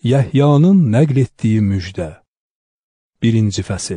Yəhyanın nəql etdiyi müjdə. 1-ci fəsil.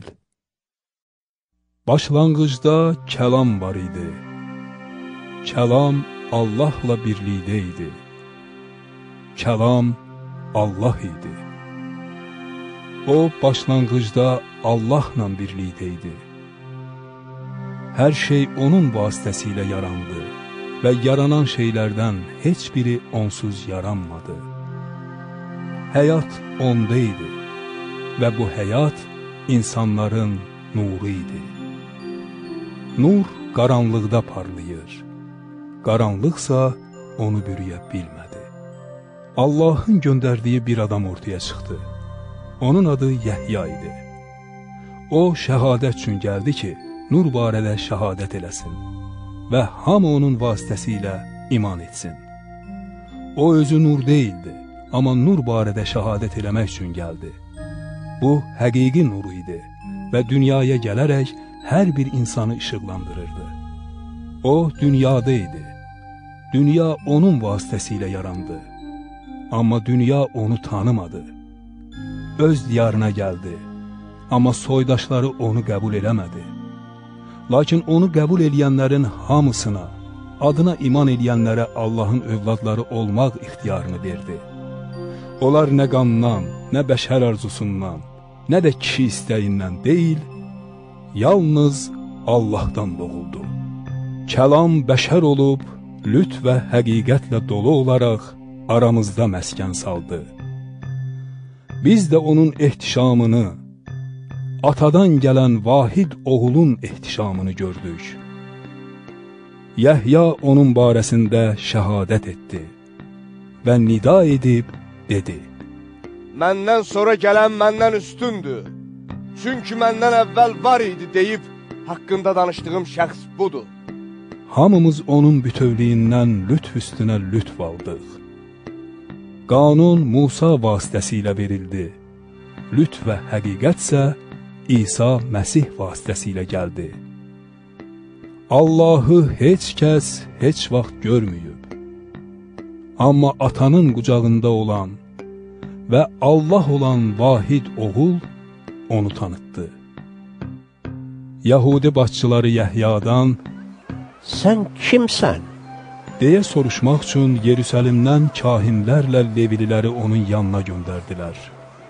Başlanğıcda kəlam var idi. Kəlam Allahla birlikdə idi. Kəlam Allah idi. O, başlanğıcda Allahla birlikdə idi. Hər şey onun vasitəsilə yarandı və yaranan şeylərdən heç biri onsuz yaranmadı. Həyat onda idi və bu həyat insanların nuru idi. Nur qaranlıqda parlayır, qaranlıqsa onu bürüyə bilmədi. Allahın göndərdiyi bir adam ortaya çıxdı. Onun adı Yəhya idi. O, şəhadət üçün gəldi ki, nur barədə şəhadət eləsin və hamı onun vasitəsilə iman etsin. O, özü nur deyildi, amma nur barədə şəhadət eləmək üçün gəldi. Bu, həqiqi nuru idi və dünyaya gələrək hər bir insanı işıqlandırırdı. O, dünyada idi. Dünya onun vasitəsilə yarandı. Amma dünya onu tanımadı. Öz diyarına gəldi, amma soydaşları onu qəbul eləmədi. Lakin onu qəbul edənlərin hamısına, adına iman edənlərə Allahın övladları olmaq ixtiyarını verdi. Onlar nə qandan, nə bəşər arzusundan, nə də kişi istəyindən deyil, yalnız Allahdan doğuldu. Kəlam bəşər olub, lüt və həqiqətlə dolu olaraq aramızda məskən saldı. Biz də onun ehtişamını, atadan gələn vahid oğulun ehtişamını gördük. Yəhya onun barəsində şəhadət etdi və nida edib dedi: Məndən sonra gələn məndən üstündür. Çünki məndən əvvəl var idi deyib haqqında danışdığım şəxs budur. Hamımız onun bütövlüyündən lütf üstünə lütf aldıq. Qanun Musa vasitəsilə verildi. Lütf və həqiqətsə İsa Məsih vasitəsilə gəldi. Allahı heç kəs heç vaxt görməyib. Amma atanın qucağında olan və Allah olan vahid oğul onu tanıtdı. Yahudi başçıları Yəhyadan "Sən kimsən?" deyə soruşmaq üçün Yerusəlimdən kahinlərlə Levililəri onun yanına göndərdilər.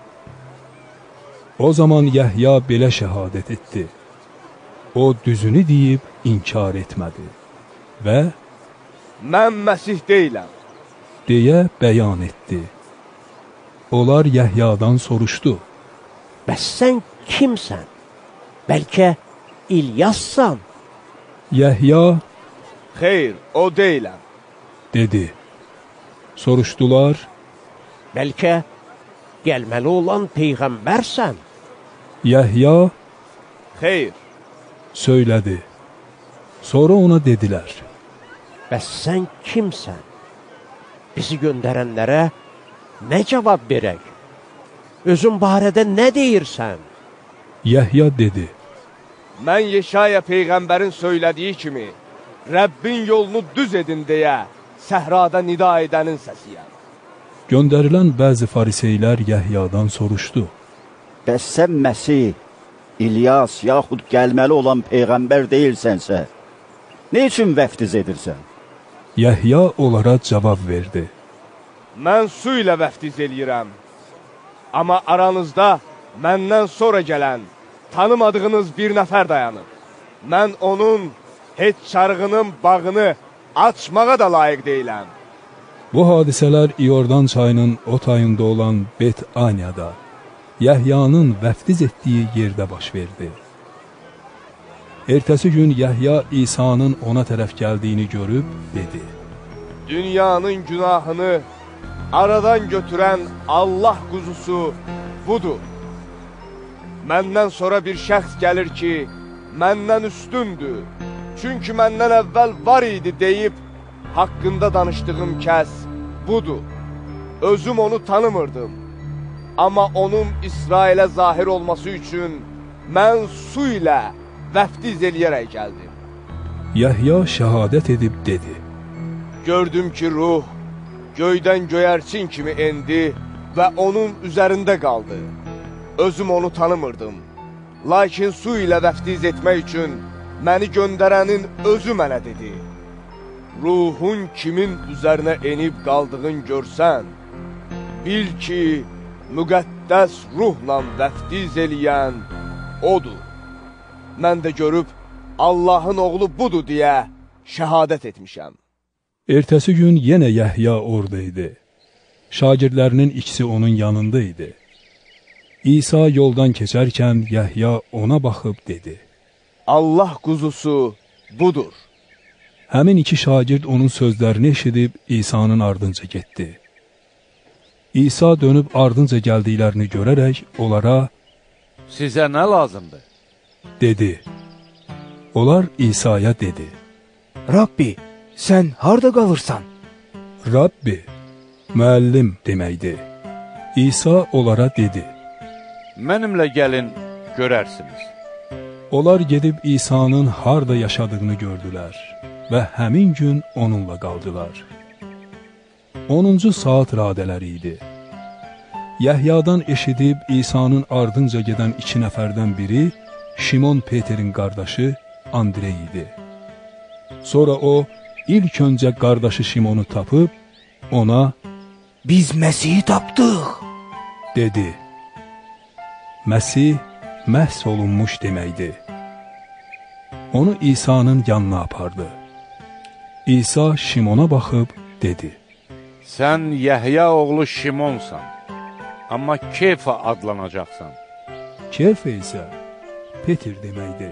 O zaman Yəhya belə şəhadət etdi. O, düzünü deyib inkar etmədi və "Mən Məsih deyiləm" deyə bəyan etdi. Onlar Yəhyadan soruşdu: "Bəs sən kimsən? Bəlkə İlyassan?" Yəhya, "Xeyr, o deyiləm" dedi. Soruşdular: "Bəlkə gəlməli olan Peyğəmbərsən?" Yəhya, "Xeyr" söylədi. Sonra ona dedilər: "Bəs sən kimsən? Bizi göndərənlərə nə cavab verək? Özün barədə nə deyirsən?" Yəhya dedi: "Mən Yeşaya Peyğəmbərin söylədiyi kimi Rəbbin yolunu düz edin deyə səhrada nida edənin səsiyəm." Göndərilən bəzi fariseylər Yəhyadan soruşdu: Bəs sən Məsih, İlyas yaxud gəlməli olan Peyğəmbər deyilsənsə, nə üçün vəftiz edirsən? Yəhya onlara cavab verdi: "Mən su ilə vəftiz eləyirəm. Amma aranızda məndən sonra gələn, tanımadığınız bir nəfər dayanıb. Mən onun heç çarığının bağını açmağa da layiq deyiləm." Bu hadisələr İordan çayının o tayında olan Bet-Aniyada, Yəhyanın vəftiz etdiyi yerdə baş verdi. Ertəsi gün Yəhya İsa'nın ona tərəf gəldiyini görüb dedi: "Dünyanın günahını aradan götürən Allah quzusu budur. Məndən sonra bir şəxs gəlir ki, məndən üstündür. Çünki məndən əvvəl var idi deyib haqqında danışdığım kəs budur. Özüm onu tanımırdım. Amma onun İsrailə zahir olması üçün mən su ilə vəftiz eləyərək gəldim." Yəhya şəhadət edib dedi: Gördüm ki ruh göydən göyərçin kimi endi və onun üzərində qaldı. Özüm onu tanımırdım. Lakin su ilə vəftiz etmək üçün məni göndərənin özü mənə dedi. Ruhun kimin üzərinə enib qaldığın görsən, bil ki, müqəddəs ruhla vəftiz eləyən odur. Mən də görüb, Allahın oğlu budur deyə şəhadət etmişəm. Ertəsi gün yenə Yəhya oradaydı. Şagirdlərinin ikisi onun yanında idi. İsa yoldan keçərkən Yəhya ona baxıb dedi: Allah quzusu budur. Həmin iki şagird onun sözlərini eşidib İsa'nın ardınca getdi. İsa dönüb ardınca gəldiklərini görərək onlara: Sizə nə lazımdır? dedi. Onlar İsa'ya dedi: Rabbi, sən harda qalırsan? Rabbi, müəllim deməkdir. İsa onlara dedi: Mənimlə gəlin, görərsiniz. Onlar gedib İsa'nın harda yaşadığını gördülər və həmin gün onunla qaldılar. 10-cu saat radələri idi. Yəhyadan eşidib İsa'nın ardınca gedən 2 nəfərdən biri Şimon Peterin qardaşı Andrey idi. Sonra o, ilk öncə qardaşı Şimonu tapıb, ona Biz Məsihi tapdıq, dedi. Məsih, məhs olunmuş deməkdir. Onu İsa'nın yanına apardı. İsa Şimona baxıb dedi: Sən Yəhya oğlu Şimonsan, amma Kefa adlanacaqsan. Kefa isə Peter deməkdir.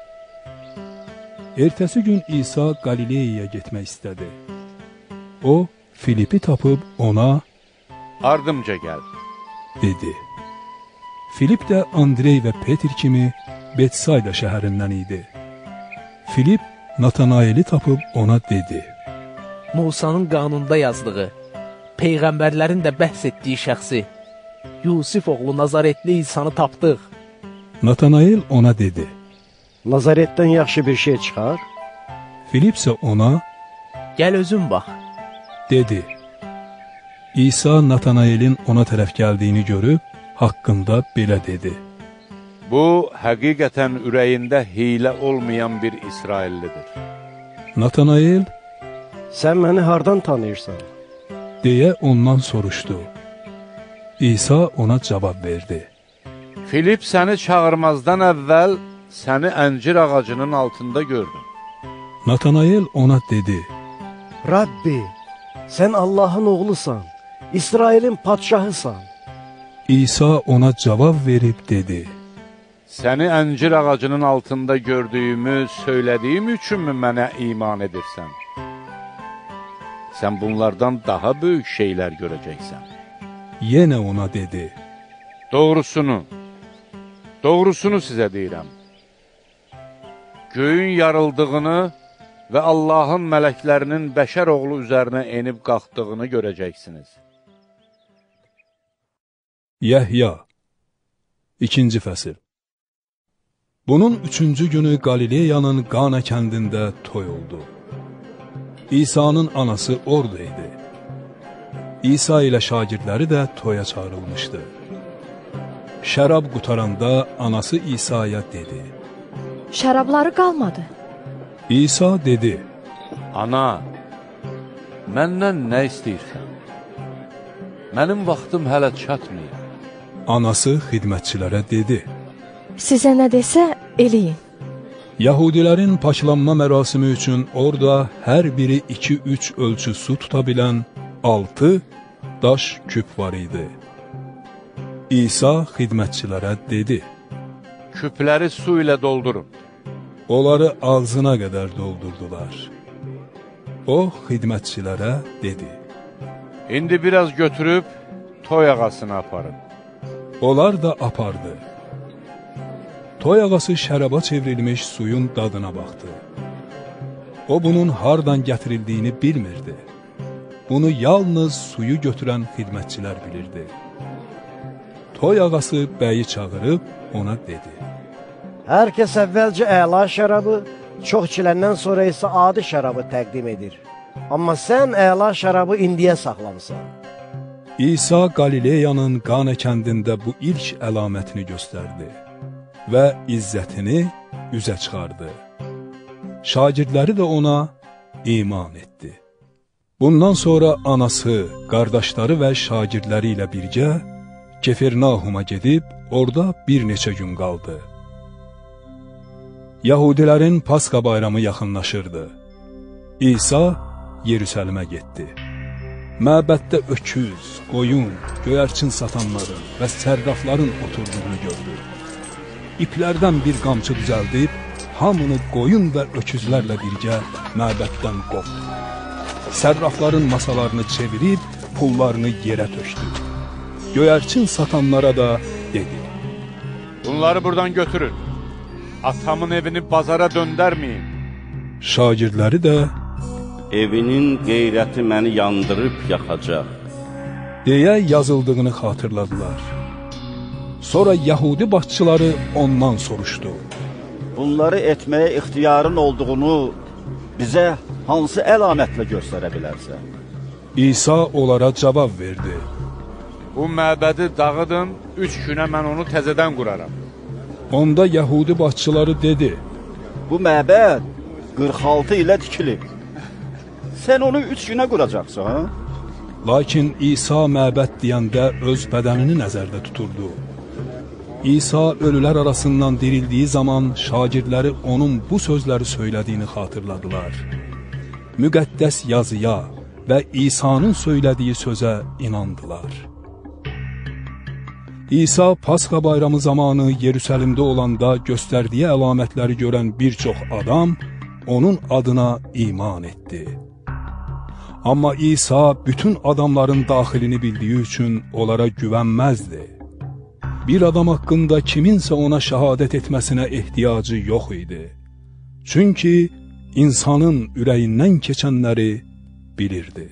Ertəsi gün İsa Qalileyaya getmək istədi. O, Filipi tapıb ona Ardımca gəl. dedi. Filip də Andrey və Peter kimi Betsayda şəhərindən idi. Filip Natanaeli tapıb ona dedi: Musanın qanunda yazdığı, peyğəmbərlərin də bəhs etdiyi şəxsi, Yusif oğlu Nazaretli İsanı tapdıq. Natanael ona dedi. Nazaretdən yaxşı bir şey çıxar. Filip isə ona Gəl özün bax. dedi. İsa Natanaelin ona tərəf gəldiyini görüb, haqqında belə dedi. Bu, həqiqətən ürəyində hiylə olmayan bir İsraillidir. Natanael Sən məni hardan tanıyırsan? deyə ondan soruşdu. İsa ona cavab verdi. Filip səni çağırmazdan əvvəl səni əncir ağacının altında gördüm. Natanael ona dedi. Rabbi, sən Allahın oğlusan, İsrailin padşahısan. İsa ona cavab verib dedi. Səni əncir ağacının altında gördüyümü söylədiyim üçünmü mənə iman edirsən? Sən bunlardan daha böyük şeylər görəcəksən. Yenə ona dedi. Doğrusunu sizə deyirəm. Göyün yarıldığını və Allahın mələklərinin bəşər oğlu üzərinə enib qalxdığını görəcəksiniz. Yəhya 2-ci fəsil. Bunun 3-cü günü Qalileyanın Qana kəndində toy oldu. İsa'nın anası orada idi. İsa ilə şagirdləri də toya çağırılmışdı. Şərab qutaranda anası İsa'ya dedi. Şərabları qalmadı. İsa dedi. Ana, məndən nə istəyirsən? Mənim vaxtım hələ çatmayıb. Anası xidmətçilərə dedi. Sizə nə desə, eləyin. Yahudilərin paklanma mərasimi üçün orada hər biri 2-3 ölçü su tuta bilən 6 daş küp var idi. İsa xidmətçilərə dedi. Küpləri su ilə doldurun. Onları ağzına qədər doldurdular. O xidmətçilərə dedi. İndi biraz götürüb toy ağasına aparın. Onlar da apardı. Toy ağası şəraba çevrilmiş suyun dadına baxdı. O bunun hardan gətirildiyini bilmirdi. Bunu yalnız suyu götürən xidmətçilər bilirdi. Toy ağası bəyi çağırıb ona dedi. Hər kəs əvvəlcə əla şərabı, çox içiləndən sonra isə adi şərabı təqdim edir. Amma sən əla şərabı indiyə saxlamısan. İsa Qalileyanın Qana kəndində bu ilk əlamətini göstərdi və izzətini üzə çıxardı. Şagirdləri də ona iman etdi. Bundan sonra anası, qardaşları və şagirdləri ilə birgə Kefirnahuma gedib, orada bir neçə gün qaldı. Yahudilərin Paska bayramı yaxınlaşırdı. İsa Yerusəlimə getdi. Məbəddə öküz, qoyun, göyərçin satanların və sərrafların oturduğunu gördü. İplərdən bir qamçı düzəldib, hamını qoyun və öküzlərlə birgə məbəddən qovdu. Sərrafların masalarını çevirib, pullarını yerə tökdü. Göyərçin satanlara da dedi: Bunları buradan götürün. Atamın evini bazara döndərməyin. Şagirdləri də evinin qeyrəti məni yandırıb yaxacaq deyə yazıldığını xatırladılar. Sonra Yahudi başçıları ondan soruşdu: Bunları etməyə ixtiyarın olduğunu bizə hansı əlamətlə göstərə bilərsən? İsa onlara cavab verdi: Bu məbədi dağıdın, 3 günə mən onu təzədən quraram. Onda Yahudi başçıları dedi: Bu məbəd 46 ilə tikilib. Sən onu 3 günə quracaqsan? Lakin İsa məbəd deyəndə öz bədənini nəzərdə tuturdu. İsa ölülər arasından dirildiyi zaman şagirdləri onun bu sözləri söylədiyini xatırladılar. Müqəddəs yazıya və İsa'nın söylədiyi sözə inandılar. İsa Paska bayramı zamanı Yerusəlimdə olanda göstərdiyi əlamətləri görən bir çox adam onun adına iman etdi. Amma İsa bütün adamların daxilini bildiyi üçün onlara güvənməzdi. Bir adam haqqında kiminsə ona şəhadət etməsinə ehtiyacı yox idi. Çünki insanın ürəyindən keçənləri bilirdi.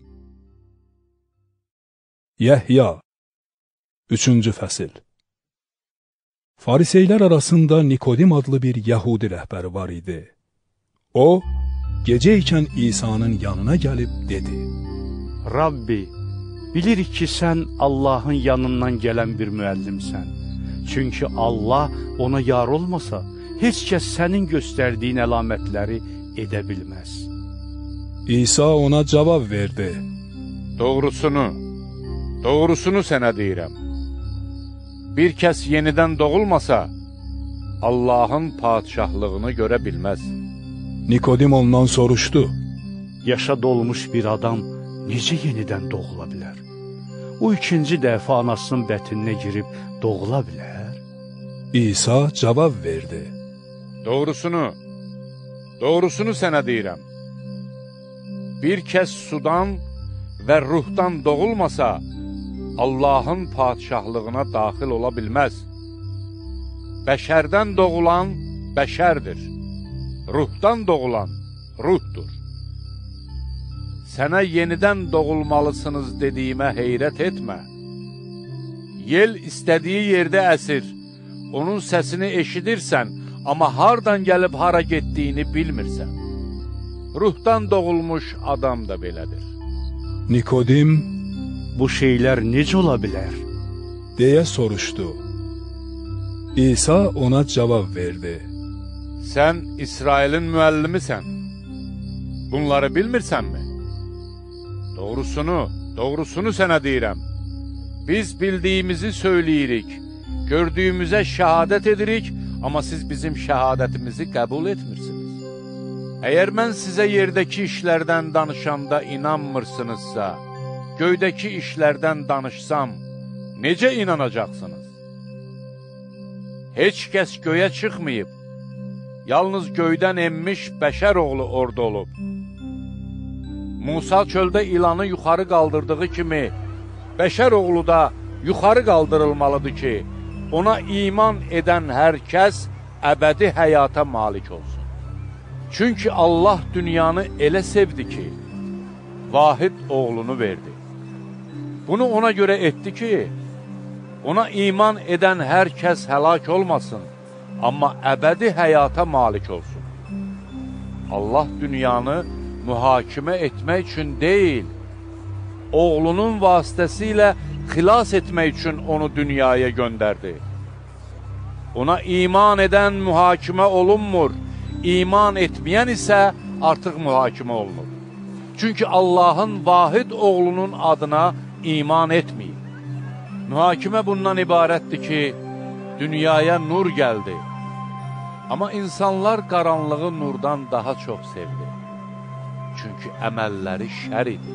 Yəhya 3-cü fəsil. Fariseylər arasında Nikodim adlı bir Yahudi rəhbəri var idi. O, gecə ikən İsa'nın yanına gəlib dedi: Rabbi, bilirik ki, sən Allahın yanından gələn bir müəllimsən. Çünki Allah ona yar olmasa, heç kəs sənin göstərdiyin əlamətləri edə bilməz. İsa ona cavab verdi: Doğrusunu sənə deyirəm. Bir kəs yenidən doğulmasa, Allahın padişahlığını görə bilməz. Nikodim ondan soruşdu: Yaşa dolmuş bir adam necə yenidən doğula bilər? O ikinci dəfə anasının bətininə girib doğula bilər? İsa cavab verdi: Doğrusunu sənə deyirəm. Bir kəs sudan və ruhdan doğulmasa, Allahın padişahlığına daxil ola bilməz. Bəşərdən doğulan bəşərdir. Ruhdan doğulan ruhdur. Sənə yenidən doğulmalısınız dediyimə heyrət etmə. Yel istədiyi yerdə əsir, onun səsini eşidirsən, amma hardan gəlib hara getdiyini bilmirsən. Ruhdan doğulmuş adam da belədir. Nikodim, bu şeylər necə ola bilər? deyə soruşdu. İsa ona cavab verdi: Sən İsrailin müəllimisən. Bunları bilmirsənmi? Doğrusunu sənə deyirəm. Biz bildiyimizi söyləyirik, gördüyümüzə şəhadət edirik, amma siz bizim şəhadətimizi qəbul etmirsiniz. Əgər mən sizə yerdəki işlərdən danışanda inanmırsınızsa, göydəki işlərdən danışsam, necə inanacaqsınız? Heç kəs göyə çıxmayıb, yalnız göydən enmiş bəşər oğlu orada olub. Musa çöldə ilanı yuxarı qaldırdığı kimi, bəşər oğlu da yuxarı qaldırılmalıdır ki, ona iman edən hər kəs əbədi həyata malik olsun. Çünki Allah dünyanı elə sevdi ki, vahid oğlunu verdi. Bunu ona görə etdi ki, ona iman edən hər kəs həlak olmasın, amma əbədi həyata malik olsun. Allah dünyanı mühakimə etmək üçün deyil, oğlunun vasitəsilə xilas etmək üçün onu dünyaya göndərdi. Ona iman edən mühakimə olunmur, iman etməyən isə artıq mühakimə olunur. Çünki Allahın vahid oğlunun adına iman etməyib. Mühakimə bundan ibarətdir ki, dünyaya nur gəldi. Amma insanlar qaranlığı nurdan daha çox sevdi. Çünki əməlləri şər idi.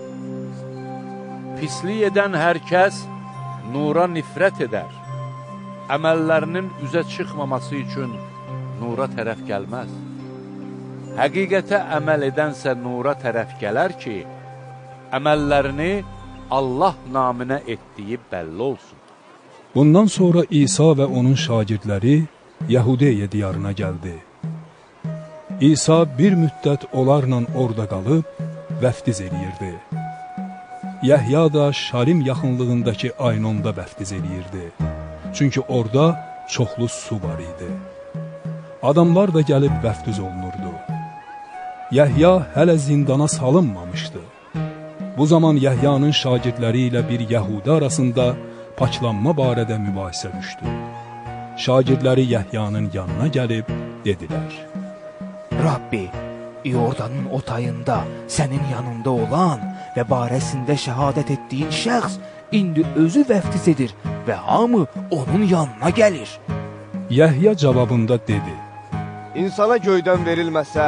Pislik edən hər kəs nura nifrət edər. Əməllərinin üzə çıxmaması üçün nura tərəf gəlməz. Həqiqətə əməl edənsə nura tərəf gələr ki, əməllərini Allah naminə etdiyi bəlli olsun. Bundan sonra İsa və onun şagirdləri Yahudiya diyarına gəldi. İsa bir müddət onlarla orada qalıb vəftiz eləyirdi. Yəhya da Şalim yaxınlığındakı Aynonda vəftiz eləyirdi. Çünki orada çoxlu su var idi. Adamlar da gəlib vəftiz olunurdu. Yəhya hələ zindana salınmamışdı. Bu zaman Yəhyanın şagirdləri ilə bir Yəhudi arasında paklanma barədə mübahisə düşdü. Şagirdləri Yəhyanın yanına gəlib dedilər: Rabbi, İordanın o tayında sənin yanında olan və barəsində şəhadət etdiyin şəxs indi özü vəftiz edir və hamı onun yanına gəlir. Yəhya cavabında dedi: İnsana göydən verilməsə,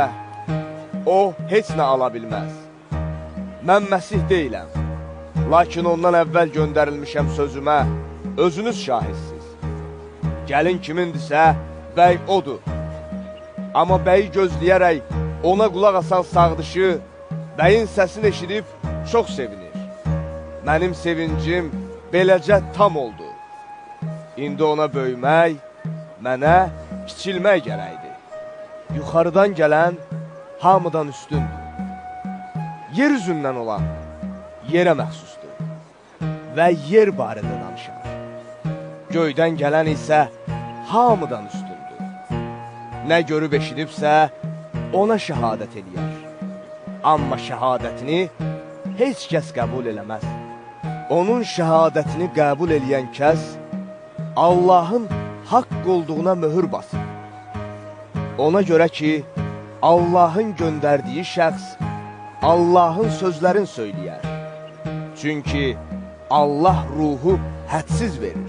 o heç nə ala bilməz. Mən Məsih deyiləm, lakin ondan əvvəl göndərilmişəm sözümə, özünüz şahidsiniz. Gəlin kimindirsə, bəy odur. Amma bəyi gözləyərək ona qulaq asan sağdışı, bəyin səsini eşidib çox sevinir. Mənim sevincim beləcə tam oldu. İndi ona böyümək, mənə kiçilmək gərəkdir. Yuxarıdan gələn hamıdan üstündür. Yer üzündən olan yerə məxsusdur və yer barədə danışar. Göydən gələn isə hamıdan üstündür. Nə görüb eşidibsə, ona şəhadət eləyər. Amma şəhadətini heç kəs qəbul eləməz. Onun şəhadətini qəbul eləyən kəs Allahın haqq olduğuna möhür basır. Ona görə ki, Allahın göndərdiyi şəxs Allahın sözlərini söyləyər. Çünki Allah ruhu hədsiz verir.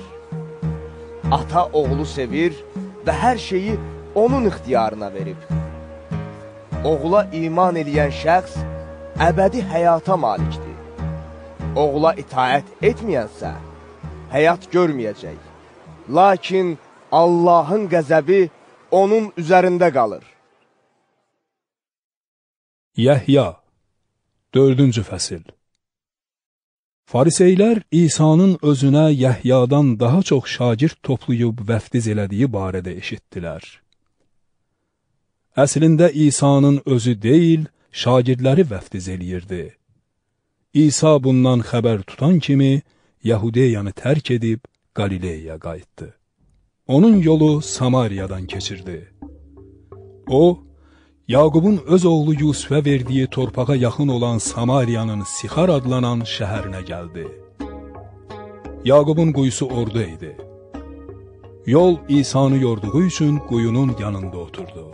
Ata oğlu sevir və hər şeyi onun ixtiyarına verib. Oğula iman eləyən şəxs əbədi həyata malikdir. Oğula itaət etməyənsə, həyat görməyəcək. Lakin Allahın qəzəbi onun üzərində qalır. Yəhya 4-cü fəsil. Fariseylər İsa'nın özünə Yəhyadan daha çox şagird toplayıb vəftiz elədiyi barədə eşitdilər. Əslində İsa'nın özü deyil, şagirdləri vəftiz eləyirdi. İsa bundan xəbər tutan kimi Yahudiyanı tərk edib Qalileyaya qayıtdı. Onun yolu Samariyadan keçirdi. O, Yaqubun öz oğlu Yusufə verdiyi torpağa yaxın olan Samariyanın Sixar adlanan şəhərinə gəldi. Yaqubun quyusu orada idi. Yol İsa'nı yorduğu üçün quyunun yanında oturdu.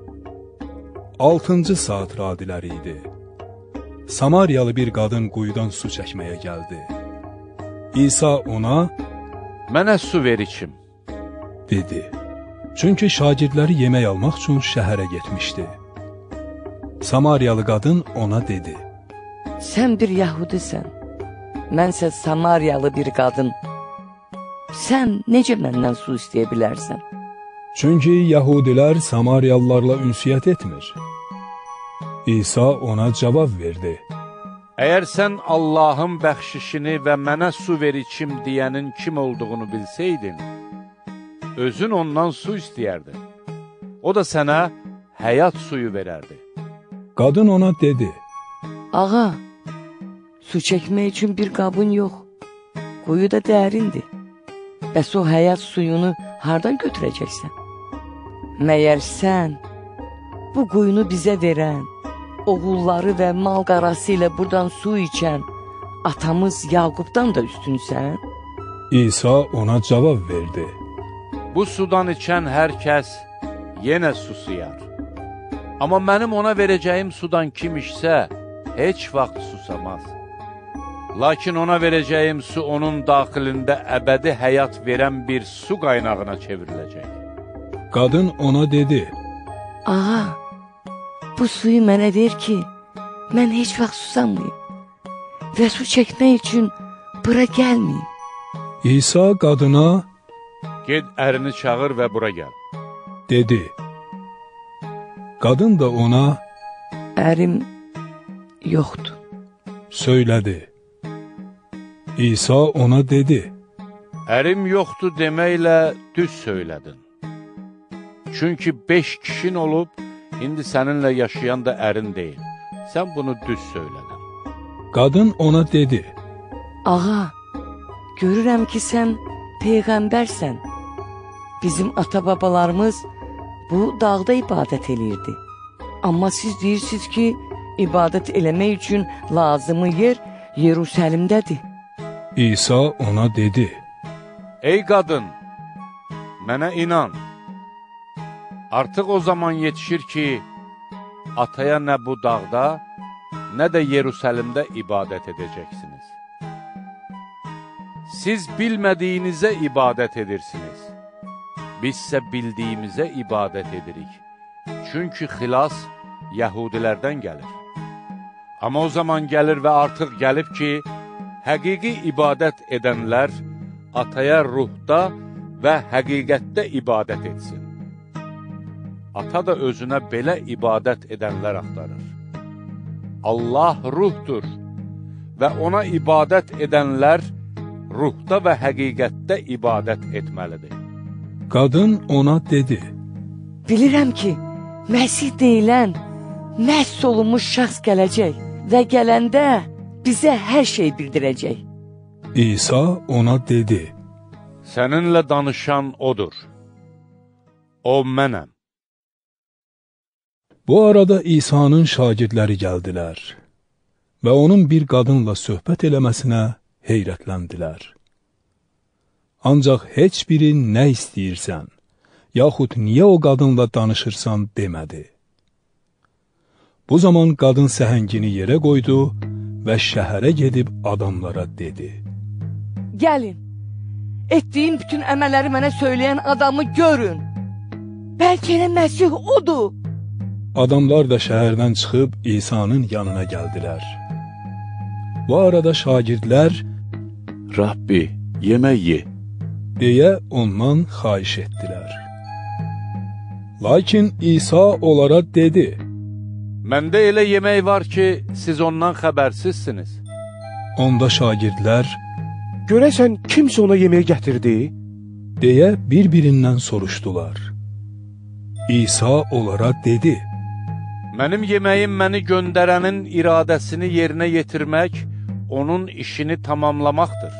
6-cı saat radiləri idi. Samariyalı bir qadın quyudan su çəkməyə gəldi. İsa ona, "Mənə su ver içim," dedi. Çünki şagirdləri yemək almaq üçün şəhərə getmişdi. Samariyalı qadın ona dedi: "Sən bir Yahudisən, mənsə Samariyalı bir qadın. Sən necə məndən su istəyə bilərsən?" Çünki Yahudilər Samariyalılarla ünsiyyət etmir. İsa ona cavab verdi: "Əgər sən Allahın bəxşişini və mənə su ver içim deyənin kim olduğunu bilsəydin, özün ondan su istəyərdin. O da sənə həyat suyu verərdi." Qadın ona dedi: "Ağa, su çəkmək üçün bir qabın yox, quyu da dərindir. Bəs o həyat suyunu hardan götürəcəksən? Məyər sən bu quyunu bizə verən, oğulları və mal qarası ilə buradan su içən atamız Yaqubdan da üstünsən? İsa ona cavab verdi. Bu sudan içən hər kəs yenə susuyar. Amma mənim ona verəcəyim sudan kim içsə, heç vaxt susamaz. Lakin ona verəcəyim su onun daxilində əbədi həyat verən bir su qaynağına çevriləcək. Qadın ona dedi, Ağa, bu suyu mənə ver ki, mən heç vaxt susamayım və su çəkmək üçün bura gəlməyim. İsa qadına, Ged ərini çağır və bura gəl. dedi. Qadın da ona, Ərim yoxdur. söylədi. İsa ona dedi, Ərim yoxdur deməklə düz söylədin. Çünki 5 kişin olub, indi səninlə yaşayan da ərin deyil. Sən bunu düz söylədin. Qadın ona dedi, Ağa, görürəm ki, sən peyğəmbərsən. Bizim ata-babalarımız bu dağda ibadət eləyirdi. Amma siz deyirsiniz ki, ibadət eləmək üçün lazımı yer Yerusəlimdədir. İsa ona dedi, Ey qadın, mənə inan. Artıq o zaman yetişir ki, ataya nə bu dağda, nə də Yerusəlimdə ibadət edəcəksiniz. Siz bilmədiyinizə ibadət edirsiniz. Bizsə bildiyimizə ibadət edirik. Çünki xilas Yəhudilərdən gəlir. Amma o zaman gəlir və artıq gəlib ki, həqiqi ibadət edənlər ataya ruhda və həqiqətdə ibadət etsin. Ata da özünə belə ibadət edənlər axtarır. Allah ruhdur və ona ibadət edənlər ruhda və həqiqətdə ibadət etməlidir. Qadın ona dedi, Bilirəm ki, Məsih deyilən məhz olunmuş şəxs gələcək və gələndə bizə hər şey bildirəcək. İsa ona dedi, Səninlə danışan odur. O mənəm. Bu arada İsa'nın şagirdləri gəldilər və onun bir qadınla söhbət eləməsinə heyrətləndilər. Ancaq heç biri nə istəyirsən, yaxud niyə o qadınla danışırsan demədi. Bu zaman qadın səhəngini yerə qoydu və şəhərə gedib adamlara dedi. Gəlin, etdiyim bütün əməlləri mənə söyləyən adamı görün. Bəlkə nə Məsih odur. Adamlar da şəhərdən çıxıb İsa'nın yanına gəldilər. Bu arada şagirdlər, Rabbi, yemək ye. deyə ondan xahiş etdilər. Lakin İsa onlara dedi, Məndə elə yemək var ki, siz ondan xəbərsizsiniz. Onda şagirdlər, Görəsən kimsə ona yemək gətirdi? deyə bir-birindən soruşdular. İsa onlara dedi, Mənim yeməyim məni göndərənin iradəsini yerinə yetirmək, onun işini tamamlamaqdır.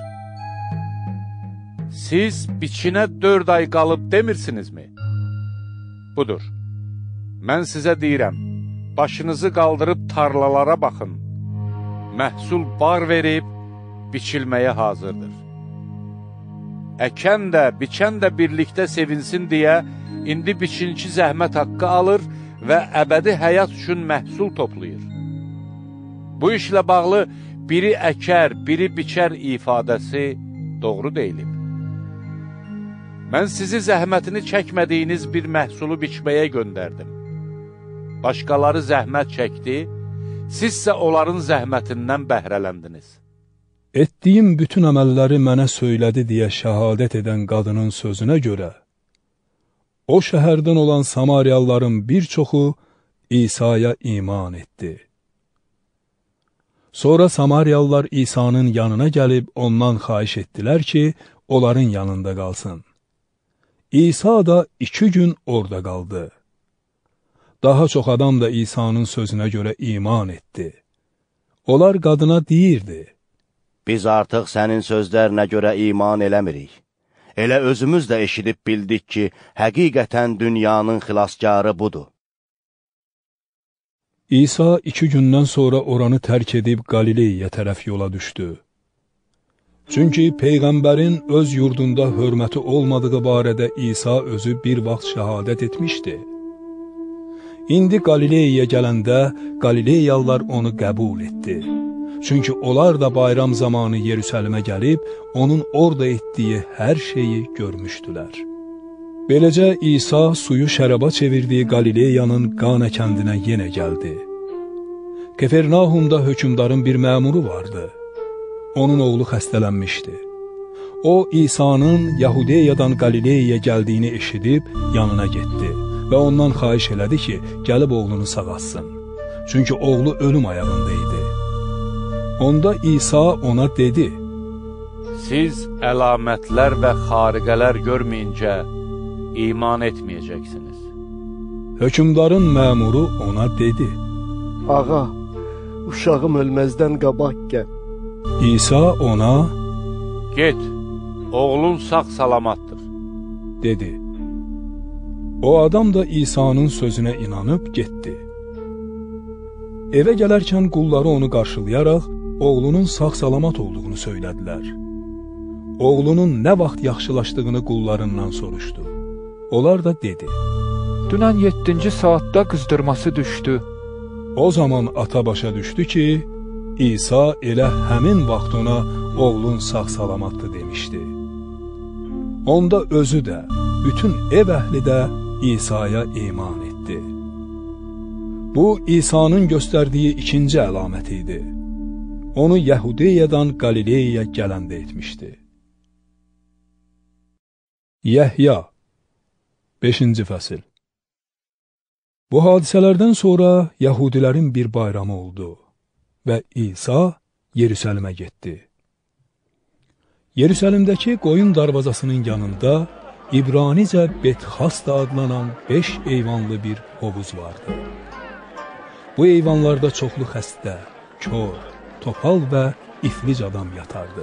Siz biçinə 4 ay qalıb demirsinizmi? Budur, mən sizə deyirəm, başınızı qaldırıb tarlalara baxın. Məhsul bar verib, biçilməyə hazırdır. Əkən də, biçən də birlikdə sevinsin deyə, indi biçinçi zəhmət haqqı alır və əbədi həyat üçün məhsul toplayır. Bu işlə bağlı biri əkər, biri biçər ifadəsi doğru deyilib. Mən sizi zəhmətini çəkmədiyiniz bir məhsulu biçməyə göndərdim. Başqaları zəhmət çəkdi, sizsə onların zəhmətindən bəhrələndiniz. Etdiyim bütün əməlləri mənə söylədi deyə şəhadət edən qadının sözünə görə, o şəhərdən olan Samariyalıların bir çoxu İsa'ya iman etdi. Sonra Samariyalılar İsa'nın yanına gəlib ondan xahiş etdilər ki, onların yanında qalsın. İsa da 2 gün orada qaldı. Daha çox adam da İsa'nın sözünə görə iman etdi. Onlar qadına deyirdi, Biz artıq sənin sözlərinə görə iman eləmirik. Elə özümüz də eşidib bildik ki, həqiqətən dünyanın xilaskarı budur. İsa 2 gündən sonra oranı tərk edib Qalileyyə tərəf yola düşdü. Çünki Peyğəmbərin öz yurdunda hörməti olmadığı barədə İsa özü bir vaxt şəhadət etmişdi. İndi Qalileyyə gələndə Qalileyalılar onu qəbul etdi. Çünki onlar da bayram zamanı Yerusəlimə gəlib, onun orada etdiyi hər şeyi görmüşdülər. Beləcə İsa suyu şəraba çevirdiyi Qalileyanın Qana kəndinə yenə gəldi. Kefernahumda hökümdarın bir məmuru vardı. Onun oğlu xəstələnmişdi. O, İsa'nın Yahudiyadan Qalileyaya gəldiyini eşidib yanına getdi və ondan xahiş elədi ki, gəlib oğlunu sağalsın. Çünki oğlu ölüm ayağında idi. Onda İsa ona dedi: Siz əlamətlər və xariqələr görməyincə iman etməyəcəksiniz. Hökümdarın məmuru ona dedi: Ağa, uşağım ölməzdən qabaq gəl. İsa ona: Get, oğlun sağ salamatdır, dedi. O adam da İsa'nın sözünə inanıb getdi. Evə gələrkən qulları onu qarşılayaraq oğlunun sağ-salamat olduğunu söylədilər. Oğlunun nə vaxt yaxşılaşdığını qullarından soruşdu. Onlar da dedi: Dünən 7-ci saatda qızdırması düşdü. O zaman ata başa düşdü ki, İsa elə həmin vaxt ona oğlun sağ-salamatdır demişdi. Onda özü də, bütün ev əhli də İsa'ya iman etdi. Bu, İsa'nın göstərdiyi ikinci əlamət idi. Onu Yahudiyadan Qalileyaya gələndə etmişdi. Yəhya 5-ci fəsil. Bu hadisələrdən sonra Yahudilərin bir bayramı oldu və İsa Yerusəlimə getdi. Yerusəlimdəki qoyun darvazasının yanında İbranicə Betxasta adlanan 5 eyvanlı bir hovuz vardı. Bu eyvanlarda çoxlu xəstə, kör, topal və iflic adam yatardı.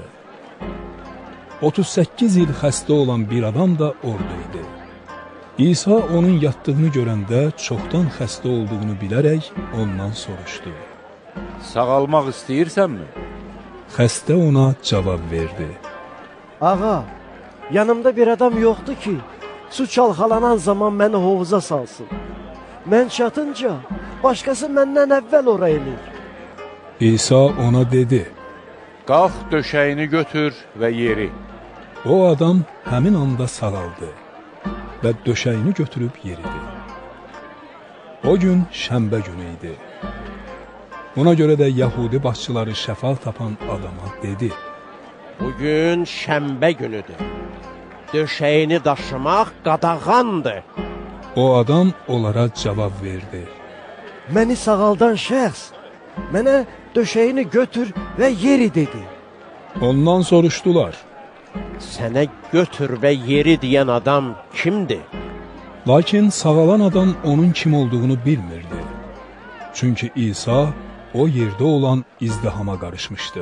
38 il xəstə olan bir adam da orada idi. İsa onun yatdığını görəndə çoxdan xəstə olduğunu bilərək ondan soruşdu: Sağalmaq istəyirsənmi? Xəstə ona cavab verdi: Ağa, yanımda bir adam yoxdur ki, su çalxalanan zaman məni hovuza salsın. Mən çatınca, başqası məndən əvvəl ora elir. İsa ona dedi: Qalx döşəyini götür və yeri. O adam həmin anda sağaldı və döşəyini götürüb yeridi. O gün şənbə günü idi. Buna görə də Yahudi başçıları şəfa tapan adama dedi: Bugün şənbə günüdür. Döşəyini daşımaq qadağandır. O adam onlara cavab verdi: Məni sağaldan şəxs mənə döşəyini götür və yeri dedi. Ondan soruşdular: Sənə götür və yeri deyən adam kimdir? Lakin sağalan adam onun kim olduğunu bilmirdi. Çünki İsa o yerdə olan izdihama qarışmışdı.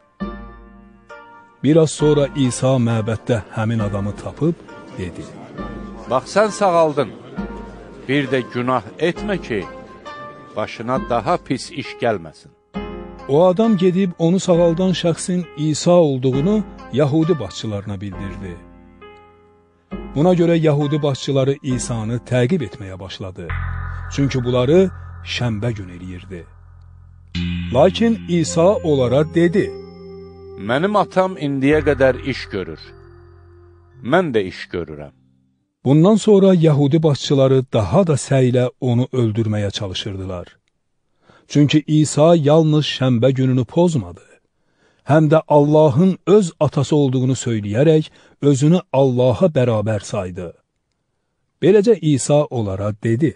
Biraz sonra İsa məbəddə həmin adamı tapıb dedi: Bax, sən sağaldın. Bir də günah etmə ki, başına daha pis iş gəlməsin. O adam gedib onu sağaldan şəxsin İsa olduğunu Yahudi başçılarına bildirdi. Buna görə Yahudi başçıları İsa'nı təqib etməyə başladı. Çünki bunları şənbə gün eləyirdi. Lakin İsa onlara dedi: Mənim atam indiyə qədər iş görür. Mən də iş görürəm. Bundan sonra Yahudi başçıları daha da səylə onu öldürməyə çalışırdılar. Çünki İsa yalnız şənbə gününü pozmadı. Həm də Allahın öz atası olduğunu söyləyərək özünü Allaha bərabər saydı. Beləcə İsa onlara dedi: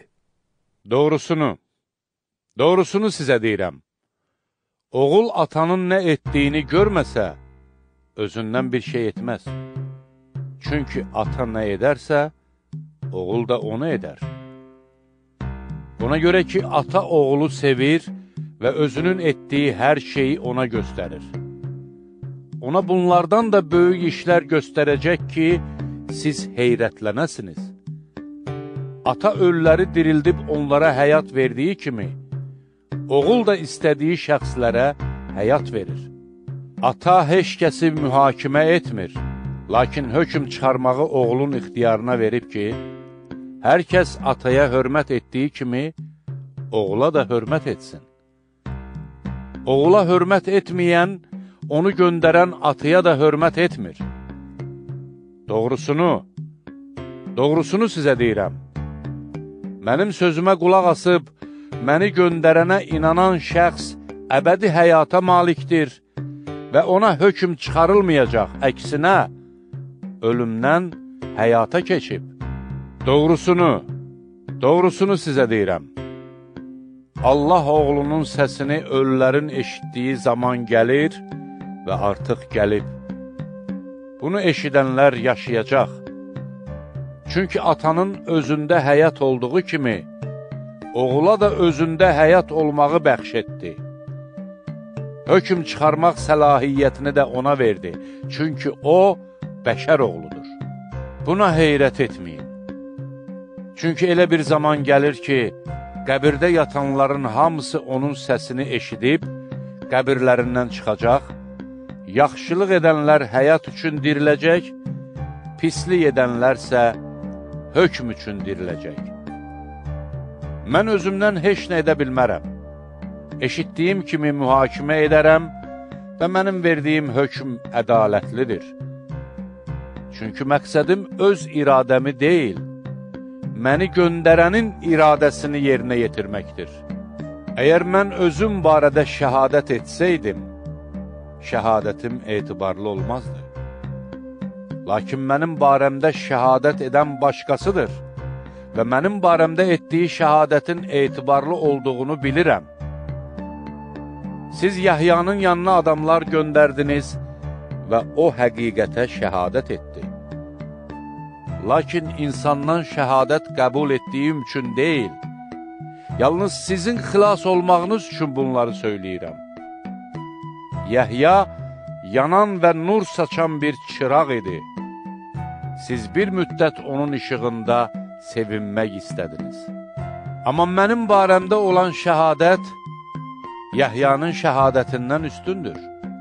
Doğrusunu sizə deyirəm. Oğul atanın nə etdiyini görməsə, özündən bir şey etməz. Çünki ata nə edərsə, oğul da onu edər. Ona görə ki, ata oğlu sevir və özünün etdiyi hər şeyi ona göstərir. Ona bunlardan da böyük işlər göstərəcək ki, siz heyrətlənəsiniz. Ata ölüləri dirildib onlara həyat verdiyi kimi, Oğul da istədiyi şəxslərə həyat verir. Ata heç kəsi mühakimə etmir, lakin hökm çıxarmağı oğlun ixtiyarına verib ki, hər kəs ataya hörmət etdiyi kimi, oğula da hörmət etsin. Oğula hörmət etməyən, onu göndərən ataya da hörmət etmir. Doğrusunu sizə deyirəm. Mənim sözümə qulaq asıb, məni göndərənə inanan şəxs əbədi həyata malikdir və ona hökm çıxarılmayacaq, əksinə, ölümdən həyata keçib. Doğrusunu sizə deyirəm. Allah oğlunun səsini ölülərin eşitdiyi zaman gəlir və artıq gəlib. Bunu eşidənlər yaşayacaq. Çünki atanın özündə həyat olduğu kimi, oğula da özündə həyat olmağı bəxş etdi. Hökm çıxarmaq səlahiyyətini də ona verdi. Çünki o, bəşər oğludur. Buna heyrət etməyin. Çünki elə bir zaman gəlir ki, qəbirdə yatanların hamısı onun səsini eşidib, qəbirlərindən çıxacaq, yaxşılıq edənlər həyat üçün diriləcək, pislik edənlərsə hökm üçün diriləcək. Mən özümdən heç nə edə bilmərəm. Eşitdiyim kimi mühakimə edərəm və mənim verdiyim hökm ədalətlidir. Çünki məqsədim öz iradəmi deyil, məni göndərənin iradəsini yerinə yetirməkdir. Əgər mən özüm barədə şəhadət etsəydim, şəhadətim etibarlı olmazdı. Lakin mənim barəmdə şəhadət edən başqasıdır və mənim barəmdə etdiyi şəhadətin etibarlı olduğunu bilirəm. Siz Yahyanın yanına adamlar göndərdiniz və o həqiqətə şəhadət etdi. Lakin insandan şəhadət qəbul etdiyim üçün deyil, yalnız sizin xilas olmağınız üçün bunları söyləyirəm. Yəhya yanan və nur saçan bir çıraq idi. Siz bir müddət onun işığında sevinmək istədiniz. Amma mənim barəmdə olan şəhadət Yəhyanın şəhadətindən üstündür.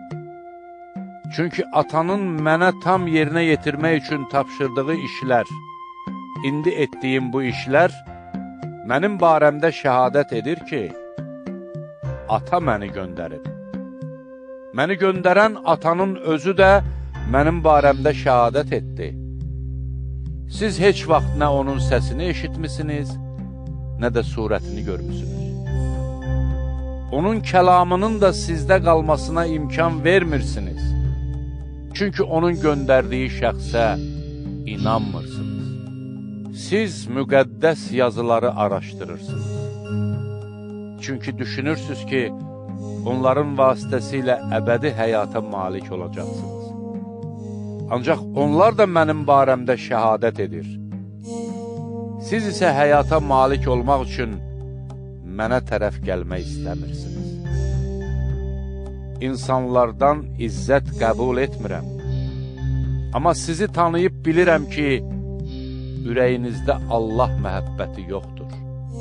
Çünki atanın mənə tam yerinə yetirmək üçün tapşırdığı işlər, indi etdiyim bu işlər, mənim barəmdə şəhadət edir ki, ata məni göndərib. Məni göndərən atanın özü də mənim barəmdə şəhadət etdi. Siz heç vaxt nə onun səsini eşitmisiniz, nə də surətini görmüsünüz. Onun kəlamının da sizdə qalmasına imkan vermirsiniz. Çünki onun göndərdiyi şəxsə inanmırsınız. Siz müqəddəs yazıları araşdırırsınız. Çünki düşünürsünüz ki, onların vasitəsilə əbədi həyata malik olacaqsınız. Ancaq onlar da mənim barəmdə şəhadət edir. Siz isə həyata malik olmaq üçün mənə tərəf gəlmək istəmirsiniz. İnsanlardan izzət qəbul etmirəm. Amma sizi tanıyıb bilirəm ki, ürəyinizdə Allah məhəbbəti yoxdur.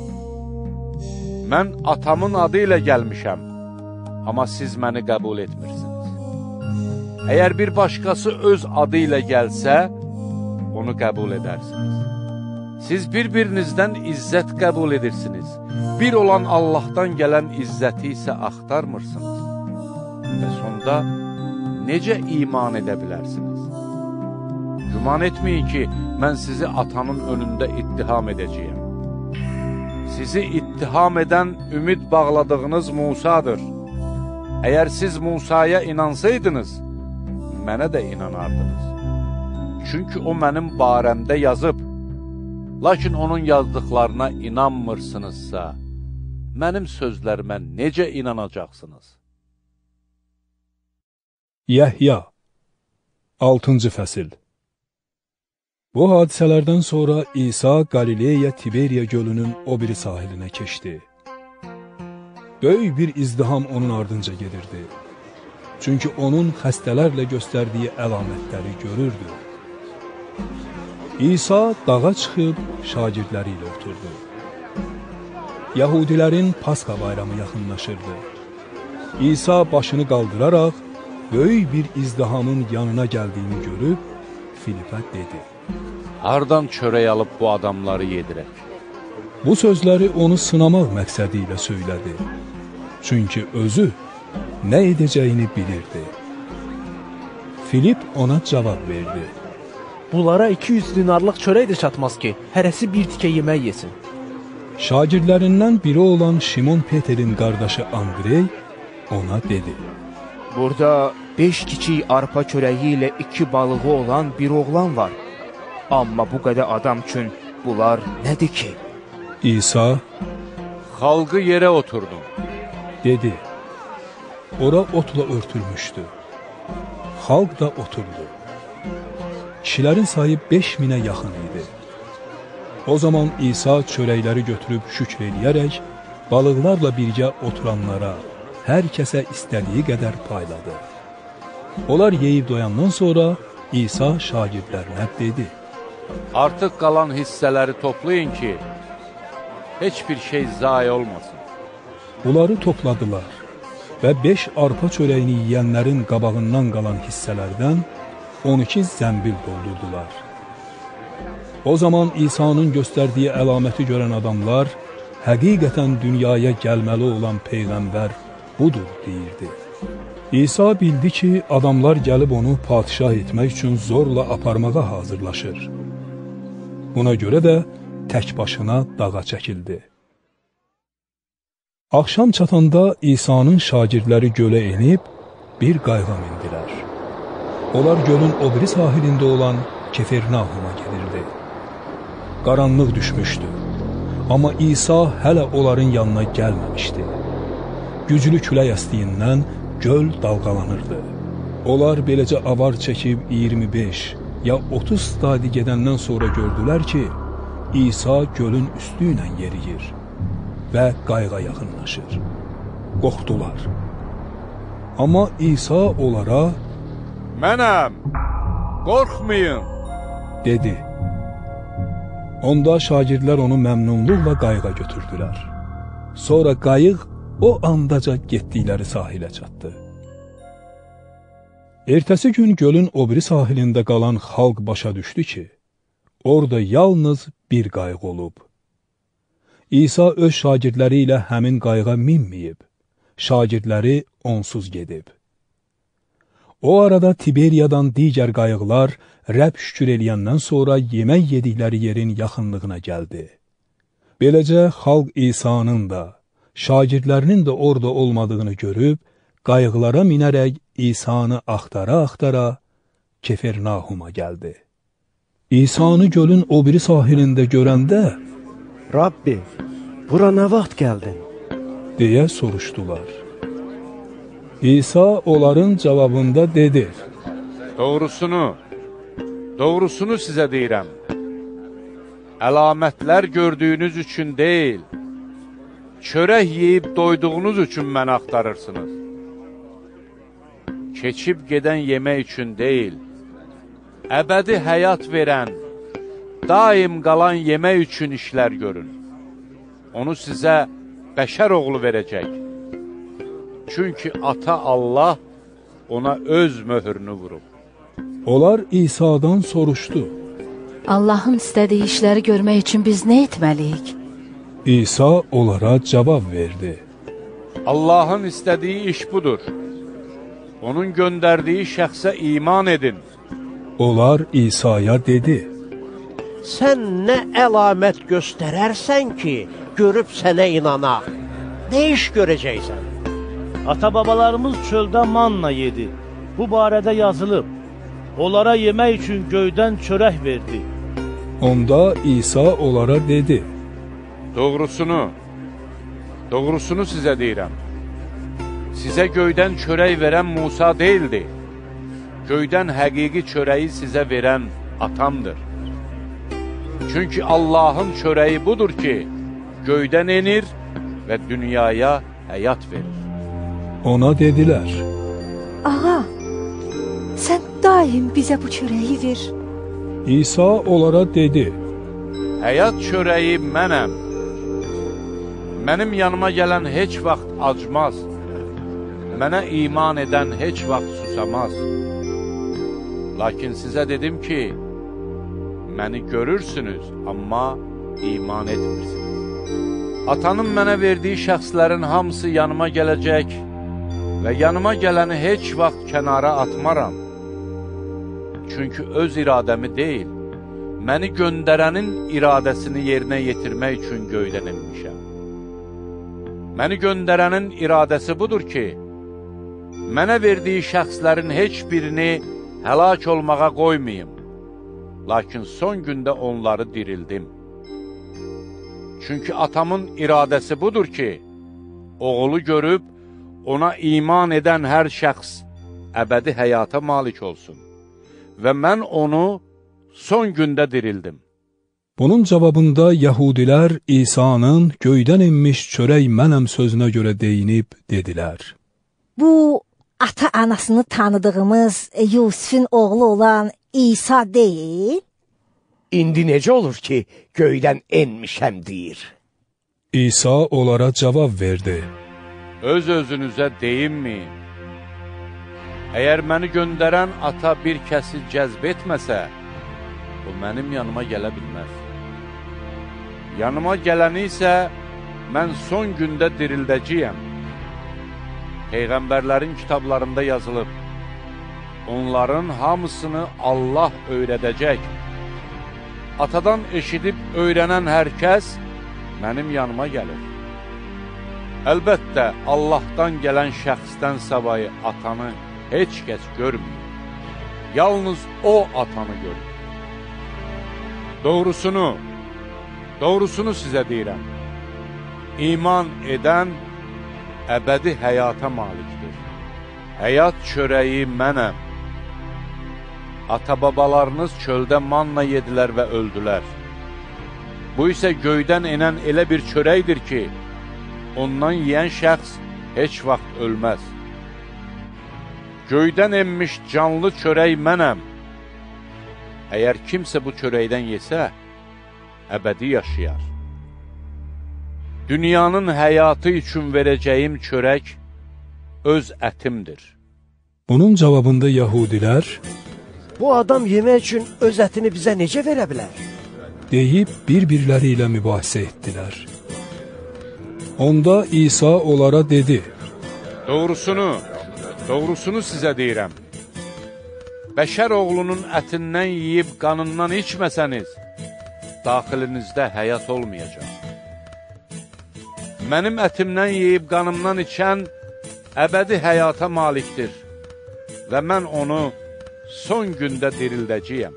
Mən atamın adı ilə gəlmişəm, amma siz məni qəbul etmirsiniz. Əgər bir başqası öz adı ilə gəlsə, onu qəbul edərsiniz. Siz bir-birinizdən izzət qəbul edirsiniz. Bir olan Allahdan gələn izzəti isə axtarmırsınız. Və sonda necə iman edə bilərsiniz? Güman etməyin ki, mən sizi atanın önündə ittiham edəcəyəm. Sizi ittiham edən ümid bağladığınız Musadır. Əgər siz Musaya inansaydınız, mənə də inanardınız. Çünki o mənim barəmdə yazıb. Lakin onun yazdıqlarına inanmırsınızsa, mənim sözlərimə necə inanacaqsınız? Yəhya 6-cı fəsil. Bu hadisələrdən sonra İsa Qalileya Tiberiya gölünün o biri sahilinə keçdi. Böyük bir izdiham onun ardınca gedirdi. Çünki onun xəstələrlə göstərdiyi əlamətləri görürdü. İsa dağa çıxıb şagirdləri ilə oturdu. Yahudilərin Pasxa bayramı yaxınlaşırdı. İsa başını qaldıraraq, böyük bir izdihamın yanına gəldiyini görüb, Filipə dedi: Hardan çörək alıb bu adamları yedirək? Bu sözləri onu sınamaq məqsədi ilə söylədi. Çünki özü nə edəcəyini bilirdi. Filip ona cavab verdi: Bunlara 200 dinarlıq çörək də çatmaz ki, hərəsi bir tikə yemək yesin. Şagirdlərindən biri olan Şimon Peterin qardaşı Andrey ona dedi: Burada 5 kiçik arpa çörəyi ilə 2 balığı olan bir oğlan var. Amma bu qədər adam üçün bunlar nədir ki? İsa: Xalqı yerə oturdum, dedi. Ora otla örtülmüşdü. Xalq da oturdu. Kişilərin sayı 5000-ə yaxın idi. O zaman İsa çörəkləri götürüb şükr eləyərək, balıqlarla birgə oturanlara, hər kəsə istədiyi qədər payladı. Onlar yeyib doyandan sonra İsa şagirdlərinə dedi: Artıq qalan hissələri toplayın ki, heç bir şey zayi olmasın. Bunları topladılar və 5 arpa çörəyini yiyənlərin qabağından qalan hissələrdən 12 zəmbil doldurdular. O zaman İsa'nın göstərdiyi əlaməti görən adamlar, həqiqətən dünyaya gəlməli olan Peyğəmbər budur, deyirdi. İsa bildi ki, adamlar gəlib onu padişah etmək üçün zorla aparmağa hazırlaşır. Buna görə də tək başına dağa çəkildi. Axşam çatanda İsa'nın şagirdləri gölə enib bir qayığa mindilər. Onlar gölün o biri sahilində olan Kefernahuma gelirdi. Qaranlıq düşmüşdü. Amma İsa hələ onların yanına gəlməmişdi. Güclü külək əsdiyindən göl dalğalanırdı. Onlar beləcə avar çəkib 25 ya 30 stadi gedəndən sonra gördülər ki, İsa gölün üstü ilə yeriyir və qayığa yaxınlaşır. Qorxdular. Amma İsa onlara Mənəm, qorxmayın, dedi. Onda şagirdlər onu məmnunluqla qayığa götürdülər. Sonra qayıq o andaca getdikləri sahilə çatdı. Ertəsi gün gölün o biri sahilində qalan xalq başa düşdü ki, orada yalnız bir qayıq olub. İsa öz şagirdləri ilə həmin qayığa minməyib, şagirdləri onsuz gedib. O arada Tiberiyadan digər qayıqlar Rəbb şükür eləyəndən sonra yemək yedikləri yerin yaxınlığına gəldi. Beləcə xalq İsa'nın da, şagirdlərinin də orada olmadığını görüb, qayıqlara minərək İsa'nı axtara-axtara Kefernahuma gəldi. İsa'nı gölün o biri sahilində görəndə, Rabbi, bura nə vaxt gəldin? deyə soruşdular. İsa onların cavabında dedi: Doğrusunu sizə deyirəm. Əlamətlər gördüyünüz üçün deyil, çörək yeyib doyduğunuz üçün məni axtarırsınız. Keçib gedən yemək üçün deyil, əbədi həyat verən, daim qalan yemək üçün işlər görün. Onu sizə bəşər oğlu verəcək. Çünki ata Allah ona öz möhrünü vurub. Onlar İsa'dan soruşdu: Allahın istədiyi işləri görmək üçün biz nə etməliyik? İsa onlara cavab verdi: Allahın istədiyi iş budur. Onun göndərdiyi şəxsə iman edin. Onlar İsa'ya dedi: Sən nə əlamət göstərərsən ki, görüb sənə inanaq? Nə iş görəcəksən? Ata-babalarımız çöldə manna yedi. Bu barədə yazılıb. Onlara yemək üçün göydən çörək verdi. Onda İsa onlara dedi: Doğrusunu sizə deyirəm. Sizə göydən çörək verən Musa deyildi. Göydən həqiqi çörəyi sizə verən atamdır. Çünki Allahın çörəyi budur ki, göydən enir və dünyaya həyat verir. Ona dedilər: Ağa, sən daim bizə bu çörəyi ver. İsa onlara dedi: Həyat çörəyi mənəm. Mənim yanıma gələn heç vaxt acmaz, mənə iman edən heç vaxt susamaz. Lakin sizə dedim ki, məni görürsünüz, amma iman etmirsiniz. Atanın mənə verdiyi şəxslərin hamısı yanıma gələcək və yanıma gələni heç vaxt kənara atmaram. Çünki öz iradəmi deyil, məni göndərənin iradəsini yerinə yetirmək üçün göydən enmişəm. Məni göndərənin iradəsi budur ki, mənə verdiyi şəxslərin heç birini həlak olmağa qoymayım, lakin son gündə onları dirildim. Çünki atamın iradəsi budur ki, oğlu görüb, ona iman edən hər şəxs əbədi həyata malik olsun və mən onu son gündə dirildim. Bunun cavabında Yəhudilər İsa'nın göydən enmiş çörək mənəm sözünə görə deyinib dedilər. Bu, ata-anasını tanıdığımız Yusifin oğlu olan İsa deyil? İndi necə olur ki, göydən enmişəm deyir? İsa onlara cavab verdi. Öz-özünüzə deyinməyin. Əgər məni göndərən ata bir kəsi cəzb etməsə, o mənim yanıma gələ bilməz. Yanıma gələni isə mən son gündə dirildəcəyəm. Peyğəmbərlərin kitablarında yazılıb, onların hamısını Allah öyrədəcək. Atadan eşidib öyrənən hər kəs mənim yanıma gəlir. Əlbəttə, Allahdan gələn şəxsdən savayı atanı heç kəs görmür. Yalnız o atanı görür. Doğrusunu sizə deyirəm. İman edən əbədi həyata malikdir. Həyat çörəyi mənəm. Ata-babalarınız çöldə manna yedilər və öldülər. Bu isə göydən enən elə bir çörəkdir ki, ondan yeyən şəxs heç vaxt ölməz. Göydən enmiş canlı çörək mənəm. Əgər kimsə bu çörəkdən yesə, əbədi yaşayar. Dünyanın həyatı üçün verəcəyim çörək öz ətimdir. Bunun cavabında Yəhudilər, bu adam yemək üçün öz ətini bizə necə verə bilər? deyib bir-birləri ilə mübahisə etdilər. Onda İsa onlara dedi, Doğrusunu sizə deyirəm. Bəşər oğlunun ətindən yeyib qanından içməsəniz, daxilinizdə həyat olmayacaq. Mənim ətimdən yeyib qanımdan içən əbədi həyata malikdir və mən onu son gündə dirildəcəyəm.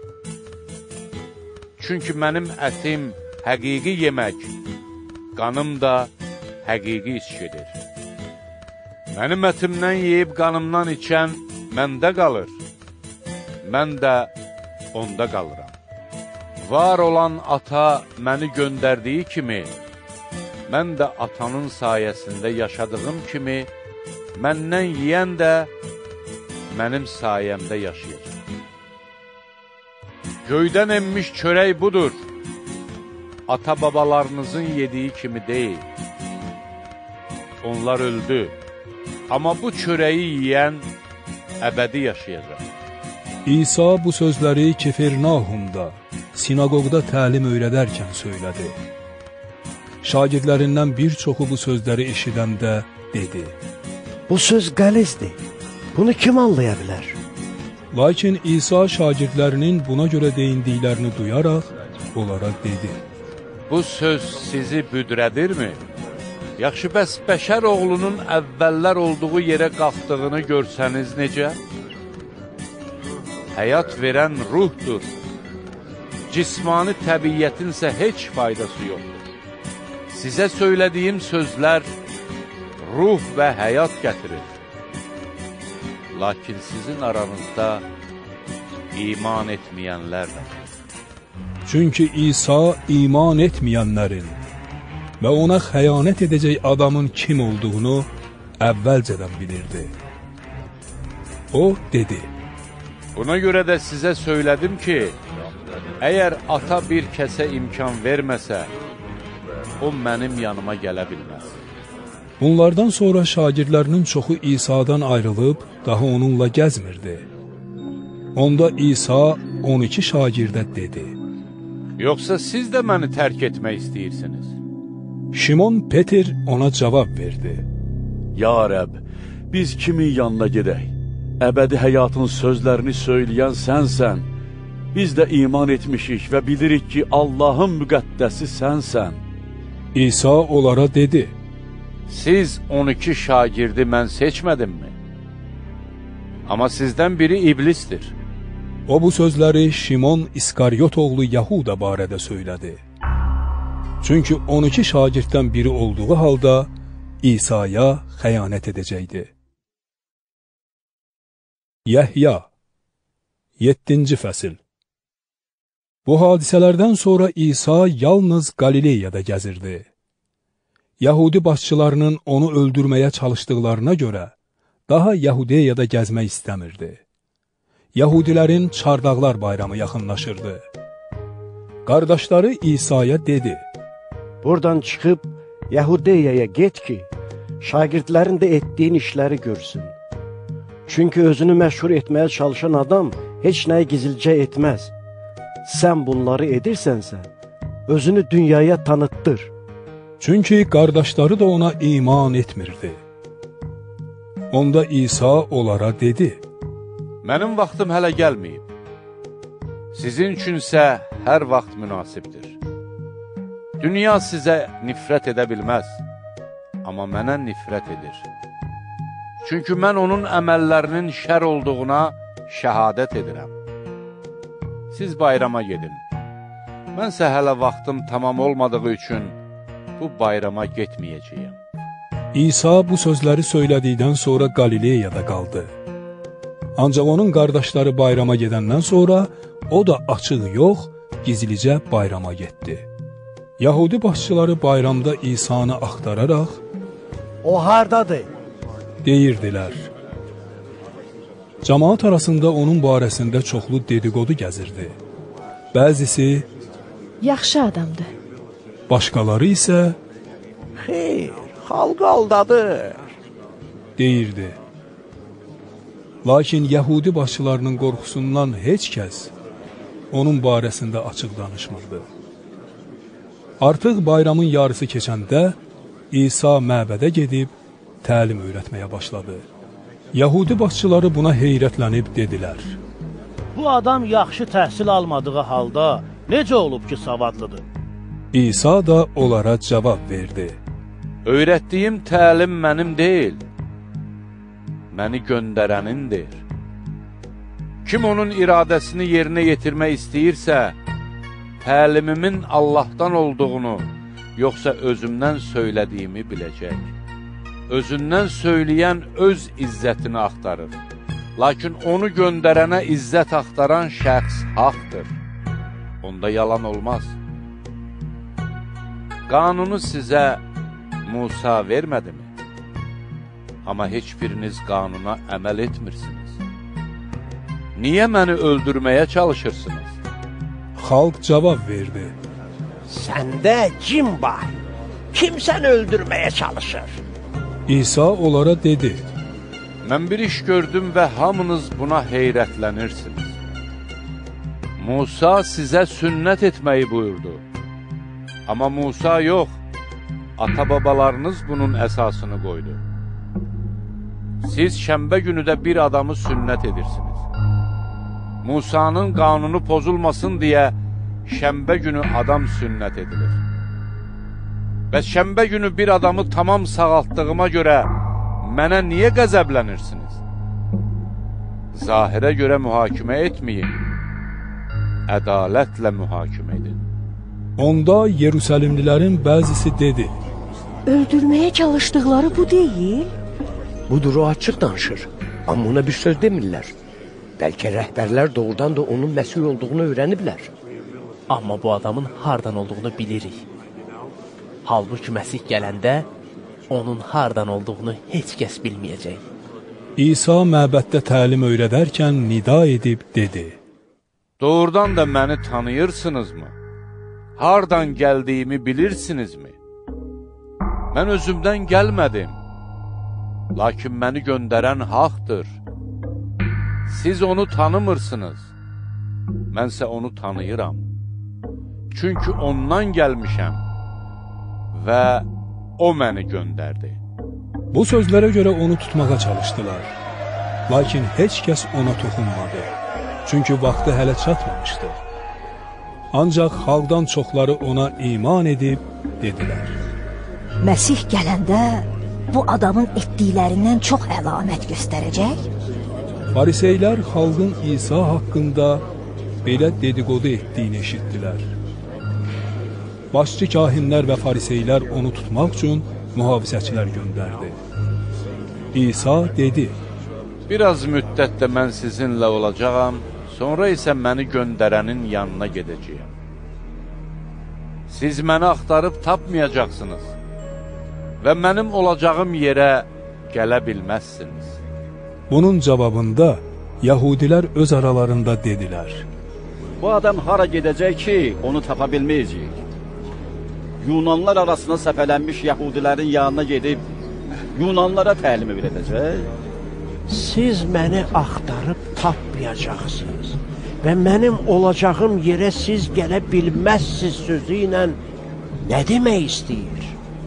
Çünki mənim ətim həqiqi yemək, qanım da həqiqi içkidir. Mənim ətimdən yeyib qanımdan içən məndə qalır, mən də onda qalıram. Var olan ata məni göndərdiyi kimi, mən də atanın sayəsində yaşadığım kimi, məndən yeyən də mənim sayəmdə yaşayacaq. Göydən enmiş çörək budur, ata-babalarınızın yediyi kimi deyil. Onlar öldü, amma bu çörəyi yeyən əbədi yaşayacaq. İsa bu sözləri Kefirnahumda, sinagogda təlim öyrədərkən söylədi. Şagirdlərindən bir çoxu bu sözləri eşidəndə dedi, bu söz qəlizdir, bunu kim anlaya bilər? Lakin İsa şagirdlərinin buna görə deyindiklərini duyaraq, onlara dedi, bu söz sizi büdrədirmi? Yaxşı, bəs bəşər oğlunun əvvəllər olduğu yerə qalxdığını görsəniz necə? Həyat verən ruhdur. Cismani təbiyyətinsə heç faydası yoxdur. Sizə söylədiyim sözlər ruh və həyat gətirir. Lakin sizin aranızda iman etməyənlərlə. Çünki İsa iman etməyənlərin və ona xəyanət edəcək adamın kim olduğunu əvvəlcədən bilirdi. O dedi, buna görə də sizə söylədim ki, əgər ata bir kəsə imkan verməsə, o mənim yanıma gələ bilməz. Bunlardan sonra şagirdlərinin çoxu İsa'dan ayrılıb, daha onunla gəzmirdi. Onda İsa 12 şagirdə dedi: Yoxsa siz də məni tərk etmək istəyirsiniz? Şimon Peter ona cavab verdi: Ya Rəbb, biz kimin yanına gedək? Əbədi həyatın sözlərini söyləyən sənsən. Biz də iman etmişik və bilirik ki, Allahın müqəddəsi sənsən. İsa onlara dedi: Siz 12 şagirdi mən seçmədimmi? Amma sizdən biri iblisdir. O bu sözləri Şimon İskaryot oğlu Yahuda barədə söylədi. Çünki 12 şagirddən biri olduğu halda İsa'ya xəyanət edəcəkdi. Yəhya 7-ci fəsil. Bu hadisələrdən sonra İsa yalnız Qalileyada gəzirdi. Yahudi başçılarının onu öldürməyə çalışdıqlarına görə daha Yahudiyada gəzmək istəmirdi. Yahudilərin Çardaqlar bayramı yaxınlaşırdı. Qardaşları İsa'ya dedi: Buradan çıxıb Yahudiyaya get ki, şagirdlərin də etdiyin işləri görsün. Çünki özünü məşhur etməyə çalışan adam heç nəyi gizlicə etməz. Sən bunları edirsənsə, özünü dünyaya tanıtdır. Çünki qardaşları da ona iman etmirdi. Onda İsa onlara dedi: Mənim vaxtım hələ gəlməyib. Sizin üçünsə hər vaxt münasibdir. Dünya sizə nifrət edə bilməz, amma mənə nifrət edir. Çünki mən onun əməllərinin şər olduğuna şəhadət edirəm. Siz bayrama gedin. Mənsə hələ vaxtım tamam olmadığı üçün bu bayrama getməyəcəyəm. İsa bu sözləri söylədikdən sonra Qalileyada qaldı. Ancaq onun qardaşları bayrama gedəndən sonra o da açıq yox, gizlicə bayrama getdi. Yahudi başçıları bayramda İsa'nı axtararaq O hardadır? deyirdilər. Cəmaat arasında onun barəsində çoxlu dedikodu gəzirdi. Bəzisi Yaxşı adamdır. Başqaları isə Xeyr, xalqı aldadır deyirdi. Lakin Yahudi başçılarının qorxusundan heç kəs onun barəsində açıq danışmırdı. Artıq bayramın yarısı keçəndə İsa məbədə gedib təlim öyrətməyə başladı. Yahudi başçıları buna heyrətlənib dedilər: Bu adam yaxşı təhsil almadığı halda necə olub ki, savadlıdır? İsa da onlara cavab verdi: Öyrətdiyim təlim mənim deyil, məni göndərənindir. Kim onun iradəsini yerinə yetirmək istəyirsə, təlimimin Allahdan olduğunu, yoxsa özümdən söylədiyimi biləcək. Özündən söyləyən öz izzətini axtarır. Lakin onu göndərənə izzət axtaran şəxs haqdır. Onda yalan olmaz. Qanunu sizə Musa vermədimi? Amma heç biriniz qanuna əməl etmirsiniz. Niyə məni öldürməyə çalışırsınız? Xalq cavab verdi: Səndə cin var. Kim səni öldürməyə çalışır? İsa onlara dedi: Mən bir iş gördüm və hamınız buna heyrətlənirsiniz. Musa sizə sünnət etməyi buyurdu. Amma Musa yox, ata-babalarınız bunun əsasını qoydu. Siz şənbə günü də bir adamı sünnət edirsiniz. Musa'nın qanunu pozulmasın deyə şənbə günü adam sünnət edilir. Bəs şənbə günü bir adamı tamam sağaltdığıma görə mənə niyə qəzəblənirsiniz? Zahirə görə mühakimə etməyin, ədalətlə mühakimə edin. Onda Yerusəlimlilərin bəzisi dedi: Öldürməyə çalışdıqları bu deyil. Budur, o açıq danışır. Amma ona bir söz demirlər. Bəlkə rəhbərlər doğrudan da onun Məsih olduğunu öyrəniblər. Amma bu adamın hardan olduğunu bilirik. Halbuki Məsih gələndə onun hardan olduğunu heç kəs bilməyəcək. İsa məbəddə təlim öyrədərkən nida edib dedi: Doğrudan da məni tanıyırsınızmı? Hardan gəldiyimi bilirsinizmi? Mən özümdən gəlmədim. Lakin məni göndərən haqdır. Siz onu tanımırsınız. Mənsə onu tanıyıram. Çünki ondan gəlmişəm və o məni göndərdi. Bu sözlərə görə onu tutmağa çalışdılar. Lakin heç kəs ona toxunmadı. Çünki vaxtı hələ çatmamışdı. Ancaq xalqdan çoxları ona iman edib dedilər: Məsih gələndə bu adamın etdiklərindən çox əlamət göstərəcək. Fariseylər xalqın İsa haqqında belə dedikodu etdiyini eşitdilər. Başçı kahinlər və fariseylər onu tutmaq üçün mühafizəçilər göndərdi. İsa dedi: Biraz müddətdə mən sizinlə olacağam, sonra isə məni göndərənin yanına gedəcəyəm. Siz məni axtarıb tapmayacaqsınız və mənim olacağım yerə gələ bilməzsiniz. Bunun cavabında Yahudilər öz aralarında dedilər: Bu adam hara gedəcək ki, onu tapa bilməyəcəyik. Yunanlar arasına səpələnmiş Yahudilərin yanına gedib, Yunanlara təlim verəcək. Siz məni axtarıb tapmayacaqsınız və mənim olacağım yerə siz gələ bilməzsiniz sözü ilə nə demək istəyir?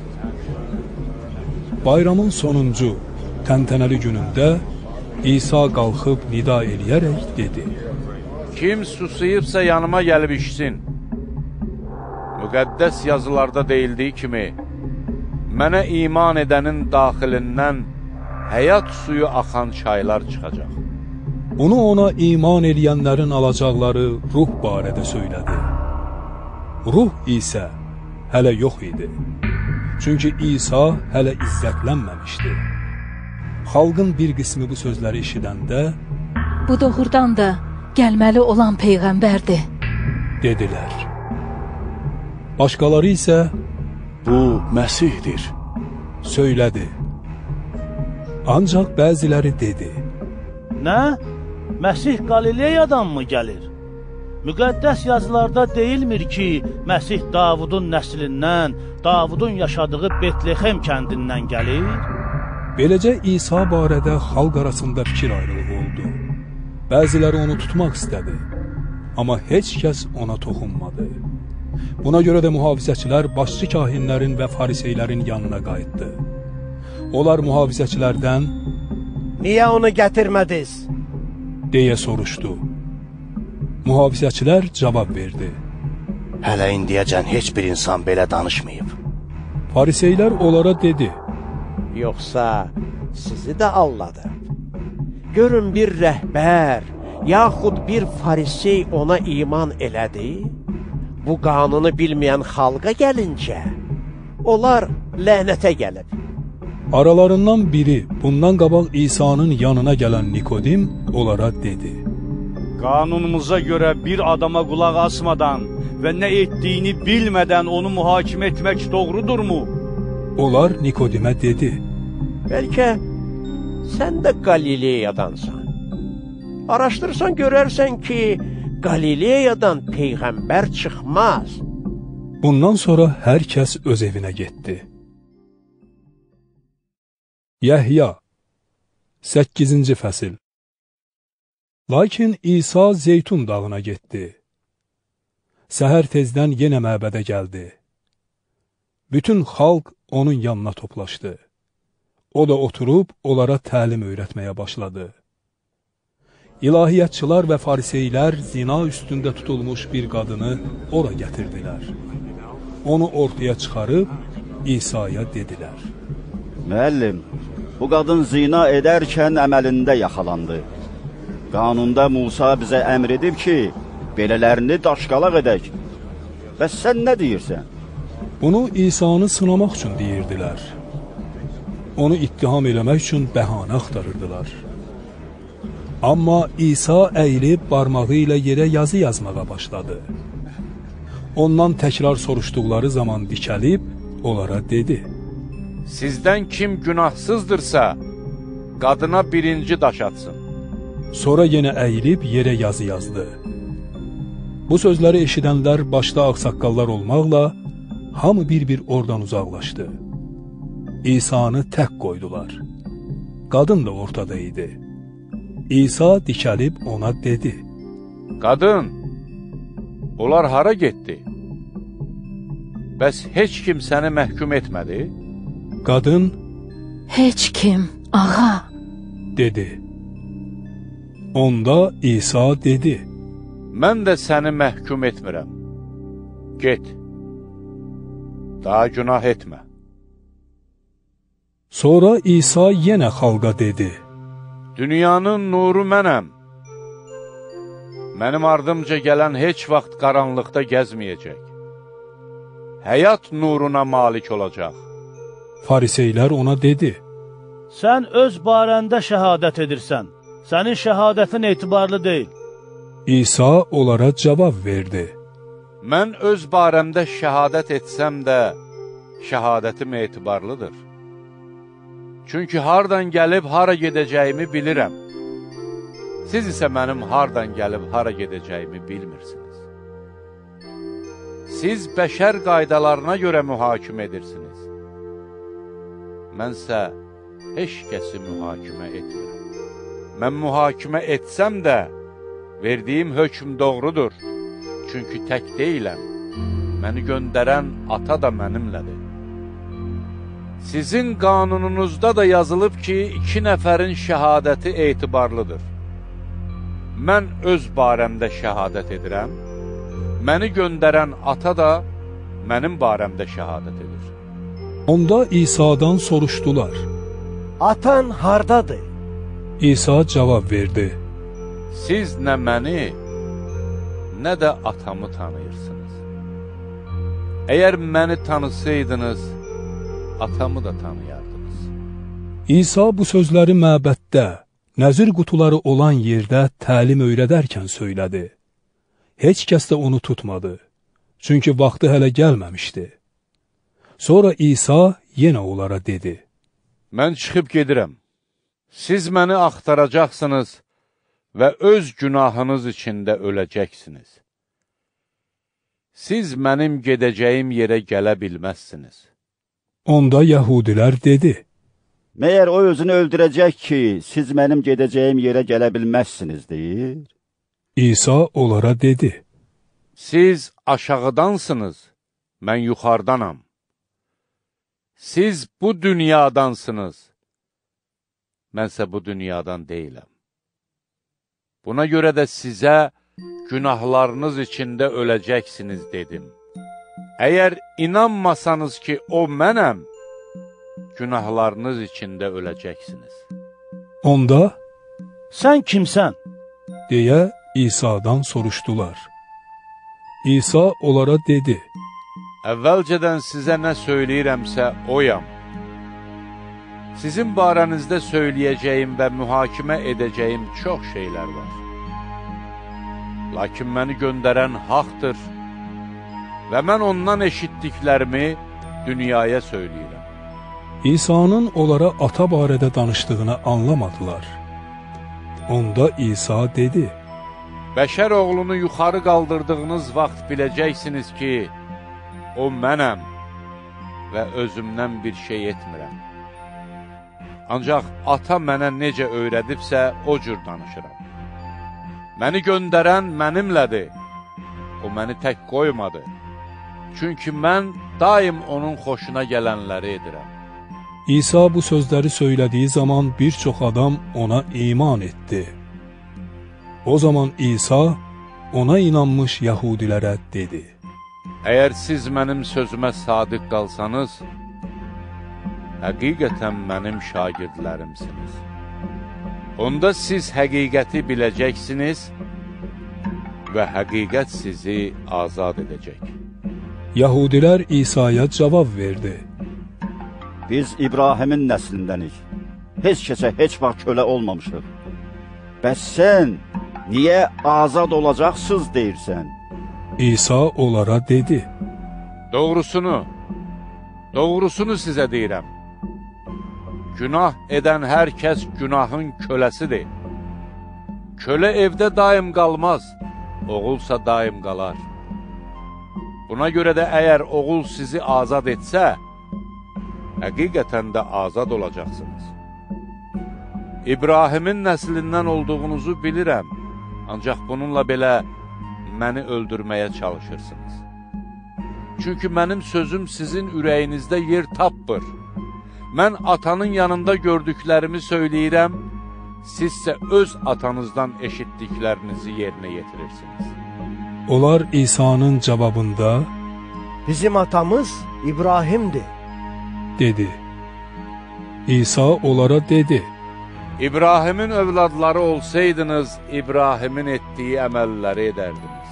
Bayramın sonuncu, təntənəli günündə İsa qalxıb nida eləyərək dedi: Kim susayıbsa yanıma gəlib içsin. Müqəddəs yazılarda deyildiyi kimi, mənə iman edənin daxilindən həyat suyu axan çaylar çıxacaq. Onu ona iman eləyənlərin alacaqları ruh barədə söylədi. Ruh isə hələ yox idi. Çünki İsa hələ izzətlənməmişdi. Xalqın bir qismi bu sözləri eşidəndə, Bu doğrudan da gəlməli olan Peyğəmbərdir, dedilər. Başqaları isə, Bu Məsihdir, söylədi. Ancaq bəziləri dedi: Nə? Məsih Qalileyadan mı gəlir? Müqəddəs yazılarda deyilmir ki, Məsih Davudun nəslindən, Davudun yaşadığı Betlexem kəndindən gəlir? Beləcə İsa barədə xalq arasında fikir ayrılığı oldu. Bəziləri onu tutmaq istədi, amma heç kəs ona toxunmadı. Buna görə də mühafizəçilər başçı kahinlərin və fariseylərin yanına qayıtdı. Onlar mühafizəçilərdən, Niyə onu gətirmədiniz? deyə soruşdu. Mühafizəçilər cavab verdi: Hələ indiyəcən heç bir insan belə danışmayıb. Fariseylər onlara dedi: Yoxsa sizi də alladı. Görün bir rəhbər, yaxud bir farisey ona iman elədi. Bu qanunu bilməyən xalqa gəlincə, onlar lənətə gəlib. Aralarından biri, bundan qabaq İsa'nın yanına gələn Nikodim onlara dedi: Qanunumuza görə bir adama qulaq asmadan və nə etdiyini bilmədən onu mühakimə etmək doğrudurmu? Onlar Nikodimə dedi: Bəlkə sən də Qalileyadansan. Araşdırsan görərsən ki, Qalileyadan Peyğəmbər çıxmaz. Bundan sonra hər kəs öz evinə getdi. Yəhya 8-ci fəsil. Lakin İsa Zeytun dağına getdi. Səhər tezdən yenə məbədə gəldi. Bütün xalq onun yanına toplaşdı. O da oturub onlara təlim öyrətməyə başladı. İlahiyyatçılar və fariseylər zina üstündə tutulmuş bir qadını ora gətirdilər. Onu ortaya çıxarıb İsa'ya dedilər: Müəllim, bu qadın zina edərkən əməlində yaxalandı. Qanunda Musa bizə əmr edib ki, belələrini daşqalaq edək. Bəs sən nə deyirsən? Bunu İsa'nı sınamaq üçün deyirdilər. Onu ittiham eləmək üçün bəhanə axtarırdılar. Amma İsa əyilib barmağı ilə yerə yazı yazmağa başladı. Ondan təkrar soruşduqları zaman dikəlib onlara dedi: Sizdən kim günahsızdırsa, qadına birinci daş atsın. Sonra yenə əyilib yerə yazı yazdı. Bu sözləri eşidənlər başda ağsaqqallar olmaqla hamı bir-bir oradan uzaqlaşdı. İsa'nı tək qoydular. Qadın da ortada idi. İsa dikəlib ona dedi: Qadın, onlar hara getdi? Bəs heç kim səni məhkum etmədi? Qadın, Heç kim, ağa, dedi. Onda İsa dedi: Mən də səni məhkum etmirəm. Get, daha günah etmə. Sonra İsa yenə xalqa dedi: Dünyanın nuru mənəm. Mənim ardımca gələn heç vaxt qaranlıqda gəzməyəcək. Həyat nuruna malik olacaq. Fariseylər ona dedi: Sən öz barəndə şəhadət edirsən. Sənin şəhadətin etibarlı deyil. İsa onlara cavab verdi: Mən öz barəmdə şəhadət etsəm də, şəhadətim etibarlıdır. Çünki hardan gəlib, hara gedəcəyimi bilirəm. Siz isə mənim hardan gəlib, hara gedəcəyimi bilmirsiniz. Siz bəşər qaydalarına görə mühakimə edirsiniz. Mənsə heç kəsi mühakimə etmirəm. Mən mühakimə etsəm də, verdiyim hökm doğrudur. Çünki tək deyiləm, məni göndərən ata da mənimlədir. Sizin qanununuzda da yazılıb ki, 2 nəfərin şəhadəti etibarlıdır. Mən öz barəmdə şəhadət edirəm, məni göndərən ata da mənim barəmdə şəhadət edir. Onda İsa'dan soruşdular: Atan hardadır? İsa cavab verdi: Siz nə məni, nə də atamı tanıyırsınız. Əgər məni tanısaydınız, atamı da tanıyardınız. İsa bu sözləri məbəddə, nəzir qutuları olan yerdə təlim öyrədərkən söylədi. Heç kəs də onu tutmadı, çünki vaxtı hələ gəlməmişdi. Sonra İsa yenə onlara dedi: Mən çıxıb gedirəm. Siz məni axtaracaqsınız və öz günahınız içində öləcəksiniz. Siz mənim gedəcəyim yerə gələ bilməzsiniz. Onda yəhudilər dedi: Məyər o özünü öldürəcək ki, siz mənim gedəcəyim yerə gələ bilməzsiniz, deyir? İsa onlara dedi: Siz aşağıdansınız, mən yuxarıdanam. Siz bu dünyadansınız, mənsə bu dünyadan deyiləm. Buna görə də sizə günahlarınız içində öləcəksiniz dedim. Əgər inanmasanız ki, o mənəm, günahlarınız içində öləcəksiniz. Onda, Sən kimsən? deyə İsa'dan soruşdular. İsa onlara dedi: Əvvəlcədən sizə nə söyləyirəmsə oyam. Sizin barənizdə söyləyəcəyim və mühakimə edəcəyim çox şeylər var. Lakin məni göndərən haqdır və mən ondan eşitdiklərimi dünyaya söyləyirəm. İsa'nın onlara ata barədə danışdığını anlamadılar. Onda İsa dedi: Bəşər oğlunu yuxarı qaldırdığınız vaxt biləcəksiniz ki, o mənəm və özümdən bir şey etmirəm. Ancaq ata mənə necə öyrədibsə, o cür danışıram. Məni göndərən mənimlədir. O məni tək qoymadı. Çünki mən daim onun xoşuna gələnləri edirəm. İsa bu sözləri söylədiyi zaman bir çox adam ona iman etdi. O zaman İsa ona inanmış yəhudilərə dedi: Əgər siz mənim sözümə sadiq qalsanız, həqiqətən mənim şagirdlərimsiniz. Onda siz həqiqəti biləcəksiniz və həqiqət sizi azad edəcək. Yəhudilər İsa'ya cavab verdi: Biz İbrahimin nəslindənik. Heç kəsə heç vaxt kölə olmamışıq. Bəs sən niyə azad olacaqsınız deyirsən? İsa onlara dedi: Doğrusunu sizə deyirəm. Günah edən hər kəs günahın köləsidir. Kölə evdə daim qalmaz, oğulsa daim qalar. Buna görə də əgər oğul sizi azad etsə, həqiqətən də azad olacaqsınız. İbrahimin nəslindən olduğunuzu bilirəm, ancaq bununla belə məni öldürməyə çalışırsınız. Çünki mənim sözüm sizin ürəyinizdə yer tapmır. Mən atanın yanında gördüklərimi söyləyirəm, sizsə öz atanızdan eşitdiklərinizi yerinə yetirirsiniz. Onlar İsa'nın cavabında, bizim atamız İbrahimdir, dedi. İsa onlara dedi, İbrahimin övladları olsaydınız, İbrahimin etdiyi əməlləri edərdiniz.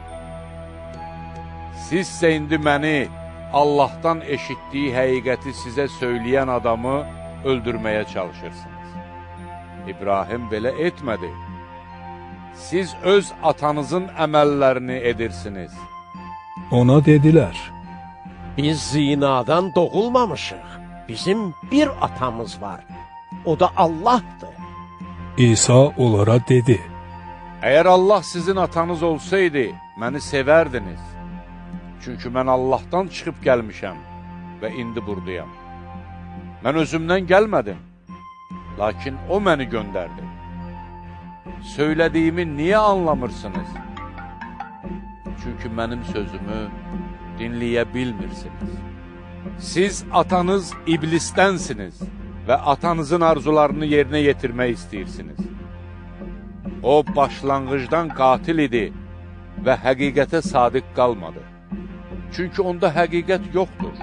Sizsə indi məni, Allahdan eşitdiyi həqiqəti sizə söyləyən adamı öldürməyə çalışırsınız. İbrahim belə etmədi. Siz öz atanızın əməllərini edirsiniz. Ona dedilər, biz zinadan doğulmamışıq. Bizim bir atamız var. O da Allah'dır. İsa onlara dedi, əgər Allah sizin atanız olsaydı, məni sevərdiniz. Çünki mən Allahdan çıxıb gəlmişəm və indi buradayam. Mən özümdən gəlmədim, lakin o məni göndərdi. Söylədiyimi niyə anlamırsınız? Çünki mənim sözümü dinləyə bilmirsiniz. Siz atanız iblisdənsiniz və atanızın arzularını yerinə yetirmək istəyirsiniz. O, başlanğıcdan qatil idi və həqiqətə sadiq qalmadı. Çünki onda həqiqət yoxdur.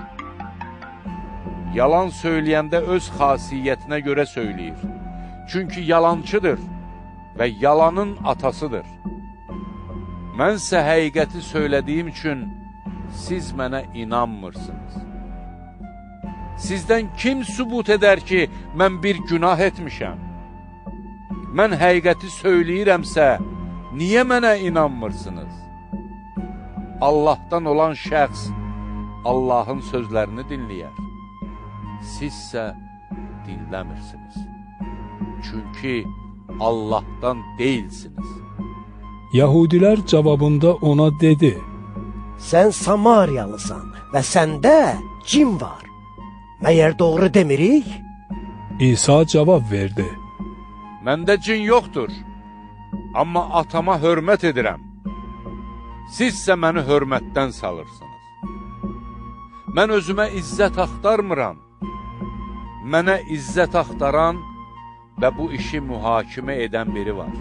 Yalan söyləyəndə öz xasiyyətinə görə söyləyir. Çünki yalancıdır və yalanın atasıdır. Mənsə həqiqəti söylədiyim üçün siz mənə inanmırsınız. Sizdən kim sübut edər ki, mən bir günah etmişəm? Mən həqiqəti söyləyirəmsə, niyə mənə inanmırsınız? Allahdan olan şəxs Allahın sözlərini dinləyər. Sizsə dinləmirsiniz. Çünki Allahdan deyilsiniz. Yahudilər cavabında ona dedi, sən Samariyalısan və səndə cin var. Məyər doğru demirik? İsa cavab verdi, məndə cin yoxdur, amma atama hörmət edirəm. Sizsə məni hörmətdən salırsınız. Mən özümə izzət axtarmıram. Mənə izzət axtaran və bu işi mühakimə edən biri var.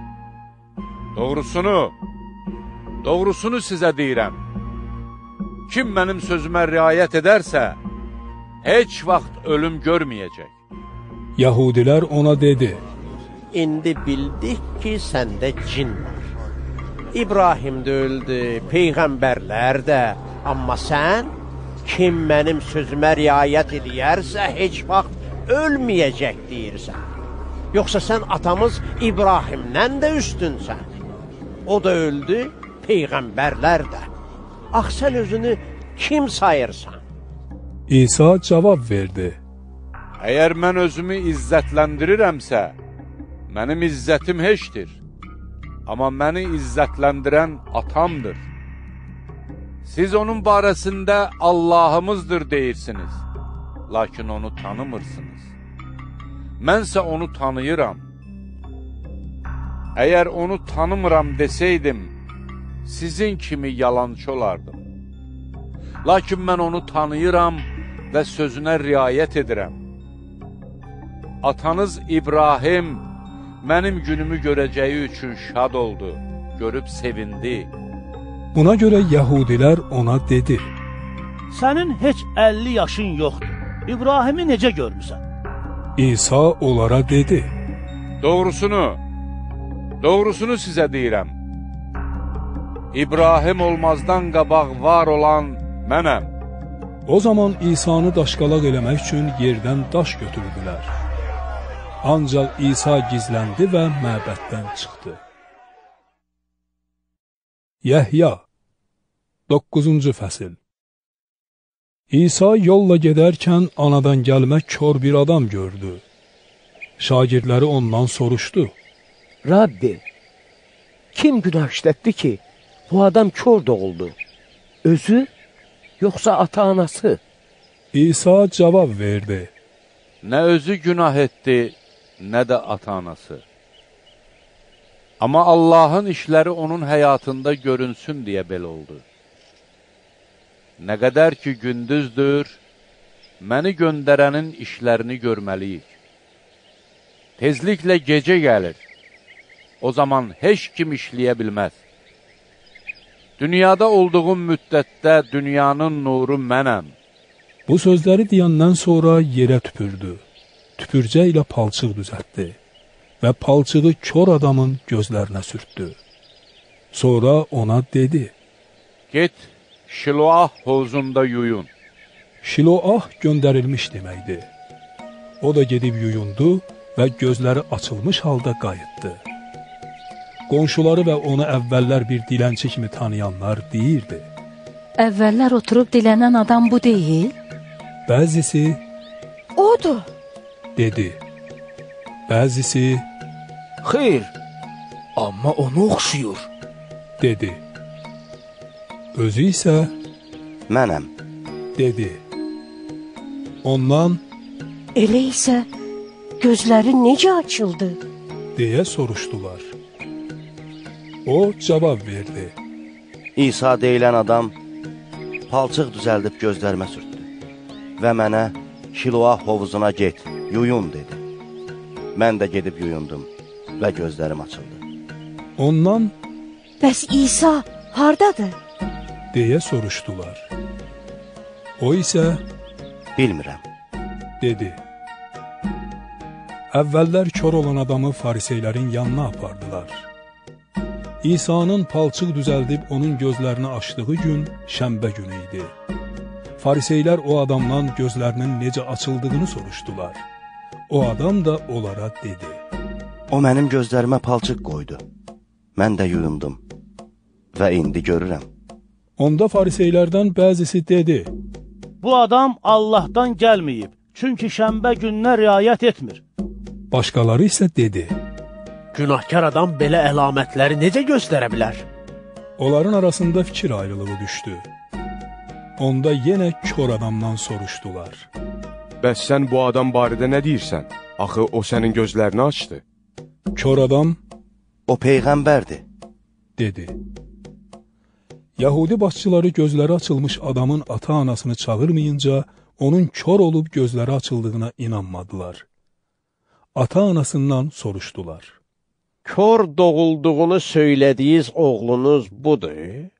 Doğrusunu sizə deyirəm. Kim mənim sözümə riayət edərsə, heç vaxt ölüm görməyəcək. Yahudilər ona dedi, İndi bildik ki, səndə cin var. İbrahim də öldü, peyğəmbərlər də. Amma sən, kim mənim sözümə riayət edərsə, heç vaxt ölməyəcək deyirsən. Yoxsa sən atamız İbrahimdən də üstünsən. O da öldü, peyğəmbərlər də. Ax, sən özünü kim sayırsan? İsa cavab verdi, əgər mən özümü izzətləndirirəmsə, mənim izzətim heçdir. Amma məni izzətləndirən atamdır. Siz onun barəsində Allahımızdır deyirsiniz, lakin onu tanımırsınız. Mənsə onu tanıyıram. Əgər onu tanımıram desəydim, sizin kimi yalancı olardım. Lakin mən onu tanıyıram və sözünə riayət edirəm. Atanız İbrahim mənim günümü görəcəyi üçün şad oldu, görüb sevindi. Buna görə Yahudilər ona dedi, sənin heç 50 yaşın yoxdur. İbrahimi necə görmüsən? İsa onlara dedi, doğrusunu sizə deyirəm. İbrahim olmazdan qabaq var olan mənəm. O zaman İsa'nı daşqalaq eləmək üçün yerdən daş götürdülər. Ancaq İsa gizləndi və məbəddən çıxdı. Yəhya 9-cu fəsil. İsa yolla gedərkən anadan gəlmə kör bir adam gördü. Şagirdləri ondan soruşdu, Rabbi, kim günah işlətdi ki, bu adam kör doğuldu? Özü, yoxsa ata-anası? İsa cavab verdi. Nə özü günah etdi, nə də ata-anası. Amma Allahın işləri onun həyatında görünsün deyə belə oldu. Nə qədər ki gündüzdür, məni göndərənin işlərini görməliyik. Tezliklə gecə gəlir, o zaman heç kim işləyə bilməz. Dünyada olduğum müddətdə dünyanın nuru mənəm. Bu sözləri deyəndən sonra yerə tüpürdü. Tüpürcə ilə palçıq düzəltdi və palçığı kör adamın gözlərinə sürtdü. Sonra ona dedi: Get, Şiloah hovuzunda yuyun. Şiloah göndərilmiş deməkdir. O da gedib yuyundu və gözləri açılmış halda qayıtdı. Qonşuları və onu əvvəllər bir dilənçi kimi tanıyanlar deyirdi: Əvvəllər oturub dilənən adam bu deyil? Bəzisi odur, dedi. Bəzisi xeyr, amma onu oxşuyur, dedi. Özü isə mənəm, dedi. Ondan elə isə gözləri necə açıldı? deyə soruşdular. O cavab verdi. İsa deyilən adam palçıq düzəldib gözlərimə sürtdü və mənə Şiloah hovuzuna get, yuyun dedi. Mən də gedib yuyundum və gözlərim açıldı. Ondan bəs İsa hardadır? deyə soruşdular. O isə bilmirəm, dedi. Əvvəllər kör olan adamı fariseylərin yanına apardılar. İsa'nın palçıq düzəldib onun gözlərini açdığı gün şənbə günü idi. Fariseylər o adamdan gözlərinin necə açıldığını soruşdular. O adam da onlara dedi: O mənim gözlərimə palçıq qoydu. Mən də yuyundum və indi görürəm. Onda fariseylərdən bəzisi dedi: Bu adam Allahdan gəlməyib, çünki şənbə gününə riayət etmir. Başqaları isə dedi: Günahkar adam belə əlamətləri necə göstərə bilər? Onların arasında fikir ayrılığı düşdü. Onda yenə kör adamdan soruşdular: Bəs sən bu adam barədə nə deyirsən? Axı o sənin gözlərini açdı. Kör adam: O peyğəmbərdir, dedi. Yahudi başçıları gözləri açılmış adamın ata-anasını çağırmayınca, onun kör olub gözləri açıldığına inanmadılar. Ata-anasından soruşdular: Kör doğulduğunu söylədiyiniz oğlunuz budur?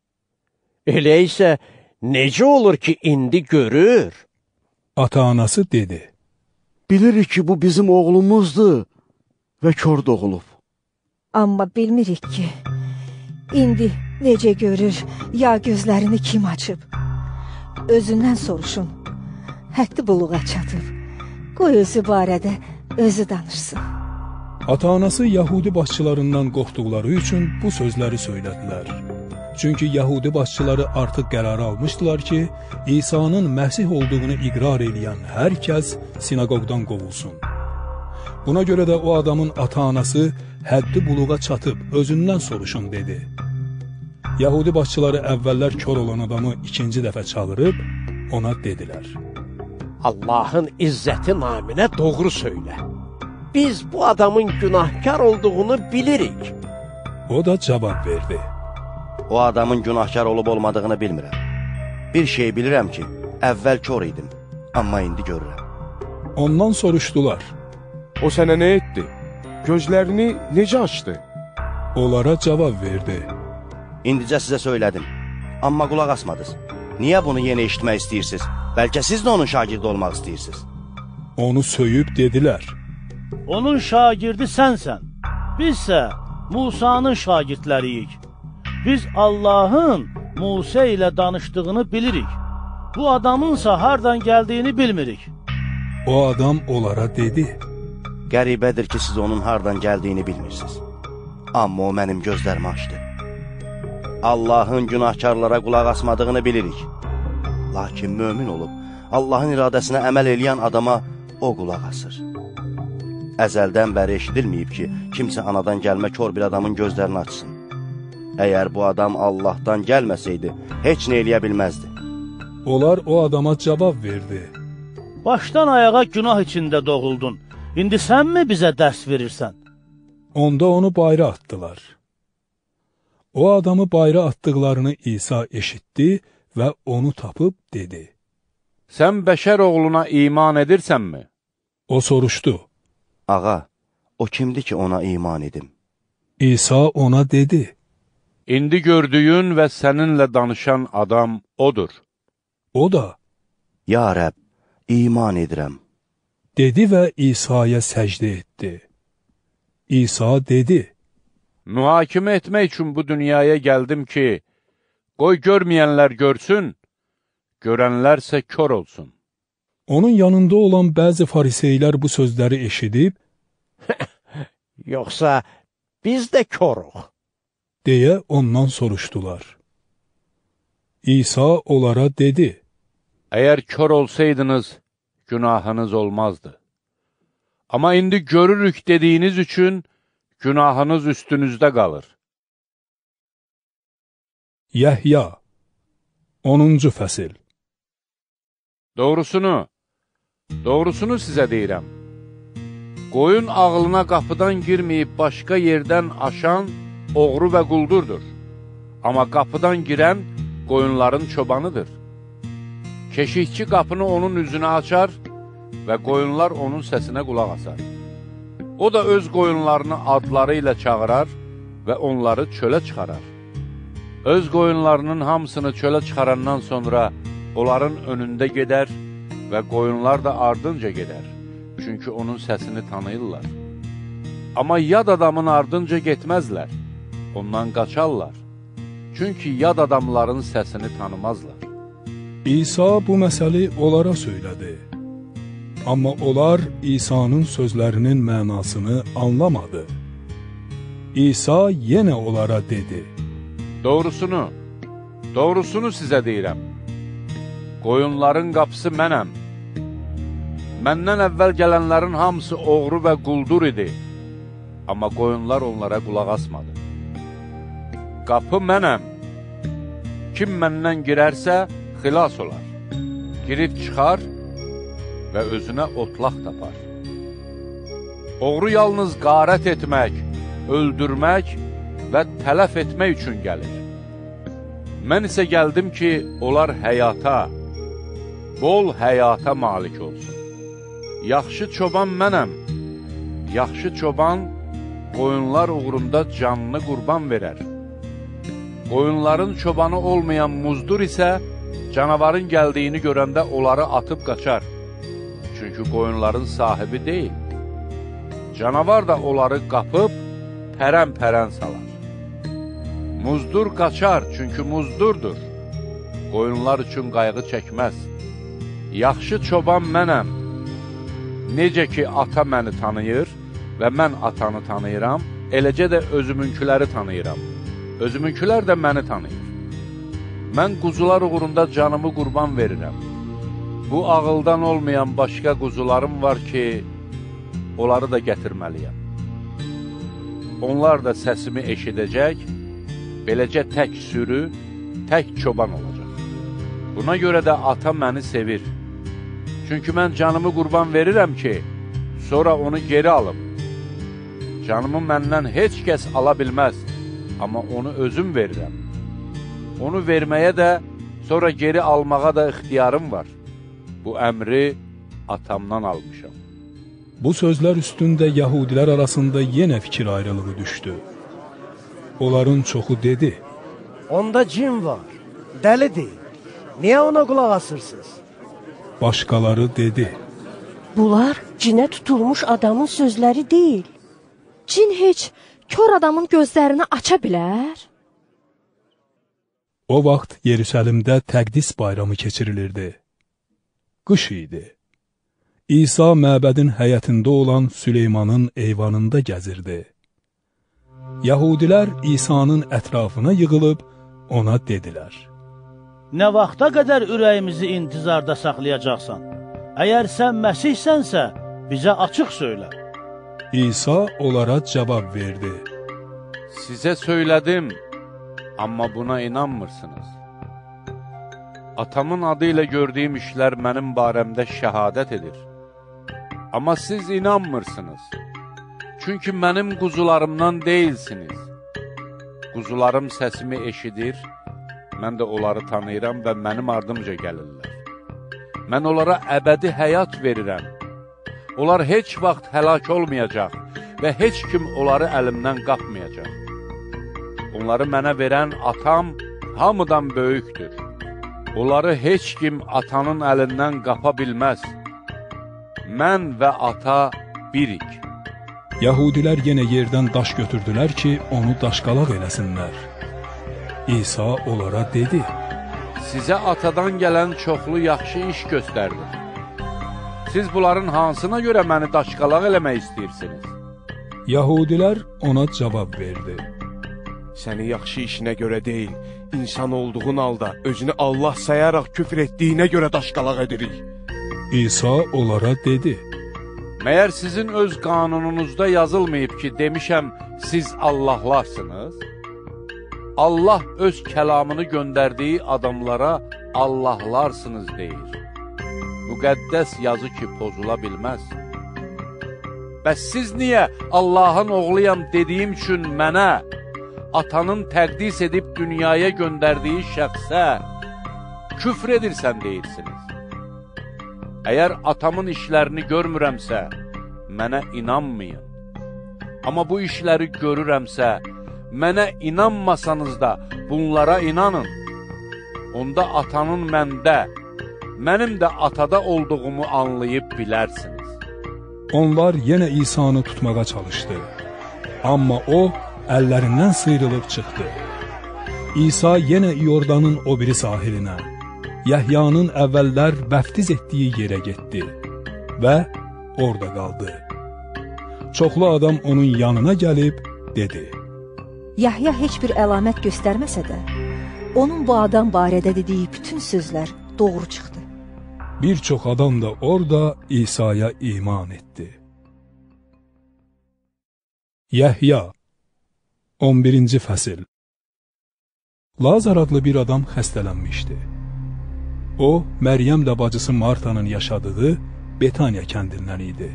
Elə isə necə olur ki, indi görür? Ata-anası dedi: Bilirik ki, bu bizim oğlumuzdur və kör doğulub. Amma bilmirik ki, indi necə görür, ya gözlərini kim açıb? Özündən soruşun, həddi buluğa çatıb. Qoy özü barədə özü danışsın. Ata-anası Yahudi başçılarından qorxduqları üçün bu sözləri söylədilər. Çünki Yahudi başçıları artıq qərar almışdılar ki, İsa'nın Məsih olduğunu iqrar edən hər kəs sinagogdan qovulsun. Buna görə də o adamın ata-anası həddi buluğa çatıb özündən soruşun dedi. Yahudi başçıları əvvəllər kör olan adamı ikinci dəfə çağırıb ona dedilər: Allahın izzəti naminə doğru söylə. Biz bu adamın günahkar olduğunu bilirik. O da cavab verdi: O adamın günahkar olub olmadığını bilmirəm. Bir şey bilirəm ki, əvvəl kör idim, amma indi görürəm. Ondan soruşdular: O sənə nə etdi? Gözlərini necə açdı? Onlara cavab verdi: İndicə sizə söylədim, amma qulaq asmadınız. Niyə bunu yenə eşitmək istəyirsiniz? Bəlkə siz də onun şagirdi olmaq istəyirsiniz. Onu söyüb dedilər: Onun şagirdi sənsən, bizsə Musanın şagirdləriyik. Biz Allahın Musa ilə danışdığını bilirik. Bu adamınsa hardan gəldiyini bilmirik. O adam onlara dedi: Qəribədir ki, siz onun hardan gəldiyini bilmirsiniz. Amma o mənim gözlərimi açdı. Allahın günahkarlara qulaq asmadığını bilirik. Lakin mömin olub, Allahın iradəsinə əməl eləyən adama o qulaq asır. Əzəldən bəri eşidilməyib ki, kimsə anadan gəlmə kör bir adamın gözlərini açsın. Əgər bu adam Allahdan gəlməsəydi, heç nə eləyə bilməzdi. Onlar o adama cavab verdi: Başdan ayağa günah içində doğuldun. İndi sən mi bizə dərs verirsən? Onda onu bayra atdılar. O adamı bayra atdıqlarını İsa eşitdi və onu tapıb dedi. Sən bəşər oğluna iman edirsənmi? O soruşdu. Ağa, o kimdir ki ona iman edim? İsa ona dedi. İndi gördüyün və səninlə danışan adam odur. O da, Ya Rəbb, iman edirəm. Dedi və İsa'ya səcdə etdi. İsa dedi, Mühakimə etmək üçün bu dünyaya gəldim ki, qoy görməyənlər görsün, görənlərsə kör olsun. Onun yanında olan bəzi fariseylər bu sözləri eşidib, Yoxsa biz də koruq, deyə ondan soruşdular. İsa onlara dedi, Əgər kör olsaydınız, günahınız olmazdı. Amma indi görürük dediyiniz üçün günahınız üstünüzdə qalır. Yəhya 10-cu fəsil. Doğrusunu sizə deyirəm. Qoyun ağlına qapıdan girməyib başqa yerdən aşan oğru və quldurdur. Amma qapıdan girən qoyunların çobanıdır. Keşikçi qapını onun üzünə açar və qoyunlar onun səsinə qulaq asar. O da öz qoyunlarını adları ilə çağırar və onları çölə çıxarar. Öz qoyunlarının hamısını çölə çıxarandan sonra onların önündə gedər və qoyunlar da ardınca gedər. Çünki onun səsini tanıyırlar. Amma yad adamın ardınca getməzlər, ondan qaçarlar. Çünki yad adamların səsini tanımazlar. İsa bu məsəli onlara söylədi. Amma onlar İsa'nın sözlərinin mənasını anlamadı. İsa yenə onlara dedi. Doğrusunu sizə deyirəm. Qoyunların qapısı mənəm. Məndən əvvəl gələnlərin hamısı oğru və quldur idi. Amma qoyunlar onlara qulaq asmadı. Qapı mənəm. Kim məndən girərsə, xilas olar. Girib çıxar və özünə otlaq tapar. Oğru yalnız qarət etmək, öldürmək və tələf etmək üçün gəlir. Mən isə gəldim ki, onlar həyata, bol həyata malik olsun. Yaxşı çoban mənəm. Yaxşı çoban qoyunlar uğrunda canını qurban verər. Qoyunların çobanı olmayan muzdur isə canavarın gəldiyini görəndə onları atıb qaçar. Çünki qoyunların sahibi deyil. Canavar da onları qapıb pərən-pərən salar. Muzdur qaçar, çünki muzdurdur. Qoyunlar üçün qayğı çəkməz. Yaxşı çoban mənəm. Necə ki, ata məni tanıyır və mən atanı tanıyıram, eləcə də özümünküləri tanıyıram. Özümünkülər də məni tanıyır. Mən quzular uğrunda canımı qurban verirəm. Bu ağıldan olmayan başqa quzularım var ki, onları da gətirməliyəm. Onlar da səsimi eşidəcək, beləcə tək sürü, tək çoban olacaq. Buna görə də ata məni sevir. Çünki mən canımı qurban verirəm ki, sonra onu geri alım. Canımı məndən heç kəs ala bilməz, amma onu özüm verirəm. Onu verməyə də, sonra geri almağa da ixtiyarım var. Bu əmri atamdan almışam. Bu sözlər üstündə yəhudilər arasında yenə fikir ayrılığı düşdü. Onların çoxu dedi, Onda cin var, dəlidir. Niyə ona qulaq asırsınız? Başqaları dedi, Bunlar cinə tutulmuş adamın sözləri deyil. Cin heç kör adamın gözlərini aça bilər? O vaxt Yerusəlimdə Təqdis bayramı keçirilirdi. Qış idi. İsa məbədin həyətində olan Süleymanın eyvanında gəzirdi. Yəhudilər İsa'nın ətrafına yığılıb ona dedilər, Nə vaxta qədər ürəyimizi intizarda saxlayacaqsan? Əgər sən Məsihsənsə, bizə açıq söylə. İsa onlara cavab verdi. Sizə söylədim, amma buna inanmırsınız. Atamın adı ilə gördüyüm işlər mənim barəmdə şəhadət edir. Amma siz inanmırsınız. Çünki mənim quzularımdan deyilsiniz. Quzularım səsimi eşidir, mən də onları tanıyıram və mənim ardımca gəlirlər. Mən onlara əbədi həyat verirəm. Onlar heç vaxt həlak olmayacaq və heç kim onları əlimdən qapmayacaq. Onları mənə verən atam hamıdan böyükdür. Onları heç kim atanın əlindən qapa bilməz. Mən və ata birik. Yahudilər yenə yerdən daş götürdülər ki, onu daşqalaq eləsinlər. İsa onlara dedi: Sizə atadan gələn çoxlu yaxşı iş göstərdim. Siz bunların hansına görə məni daşqalaq eləmək istəyirsiniz? Yahudilər ona cavab verdi: Səni yaxşı işinə görə deyil, insan olduğun halda özünü Allah sayaraq küfr etdiyinə görə daşqalaq edirik. İsa onlara dedi: Məyər sizin öz qanununuzda yazılmayıb ki, demişəm, siz Allahlarsınız? Allah öz kəlamını göndərdiyi adamlara Allahlarsınız deyir. Müqəddəs yazı ki, pozula bilməz. Bəs siz niyə Allahın oğluyam dediyim üçün mənə, atanın təqdis edib dünyaya göndərdiyi şəxsə küfr edirsən deyirsiniz? Əgər atamın işlərini görmürəmsə, mənə inanmayın. Amma bu işləri görürəmsə, mənə inanmasanız da bunlara inanın. Onda atanın məndə, mənim də atada olduğumu anlayıb bilərsiniz. Onlar yenə İsa'nı tutmağa çalışdı. Amma o, əllərindən sıyrılıb çıxdı. İsa yenə İordanın o biri sahilinə, Yəhyanın əvvəllər vəftiz etdiyi yerə getdi və orada qaldı. Çoxlu adam onun yanına gəlib dedi: Yahya heç bir əlamət göstərməsə də, onun bu adam barədə dediyi bütün sözlər doğru çıxdı. Bir çox adam da orada İsa'ya iman etdi. Yəhya 11-ci fəsil. Lazar adlı bir adam xəstələnmişdi. O, Məryəmlə bacısı Martanın yaşadığı Betaniya kəndindən idi.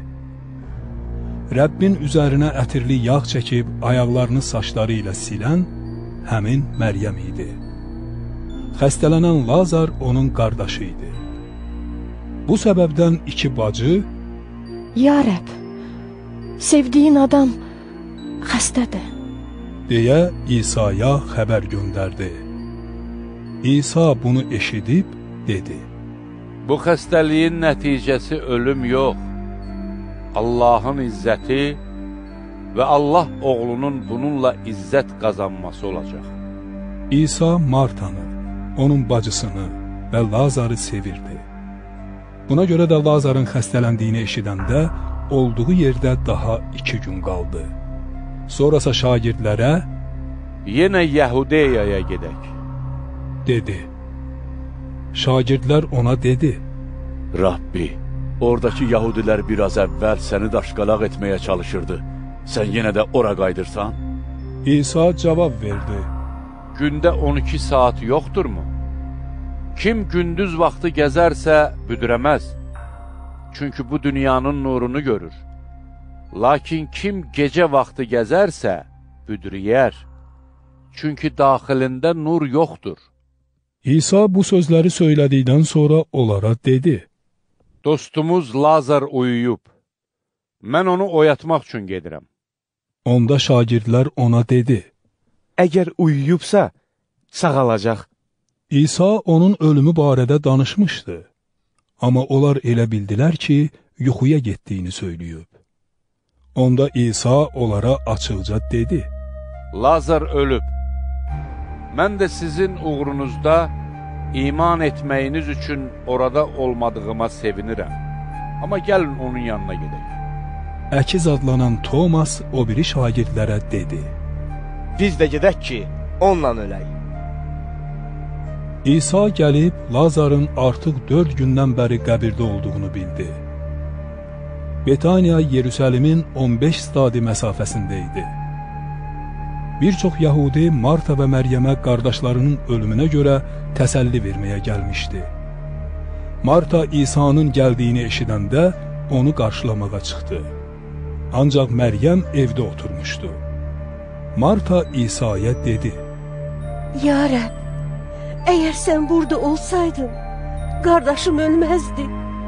Rəbbin üzərinə ətirli yağ çəkib ayaqlarını saçları ilə silən həmin Məryəm idi. Xəstələnən Lazar onun qardaşı idi. Bu səbəbdən iki bacı: Ya Rəbb, sevdiyin adam xəstədir deyə İsa'ya xəbər göndərdi. İsa bunu eşidib dedi: Bu xəstəliyin nəticəsi ölüm yox, Allahın izzəti və Allah oğlunun bununla izzət qazanması olacaq. İsa Martanı, onun bacısını və Lazarı sevirdi. Buna görə də Lazarın xəstələndiyini eşidəndə olduğu yerdə daha 2 gün qaldı. Sonrasa şagirdlərə: Yenə Yəhudiyaya gedək, dedi. Şagirdlər ona dedi: Rabbi, oradakı Yahudilər biraz əvvəl səni daşqalaq etməyə çalışırdı. Sən yenə də ora qaydırsan? İsa cavab verdi: Gündə 12 saat yoxdurmu? Kim gündüz vaxtı gəzərsə büdürəməz. Çünki bu dünyanın nurunu görür. Lakin kim gecə vaxtı gəzərsə büdürəyər. Çünki daxilində nur yoxdur. İsa bu sözləri söylədikdən sonra onlara dedi: Dostumuz Lazar uyuyub. Mən onu oyatmaq üçün gedirəm. Onda şagirdlər ona dedi: Əgər uyuyubsa, sağalacaq. İsa onun ölümü barədə danışmışdı. Amma onlar elə bildilər ki, yuxuya getdiyini söyləyib. Onda İsa onlara açıqca dedi: Lazar ölüb. Mən də sizin uğrunuzda iman etməyiniz üçün orada olmadığıma sevinirəm. Amma gəlin onun yanına gedək. Əkiz adlanan Tomas o biri şagirdlərə dedi: Biz də gedək ki, onunla ölək. İsa gəlib Lazarın artıq 4 gündən bəri qəbirdə olduğunu bildi. Betaniya Yerusəlimin 15 stadi məsafəsində idi. Bir çox Yahudi Marta və Məryəmə qardaşlarının ölümünə görə təsəlli verməyə gəlmişdi. Marta İsa'nın gəldiyini eşidəndə onu qarşılamağa çıxdı. Ancaq Məryəm evdə oturmuşdu. Marta İsa'ya dedi: Ya Rəbb, əgər sən burada olsaydın, qardaşım ölməzdi.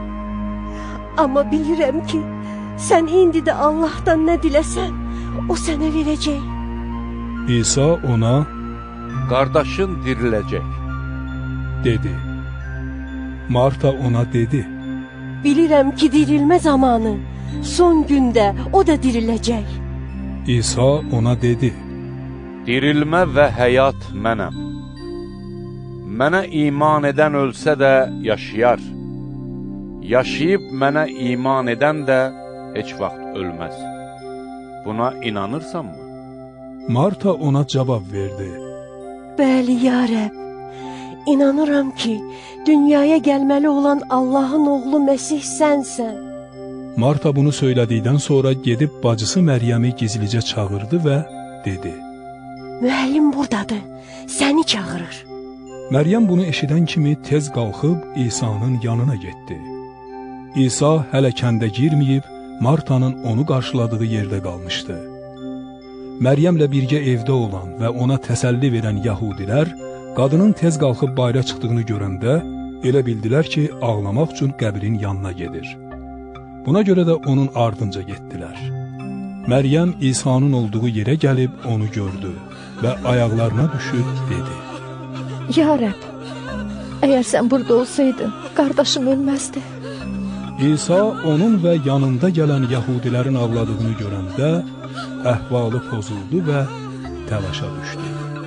Amma bilirəm ki, sən indi də Allahdan nə diləsən, o sənə verəcək. İsa ona: qardaşın diriləcək, dedi. Marta ona dedi: Bilirəm ki, dirilmə zamanı, son gündə o da diriləcək. İsa ona dedi: dirilmə və həyat mənəm. Mənə iman edən ölsə də yaşayar. Yaşayıb mənə iman edən də heç vaxt ölməz. Buna inanırsanmı? Marta ona cavab verdi: Bəli, ya Rəbb, inanıram ki, dünyaya gəlməli olan Allahın oğlu Məsih sənsən. Marta bunu söylədikdən sonra gedib bacısı Məryəmi gizlicə çağırdı və dedi: Müəllim buradadır, səni çağırır. Məryəm bunu eşidən kimi tez qalxıb İsa'nın yanına getdi. İsa hələ kəndə girməyib, Martanın onu qarşıladığı yerdə qalmışdı. Məryəmlə birgə evdə olan və ona təsəlli verən Yahudilər qadının tez qalxıb bayra çıxdığını görəndə elə bildilər ki, ağlamaq üçün qəbrin yanına gedir. Buna görə də onun ardınca getdilər. Məryəm İsa'nın olduğu yerə gəlib onu gördü və ayaqlarına düşüb dedi: Ya Rəbb, əgər sən burada olsaydın, qardaşım ölməzdi. İsa onun və yanında gələn Yahudilərin ağladığını görəndə əhvalı pozuldu və təlaşa düşdü.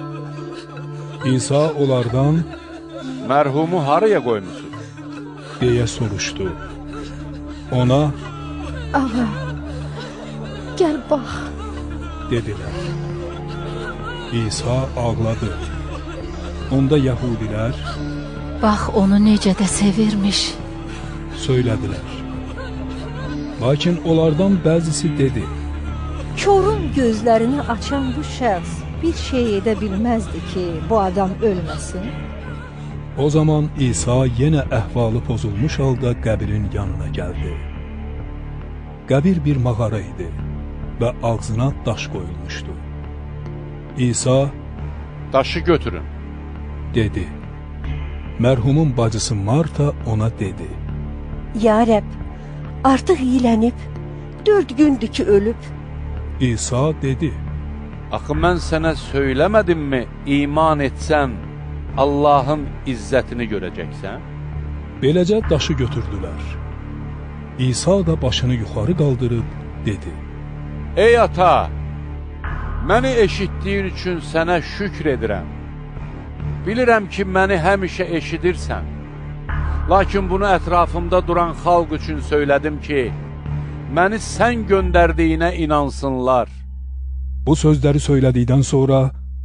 İsa onlardan: mərhumu haraya qoymusunuz? deyə soruşdu. Ona: Ağa, gəl bax, dedilər. İsa ağladı. Onda Yahudilər: bax onu necə də sevirmiş, söylədilər. Lakin onlardan bəzisi dedi: Körün gözlərini açan bu şəxs bir şey edə bilməzdi ki, bu adam ölməsin. O zaman İsa yenə əhvalı pozulmuş halda qəbrin yanına gəldi. Qəbir bir mağara idi və ağzına daş qoyulmuşdu. İsa: daşı götürün, dedi. Mərhumun bacısı Marta ona dedi: Ya Rəbb, artıq iyilənib, 4 gündür ki, ölüb. İsa dedi: axı mən sənə söyləmədimmi, iman etsən, Allahın izzətini görəcəksən? Beləcə daşı götürdülər. İsa da başını yuxarı qaldırıb dedi: Ey ata, məni eşitdiyin üçün sənə şükr edirəm. Bilirəm ki, məni həmişə eşidirsən. Lakin bunu ətrafımda duran xalq üçün söylədim ki, məni sən göndərdiyinə inansınlar. Bu sözləri söylədikdən sonra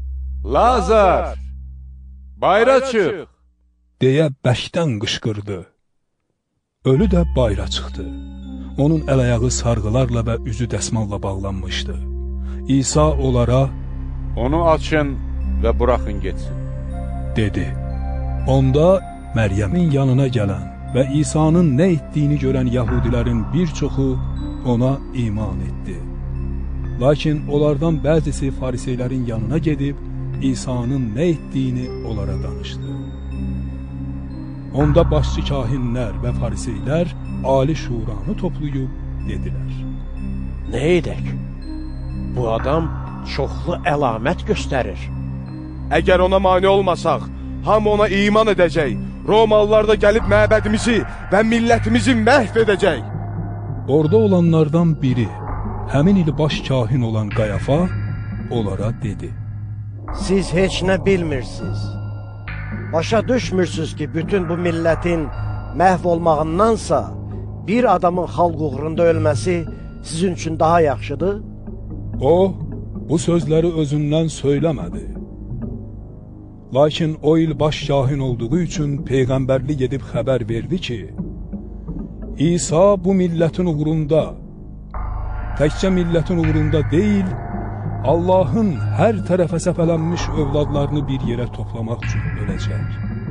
Lazar, bayra çıx, deyə bəkdən qışqırdı. Ölü də bayra çıxdı. Onun əl-ayağı sarğılarla və üzü dəsmalla bağlanmışdı. İsa onlara: onu açın və buraxın getsin, dedi. Onda Məryəmin yanına gələn və İsa'nın nə etdiyini görən Yahudilərin bir çoxu ona iman etdi. Lakin onlardan bəzisi fariseylərin yanına gedib İsa'nın nə etdiyini onlara danışdı. Onda başçı kahinlər və fariseylər ali şuranı toplayıb dedilər: Nə edək? Bu adam çoxlu əlamət göstərir. Əgər ona mane olmasaq, hamı ona iman edəcək. Romalılar da gəlib məbədimizi və millətimizi məhv edəcək. Orada olanlardan biri, həmin il baş kahin olan Qayafa, onlara dedi: Siz heç nə bilmirsiniz. Başa düşmürsünüz ki, bütün bu millətin məhv olmağındansa, bir adamın xalq uğrunda ölməsi sizin üçün daha yaxşıdır? O, bu sözləri özündən söyləmədi. Lakin o il baş kahin olduğu üçün peyğəmbərlik edib xəbər verdi ki, İsa bu millətin uğrunda, təkcə millətin uğrunda deyil, Allahın hər tərəfə səpələnmiş övladlarını bir yerə toplamaq üçün öləcək.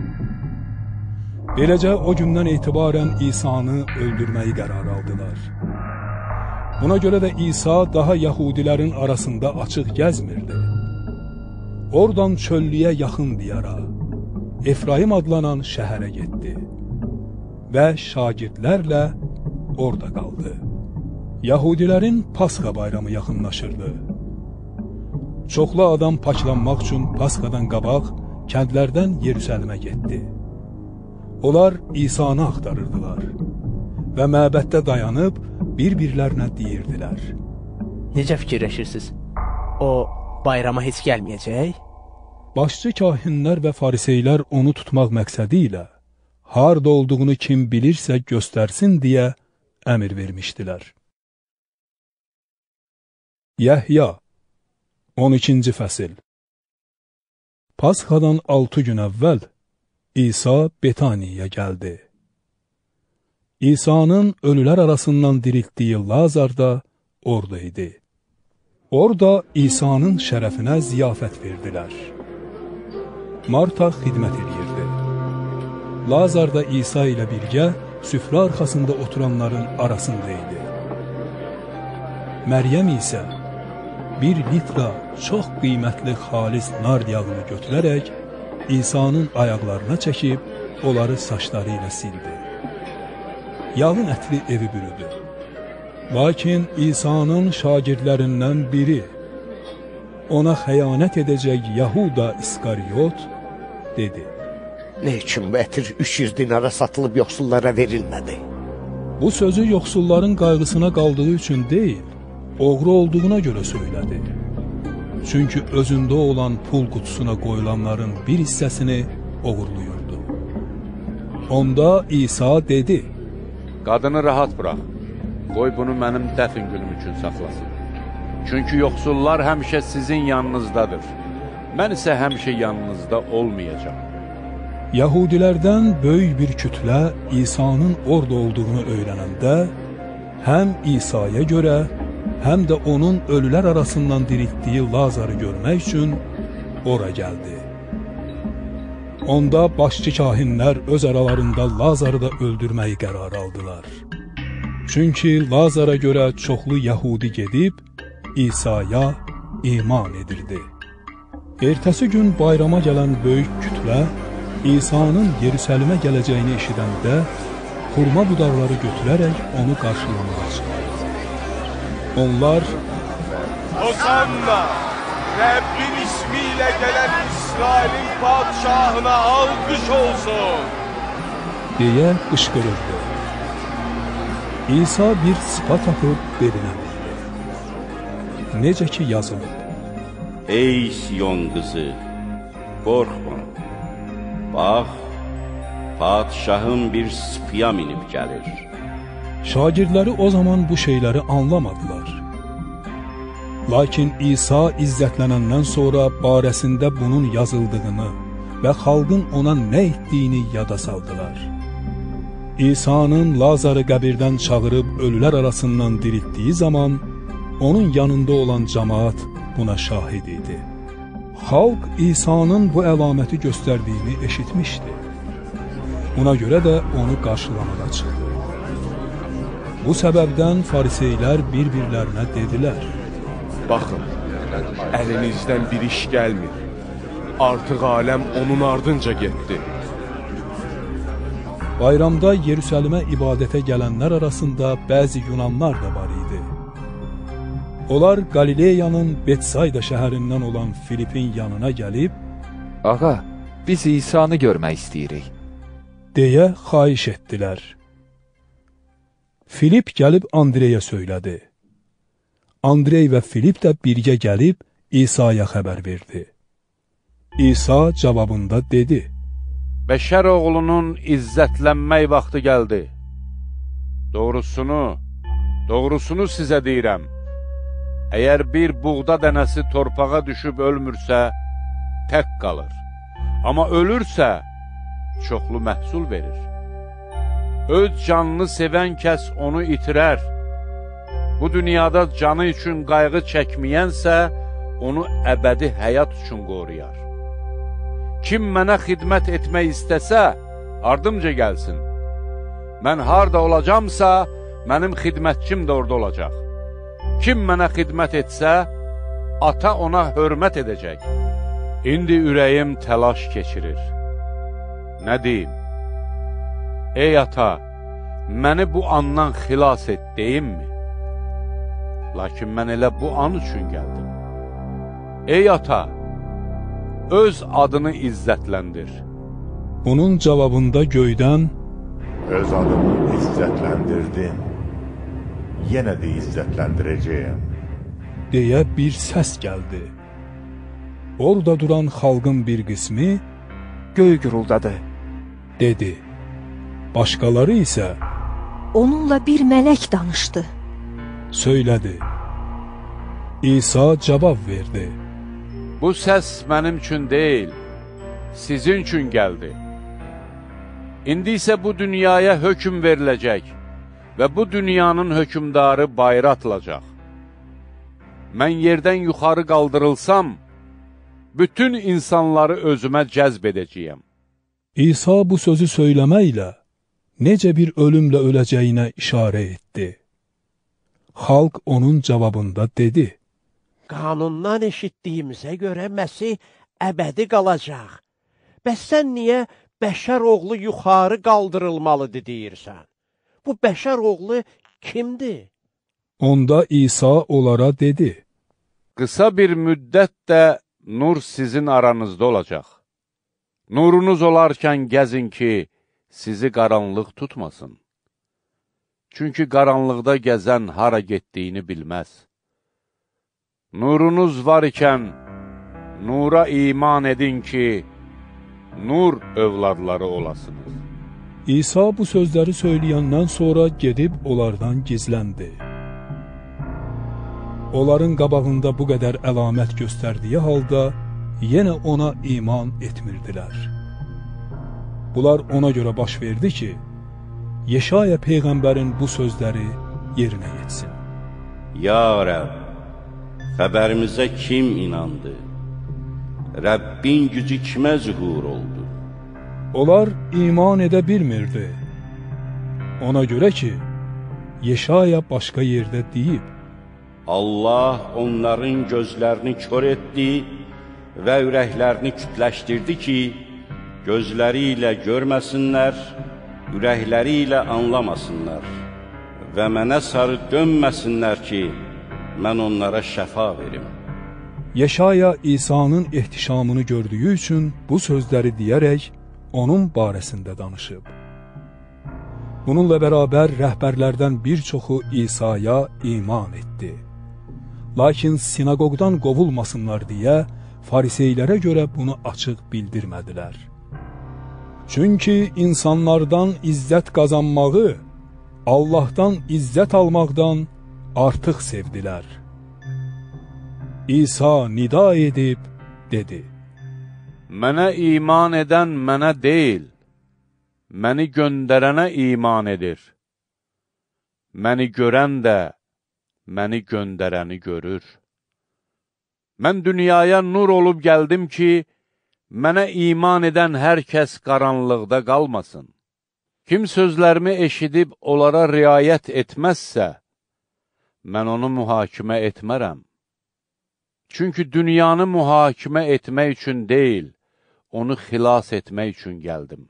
Beləcə o gündən etibarən İsa'nı öldürməyi qərar aldılar. Buna görə də İsa daha Yahudilərin arasında açıq gəzmirdi. Oradan çöllüyə yaxın diyara, Efraim adlanan şəhərə getdi və şagirdlərlə orada qaldı. Yahudilərin Pasxa bayramı yaxınlaşırdı. Çoxlu adam paklanmaq üçün Pasxadan qabaq kəndlərdən Yerusəlimə getdi. Onlar İsa'nı axtarırdılar və məbəddə dayanıb bir-birlərinə deyirdilər. Necə fikirləşirsiniz? O bayrama heç gəlməyəcək? Başçı kahinlər və fariseylər onu tutmaq məqsədi ilə harda olduğunu kim bilirsə göstərsin deyə əmr vermişdilər. Yəhya 12-ci fəsil. Pasxadan 6 gün əvvəl İsa Betaniyaya gəldi. İsa'nın ölülər arasından diriltdiyi Lazar da orada idi. Orada İsa'nın şərəfinə ziyafət verdilər. Marta xidmət edirdi. Lazar da İsa ilə birgə süfrə arxasında oturanların arasında idi. Məryəm isə bir litra çox qiymətli xalis nard yağını götürərək İsa'nın ayaqlarına çəkib onları saçları ilə sildi. Yağın ətli evi bürüdü. Lakin İsa'nın şagirdlərindən biri, ona xəyanət edəcək Yahuda İskariyot dedi. Ne üçün bu ətir 300 dinara satılıb yoxsullara verilmədi? Bu sözü yoxsulların qayğısına qaldığı üçün deyil, oğru olduğuna görə söylədi. Çünki özündə olan pul qutusuna qoyulanların bir hissəsini oğurluyurdu. Onda İsa dedi, qadını rahat bırax, qoy bunu mənim dəfn günüm üçün saxlasın. Çünki yoxsullar həmişə sizin yanınızdadır, mən isə həmişə yanınızda olmayacağım. Yahudilərdən böyük bir kütlə İsa'nın orada olduğunu öyrənəndə, həm İsa'ya görə, həm də onun ölülər arasından diriltdiyi Lazarı görmək üçün ora gəldi. Onda başçı kahinlər öz aralarında Lazarı da öldürməyi qərar aldılar. Çünki Lazara görə çoxlu Yahudi gedib İsa'ya iman edirdi. Ertəsi gün bayrama gələn böyük kütlə İsa'nın Yerusəlimə gələcəyini eşidəndə xurma budaqları götürərək onu qarşılamağa çıxdı. Onlar Hosanna, Rəbbin ismiyle gelen İsrail'in padişahına alkış olsun deyə qışqırırdı. İsa bir sıpa tapıb belinə vurdu. Necə ki yazılıb. Ey Siyon qızı, qorxma. Bax, padişahın bir sıpıya minib gəlir. Şagirdləri o zaman bu şeyləri anlamadılar. Lakin İsa izzətlənəndən sonra barəsində bunun yazıldığını və xalqın ona nə etdiyini yada saldılar. İsa'nın Lazarı qəbirdən çağırıb ölülər arasından diriltdiyi zaman onun yanında olan cəmaat buna şahid idi. Xalq İsa'nın bu əlaməti göstərdiyini eşitmişdi. Buna görə də onu qarşılamağa çıxdı. Bu səbəbdən fariseylər bir-birlərinə dedilər. Baxın, əlinizdən bir iş gəlmir. Artıq aləm onun ardınca getdi. Bayramda Yerusəlimə ibadətə gələnlər arasında bəzi Yunanlar da var idi. Onlar Qalileyanın Betsayda şəhərindən olan Filipin yanına gəlib, Ağa, biz İsa'nı görmək istəyirik, deyə xahiş etdilər. Filip gəlib Andreyə söylədi. Andrey və Filip də birgə gəlib İsa'ya xəbər verdi. İsa cavabında dedi, Bəşər oğlunun izzətlənmək vaxtı gəldi. Doğrusunu sizə deyirəm. Əgər bir buğda dənəsi torpağa düşüb ölmürsə, tək qalır. Amma ölürsə, çoxlu məhsul verir. Öz canını sevən kəs onu itirər. Bu dünyada canı üçün qayğı çəkməyənsə, onu əbədi həyat üçün qoruyar. Kim mənə xidmət etmək istəsə, ardımca gəlsin. Mən harda olacamsa, mənim xidmətçim də orada olacaq. Kim mənə xidmət etsə, ata ona hörmət edəcək. İndi ürəyim təlaş keçirir. Nə deyim? Ey ata, məni bu andan xilas et, deyimmi? Lakin mən elə bu an üçün gəldim. Ey ata, öz adını izzətləndir. Onun cavabında göydən, öz adımı izzətləndirdin, yenə də izzətləndirəcəyəm, deyə bir səs gəldi. Orada duran xalqın bir qismi, göy guruldadı, dedi. Başqaları isə, onunla bir mələk danışdı, söylədi. İsa cavab verdi. Bu səs mənim üçün deyil, sizin üçün gəldi. İndi isə bu dünyaya hökm veriləcək və bu dünyanın hökmdarı bayra atılacaq. Mən yerdən yuxarı qaldırılsam, bütün insanları özümə cəzb edəcəyəm. İsa bu sözü söyləməklə necə bir ölümlə öləcəyinə işarə etdi. Xalq onun cavabında dedi. Qanundan eşitdiyimizə görə Məsih əbədi qalacaq. Bəs sən niyə bəşər oğlu yuxarı qaldırılmalıdır deyirsən? Bu bəşər oğlu kimdir? Onda İsa onlara dedi. Qısa bir müddət də nur sizin aranızda olacaq. Nurunuz olarkən gəzin ki, sizi qaranlıq tutmasın. Çünki qaranlıqda gəzən hara getdiyini bilməz. Nurunuz var ikən, nura iman edin ki, nur övladları olasınız. İsa bu sözləri söyləyəndən sonra gedib onlardan gizləndi. Onların qabağında bu qədər əlamət göstərdiyi halda, yenə ona iman etmirdilər. Bunlar ona görə baş verdi ki, Yeşaya Peyğəmbərin bu sözləri yerinə yetsin. Ya Rəbb, xəbərimizə kim inandı? Rəbbin gücü kimə zühur oldu? Onlar iman edə bilmirdi. Ona görə ki, Yeşaya başqa yerdə deyib, Allah onların gözlərini kör etdi və ürəklərini kütləşdirdi ki, gözləri ilə görməsinlər, ürəkləri ilə anlamasınlar və mənə sarı dönməsinlər ki, mən onlara şəfa verim. Yeşaya İsa'nın ehtişamını gördüyü üçün bu sözləri deyərək onun barəsində danışıb. Bununla bərabər rəhbərlərdən bir çoxu İsa'ya iman etdi. Lakin sinagogdan qovulmasınlar deyə fariseylərə görə bunu açıq bildirmədilər. Çünki insanlardan izzət qazanmağı Allahdan izzət almaqdan artıq sevdilər. İsa nida edib dedi. Mənə iman edən mənə deyil, məni göndərənə iman edir. Məni görən də məni göndərəni görür. Mən dünyaya nur olub gəldim ki, mənə iman edən hər kəs qaranlıqda qalmasın. Kim sözlərimi eşidib onlara riayət etməzsə, mən onu mühakimə etmərəm. Çünki dünyanı mühakimə etmək üçün deyil, onu xilas etmək üçün gəldim.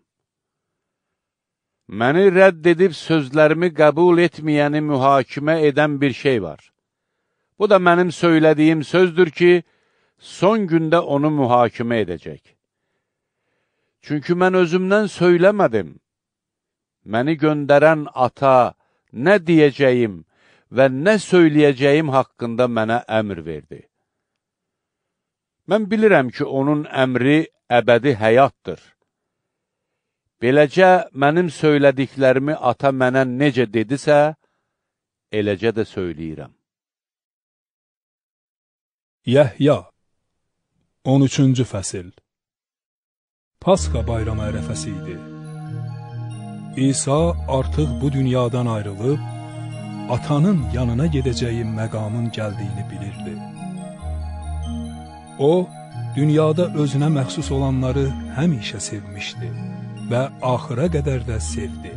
Məni rədd edib sözlərimi qəbul etməyəni mühakimə edən bir şey var. Bu da mənim söylədiyim sözdür ki, son gündə onu mühakimə edəcək. Çünki mən özümdən söyləmədim. Məni göndərən ata nə deyəcəyim və nə söyləyəcəyim haqqında mənə əmr verdi. Mən bilirəm ki, onun əmri əbədi həyatdır. Beləcə, mənim söylədiklərimi ata mənə necə dedisə, eləcə də söyləyirəm. Yəhya 13-cü fəsil Pasxa bayramı ərəfəsi idi. İsa artıq bu dünyadan ayrılıb, atanın yanına gedəcəyi məqamın gəldiyini bilirdi. O, dünyada özünə məxsus olanları həmişə sevmişdi və axıra qədər də sevdi.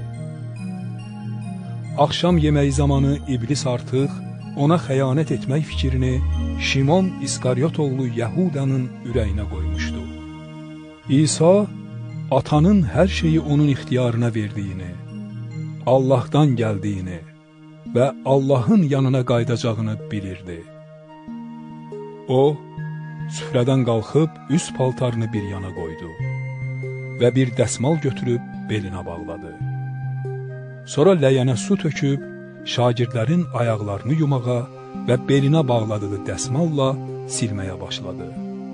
Axşam yeməyi zamanı iblis artıq ona xəyanət etmək fikrini Şimon İskaryot oğlu Yahudanın ürəyinə qoymuşdu. İsa, atanın hər şeyi onun ixtiyarına verdiyini, Allahdan gəldiyini və Allahın yanına qaydacağını bilirdi. O, süfrədən qalxıb üst paltarını bir yana qoydu və bir dəsmal götürüb belinə bağladı. Sonra ləyənə su töküb, şagirdlərin ayaqlarını yumağa və belinə bağladığı dəsmalla silməyə başladı.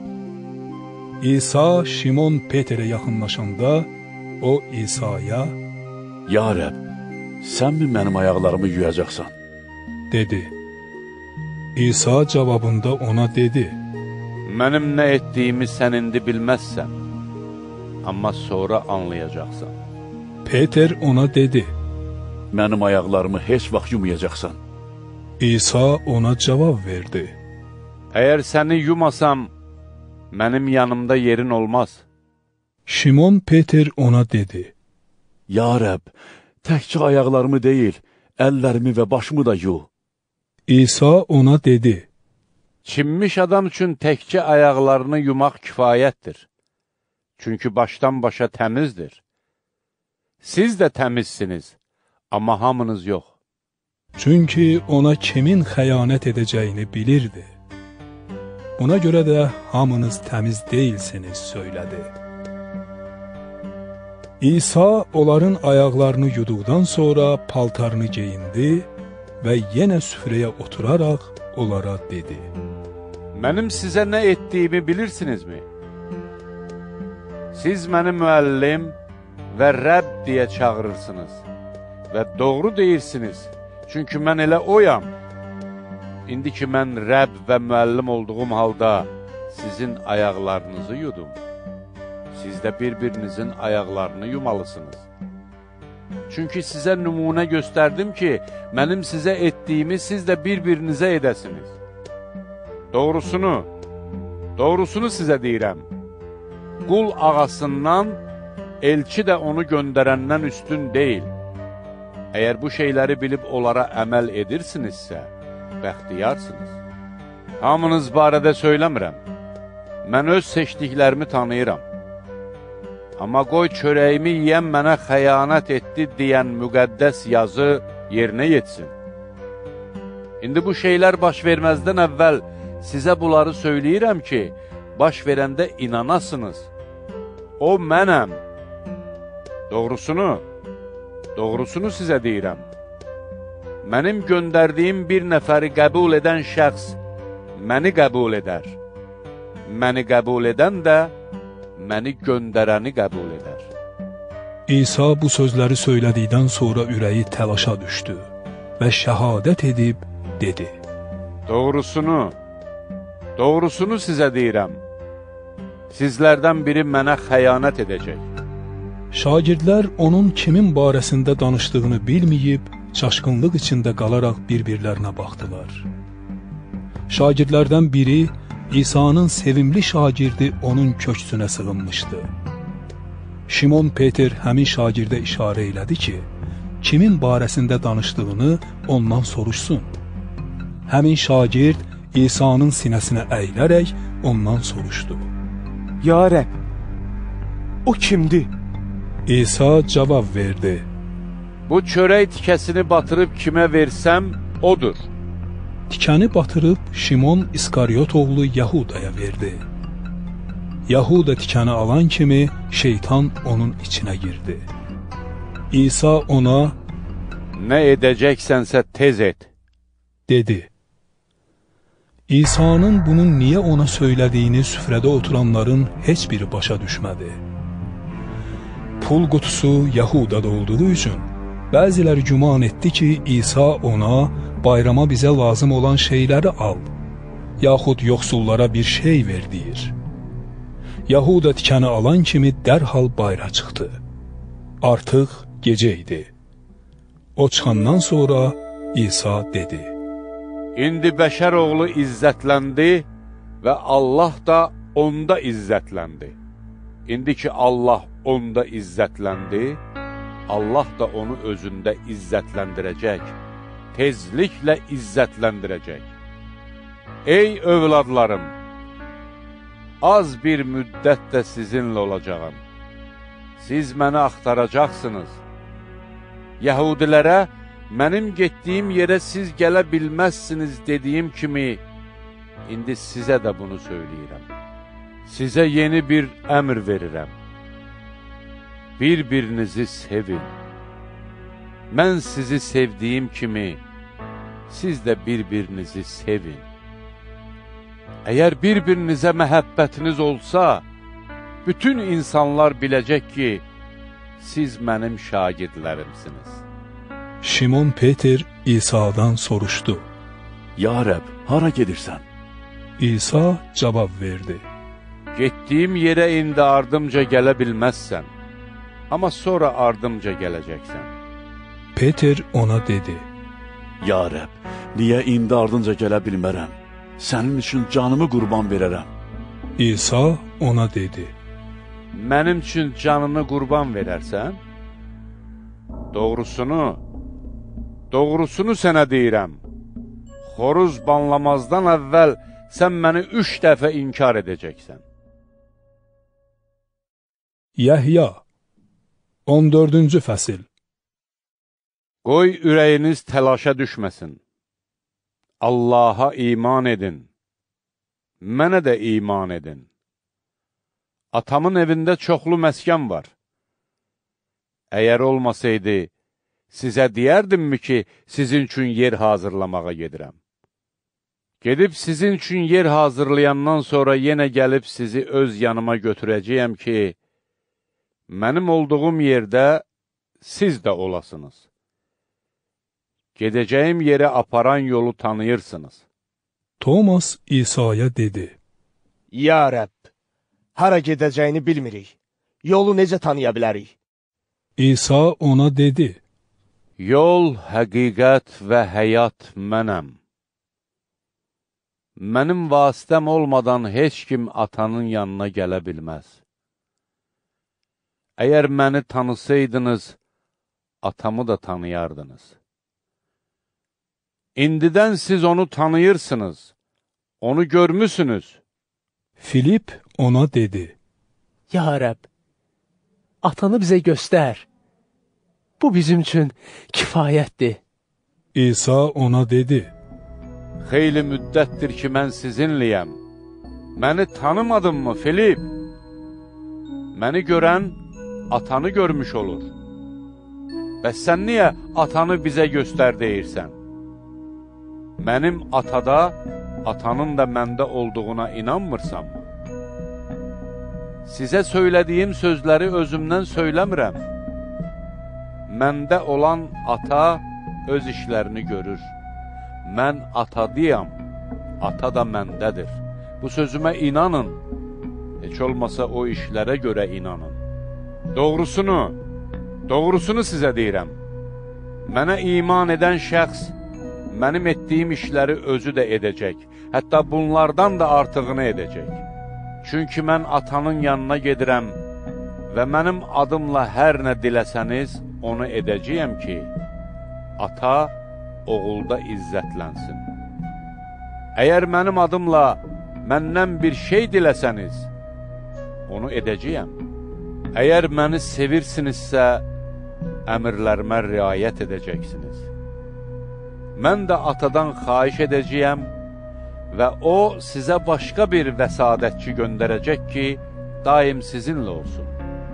İsa Şimon Peterə yaxınlaşanda, o İsa'ya, Ya Rəbb, sən mi mənim ayaqlarımı yuyacaqsan? Dedi. İsa cavabında ona dedi, Mənim nə etdiyimi sən indi bilməzsən, amma sonra anlayacaqsan. Peter ona dedi, Mənim ayaqlarımı heç vaxt yumayacaqsan. İsa ona cavab verdi, Əgər səni yumasam, mənim yanımda yerin olmaz. Şimon Peter ona dedi, Ya Rəbb, təkcə ayaqlarımı deyil, əllərimi və başımı da yu. İsa ona dedi, Çinmiş adam üçün təkcə ayaqlarını yumaq kifayətdir. Çünki başdan başa təmizdir. Siz də təmizsiniz, amma hamınız yox. Çünki ona kimin xəyanət edəcəyini bilirdi. Buna görə də hamınız təmiz deyilsiniz, söylədi. İsa onların ayaqlarını yuduqdan sonra paltarını geyindi və yenə süfrəyə oturaraq onlara dedi, Mənim sizə nə etdiyimi bilirsinizmi? Siz məni müəllim və Rəbb deyə çağırırsınız və doğru deyirsiniz, çünki mən elə oyam. İndi ki, mən Rəbb və müəllim olduğum halda sizin ayaqlarınızı yudum. Siz də bir-birinizin ayaqlarını yumalısınız. Çünki sizə nümunə göstərdim ki, mənim sizə etdiyimi siz də bir-birinizə edəsiniz. Doğrusunu sizə deyirəm. Qul ağasından, elçi də onu göndərəndən üstün deyil. Əgər bu şeyləri bilib onlara əməl edirsinizsə, bəxtiyarsınız. Hamınız barədə söyləmirəm. Mən öz seçdiklərimi tanıyıram. Amma qoy çörəyimi yiyən mənə xəyanət etdi deyən müqəddəs yazı yerinə yetsin. İndi bu şeylər baş verməzdən əvvəl sizə bunları söyləyirəm ki, baş verəndə inanasınız. O mənəm. Doğrusunu sizə deyirəm. Mənim göndərdiyim bir nəfəri qəbul edən şəxs məni qəbul edər. Məni qəbul edən də məni göndərəni qəbul edər. İsa bu sözləri söylədikdən sonra ürəyi təlaşa düşdü və şəhadət edib dedi, Doğrusunu sizə deyirəm. Sizlərdən biri mənə xəyanət edəcək. Şagirdlər onun kimin barəsində danışdığını bilməyib, çaşqınlıq içində qalaraq bir-birlərinə baxdılar. Şagirdlərdən biri, İsa'nın sevimli şagirdi onun köksünə sığınmışdı. Şimon Peter həmin şagirdə işarə elədi ki, kimin barəsində danışdığını ondan soruşsun. Həmin şagird İsa'nın sinəsinə əyilərək ondan soruşdu. Ya Rəbb, o kimdir? İsa cavab verdi. Bu çörək tikəsini batırıb kimə versəm, odur. Tikəni batırıb Şimon İskaryot oğlu Yahudaya verdi. Yahuda tikəni alan kimi şeytan onun içinə girdi. İsa ona, Nə edəcəksənsə tez et, dedi. İsa'nın bunun niyə ona söylədiyini süfrədə oturanların heç biri başa düşmədi. Pul qutusu Yahudada olduğu üçün bəziləri güman etdi ki, İsa ona bayrama bizə lazım olan şeyləri al, yaxud yoxsullara bir şey ver deyir. Yahuda tikəni alan kimi dərhal bayra çıxdı. Artıq gecə idi. O çıxandan sonra İsa dedi, İndi bəşər oğlu izzətləndi və Allah da onda izzətləndi. İndi ki, Allah onda izzətləndi, Allah da onu özündə izzətləndirəcək, tezliklə izzətləndirəcək. Ey övladlarım, az bir müddət də sizinlə olacağım. Siz məni axtaracaqsınız. Yəhudilərə, mənim getdiyim yerə siz gələ bilməzsiniz dediyim kimi, indi sizə də bunu söyləyirəm. Sizə yeni bir əmr verirəm. Bir-birinizi sevin. Mən sizi sevdiyim kimi, siz də bir-birinizi sevin. Əgər bir-birinizə məhəbbətiniz olsa, bütün insanlar biləcək ki, siz mənim şagirdlərimsiniz. Şimon Peter İsa'dan soruşdu. Ya Rəbb, hara gedirsən? İsa cavab verdi. Getdiyim yerə indi ardımca gələ bilməzsən, amma sonra ardımca gələcəksən. Peter ona dedi. Ya Rəbb, niyə indi ardınca gələ bilmərəm? Sənin üçün canımı qurban verərəm. İsa ona dedi. Mənim üçün canını qurban verərsən? Doğrusunu sənə deyirəm. Xoruz banlamazdan əvvəl sən məni 3 dəfə inkar edəcəksən. Yəhya 14-cü fəsil. Qoy ürəyiniz təlaşa düşməsin. Allaha iman edin. Mənə də iman edin. Atamın evində çoxlu məskən var. Əgər olmasaydı, sizə deyərdimmi ki, sizin üçün yer hazırlamağa gedirəm? Gedib sizin üçün yer hazırlayandan sonra yenə gəlib sizi öz yanıma götürəcəyəm ki, mənim olduğum yerdə siz də olasınız. Gedəcəyim yerə aparan yolu tanıyırsınız. Thomas İsa'ya dedi. Ya Rəbb, hara gedəcəyini bilmirik. Yolu necə tanıya bilərik? İsa ona dedi. Yol, həqiqət və həyat mənəm. Mənim vasitəm olmadan heç kim atanın yanına gələ bilməz. Əgər məni tanısaydınız, atamı da tanıyardınız. İndidən siz onu tanıyırsınız, onu görmüsünüz. Filip ona dedi. Ya Rəbb, atanı bizə göstər. Bu bizim üçün kifayətdir. İsa ona dedi. Xeyli müddətdir ki, mən sizinliyəm. Məni tanımadınmı, Filip? Məni görən, atanı görmüş olur. Bəs sən niyə atanı bizə göstər deyirsən? Mənim atada, atanın da məndə olduğuna inanmırsanmı? Sizə söylədiyim sözləri özümdən söyləmirəm. Məndə olan ata öz işlərini görür. Mən atadıyam, ata da məndədir. Bu sözümə inanın, heç olmasa o işlərə görə inanın. Doğrusunu sizə deyirəm. Mənə iman edən şəxs, mənim etdiyim işləri özü də edəcək, hətta bunlardan da artığını edəcək. Çünki mən atanın yanına gedirəm və mənim adımla hər nə diləsəniz, onu edəcəyəm ki, ata oğulda izzətlənsin. Əgər mənim adımla məndən bir şey diləsəniz, onu edəcəyəm. Əgər məni sevirsinizsə, əmrlərimə riayət edəcəksiniz. Mən də atadan xahiş edəcəyəm və o sizə başqa bir vəsadətçi göndərəcək ki, daim sizinlə olsun.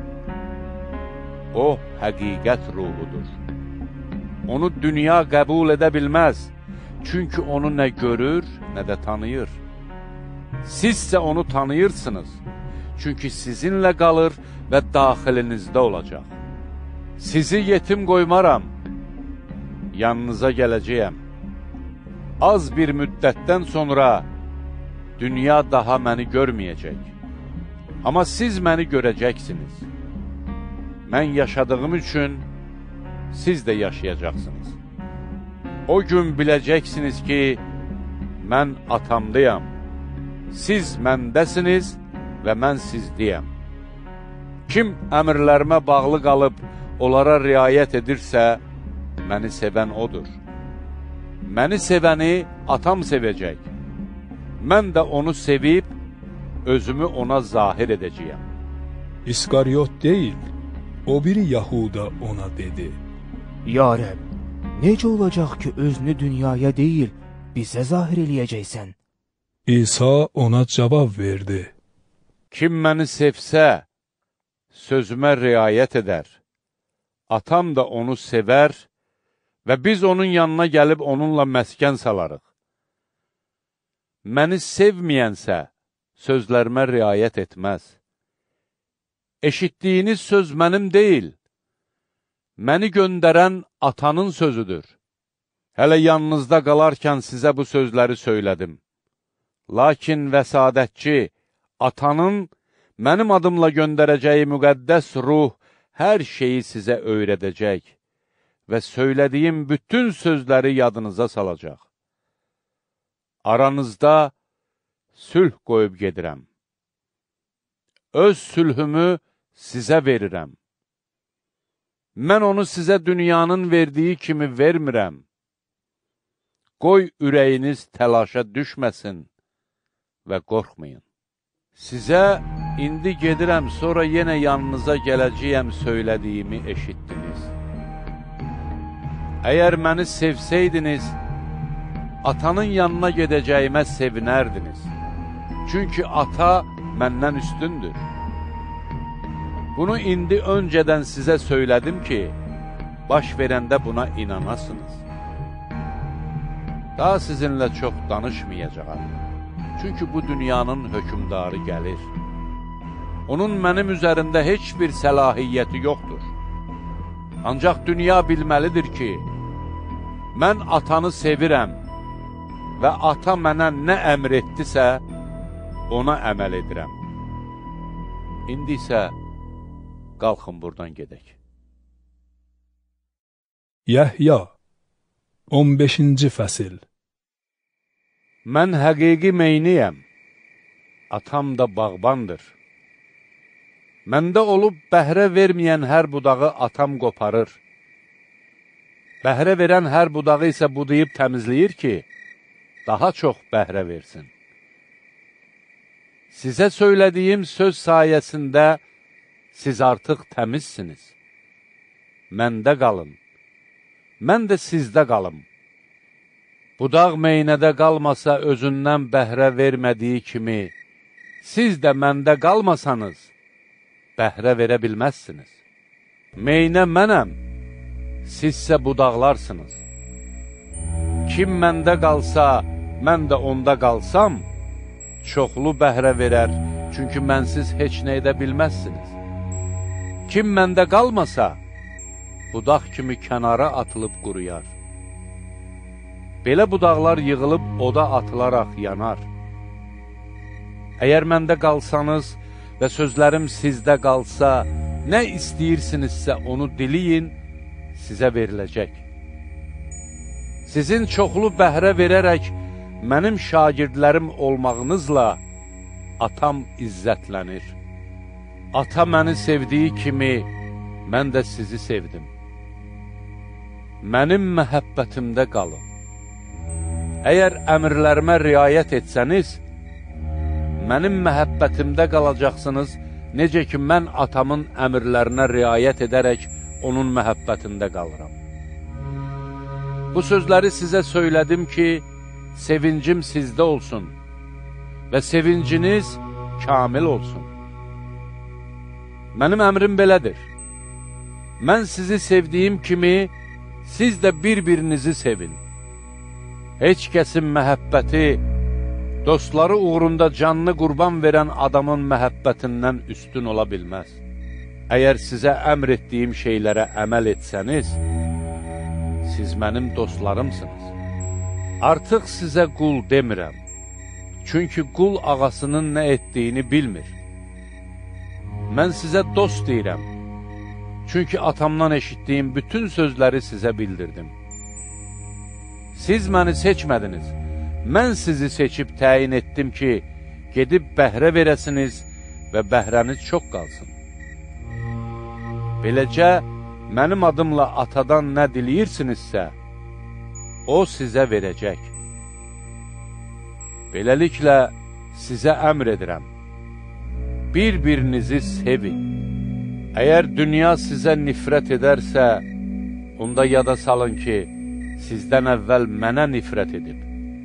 O, həqiqət ruhudur. Onu dünya qəbul edə bilməz, çünki onu nə görür, nə də tanıyır. Sizsə onu tanıyırsınız, çünki sizinlə qalır və daxilinizdə olacaq. Sizi yetim qoymaram, yanınıza gələcəyəm. Az bir müddətdən sonra dünya daha məni görməyəcək. Amma siz məni görəcəksiniz. Mən yaşadığım üçün siz də yaşayacaqsınız. O gün biləcəksiniz ki, mən atamdayam, siz məndəsiniz və mən sizdəyəm. Kim əmrlərimə bağlı qalıb, onlara riayət edirsə, məni sevən odur. Məni sevəni atam sevəcək. Mən də onu sevib, özümü ona zahir edəcəyəm. İskaryot deyil, o biri Yahuda ona dedi. Ya Rəbb, necə olacaq ki, özünü dünyaya deyil, bizə zahir eləyəcəksən? İsa ona cavab verdi. Kim məni sevsə, sözümə riayət edər. Atam da onu sevər və biz onun yanına gəlib onunla məskən salarıq. Məni sevməyənsə, sözlərimə riayət etməz. Eşitdiyiniz söz mənim deyil, məni göndərən atanın sözüdür. Hələ yanınızda qalarkən sizə bu sözləri söylədim. Lakin vəsadətçi, atanın mənim adımla göndərəcəyi müqəddəs ruh hər şeyi sizə öyrədəcək və söylədiyim bütün sözləri yadınıza salacaq. Aranızda sülh qoyub gedirəm. Öz sülhümü sizə verirəm. Mən onu sizə dünyanın verdiyi kimi vermirəm. Qoy ürəyiniz təlaşa düşməsin və qorxmayın. Sizə indi gedirəm, sonra yenə yanınıza gələcəyəm söylədiyimi eşitdiniz. Əgər məni sevsəydiniz, atanın yanına gedəcəyimə sevinərdiniz. Çünki ata məndən üstündür. Bunu indi öncədən sizə söylədim ki, baş verəndə buna inanasınız. Daha sizinlə çox danışmayacağam. Çünki bu dünyanın hökümdarı gəlir. Onun mənim üzərində heç bir səlahiyyəti yoxdur. Ancaq dünya bilməlidir ki, mən atanı sevirəm və ata mənə nə əmr etdisə, ona əməl edirəm. İndi isə qalxın buradan gedək. Yəhya 15-ci fəsil. Mən həqiqi meyniyəm, atam da bağbandır. Məndə olub bəhrə verməyən hər budağı atam qoparır. Bəhrə verən hər budağı isə budayıb təmizləyir ki, daha çox bəhrə versin. Sizə söylədiyim söz sayəsində siz artıq təmizsiniz. Məndə qalın, mən də sizdə qalım. Budaq meynədə qalmasa özündən bəhrə vermədiyi kimi, siz də məndə qalmasanız, bəhrə verə bilməzsiniz. Meynə mənəm, sizsə budaqlarsınız. Kim məndə qalsa, mən də onda qalsam, çoxlu bəhrə verər, çünki mənsiz heç nə edə bilməzsiniz. Kim məndə qalmasa, budaq kimi kənara atılıb quruyar. Belə budaqlar yığılıb oda atılaraq yanar. Əgər məndə qalsanız və sözlərim sizdə qalsa, nə istəyirsinizsə onu diliyin, sizə veriləcək. Sizin çoxlu bəhrə verərək mənim şagirdlərim olmağınızla atam izzətlənir. Ata məni sevdiyi kimi mən də sizi sevdim. Mənim məhəbbətimdə qalın. Əgər əmrlərimə riayət etsəniz, mənim məhəbbətimdə qalacaqsınız, necə ki, mən atamın əmrlərinə riayət edərək onun məhəbbətində qalıram. Bu sözləri sizə söylədim ki, sevincim sizdə olsun və sevinciniz kamil olsun. Mənim əmrim belədir. Mən sizi sevdiyim kimi, siz də bir-birinizi sevin. Heç kəsin məhəbbəti, dostları uğrunda canını qurban verən adamın məhəbbətindən üstün ola bilməz. Əgər sizə əmr etdiyim şeylərə əməl etsəniz, siz mənim dostlarımsınız. Artıq sizə qul demirəm, çünki qul ağasının nə etdiyini bilmir. Mən sizə dost deyirəm, çünki atamdan eşitdiyim bütün sözləri sizə bildirdim. Siz məni seçmədiniz, mən sizi seçib təyin etdim ki, gedib bəhrə verəsiniz və bəhrəniz çox qalsın. Beləcə, mənim adımla atadan nə diləyirsinizsə, o sizə verəcək. Beləliklə, sizə əmr edirəm, bir-birinizi sevin. Əgər dünya sizə nifrət edərsə, onda yada salın ki, sizdən əvvəl mənə nifrət edib.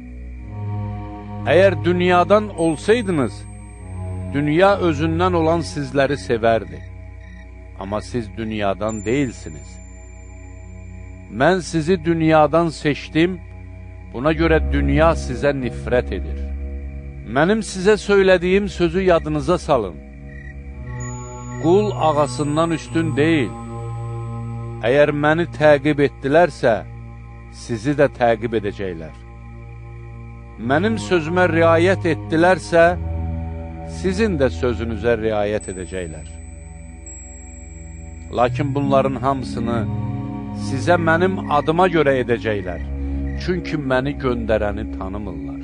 Əgər dünyadan olsaydınız, dünya özündən olan sizləri sevərdi. Amma siz dünyadan deyilsiniz. Mən sizi dünyadan seçdim, buna görə dünya sizə nifrət edir. Mənim sizə söylədiyim sözü yadınıza salın. Qul ağasından üstün deyil. Əgər məni təqib etdilərsə, sizi də təqib edəcəklər. Mənim sözümə riayət etdilərsə, sizin də sözünüzə riayət edəcəklər. Lakin bunların hamısını sizə mənim adıma görə edəcəklər, çünki məni göndərəni tanımırlar.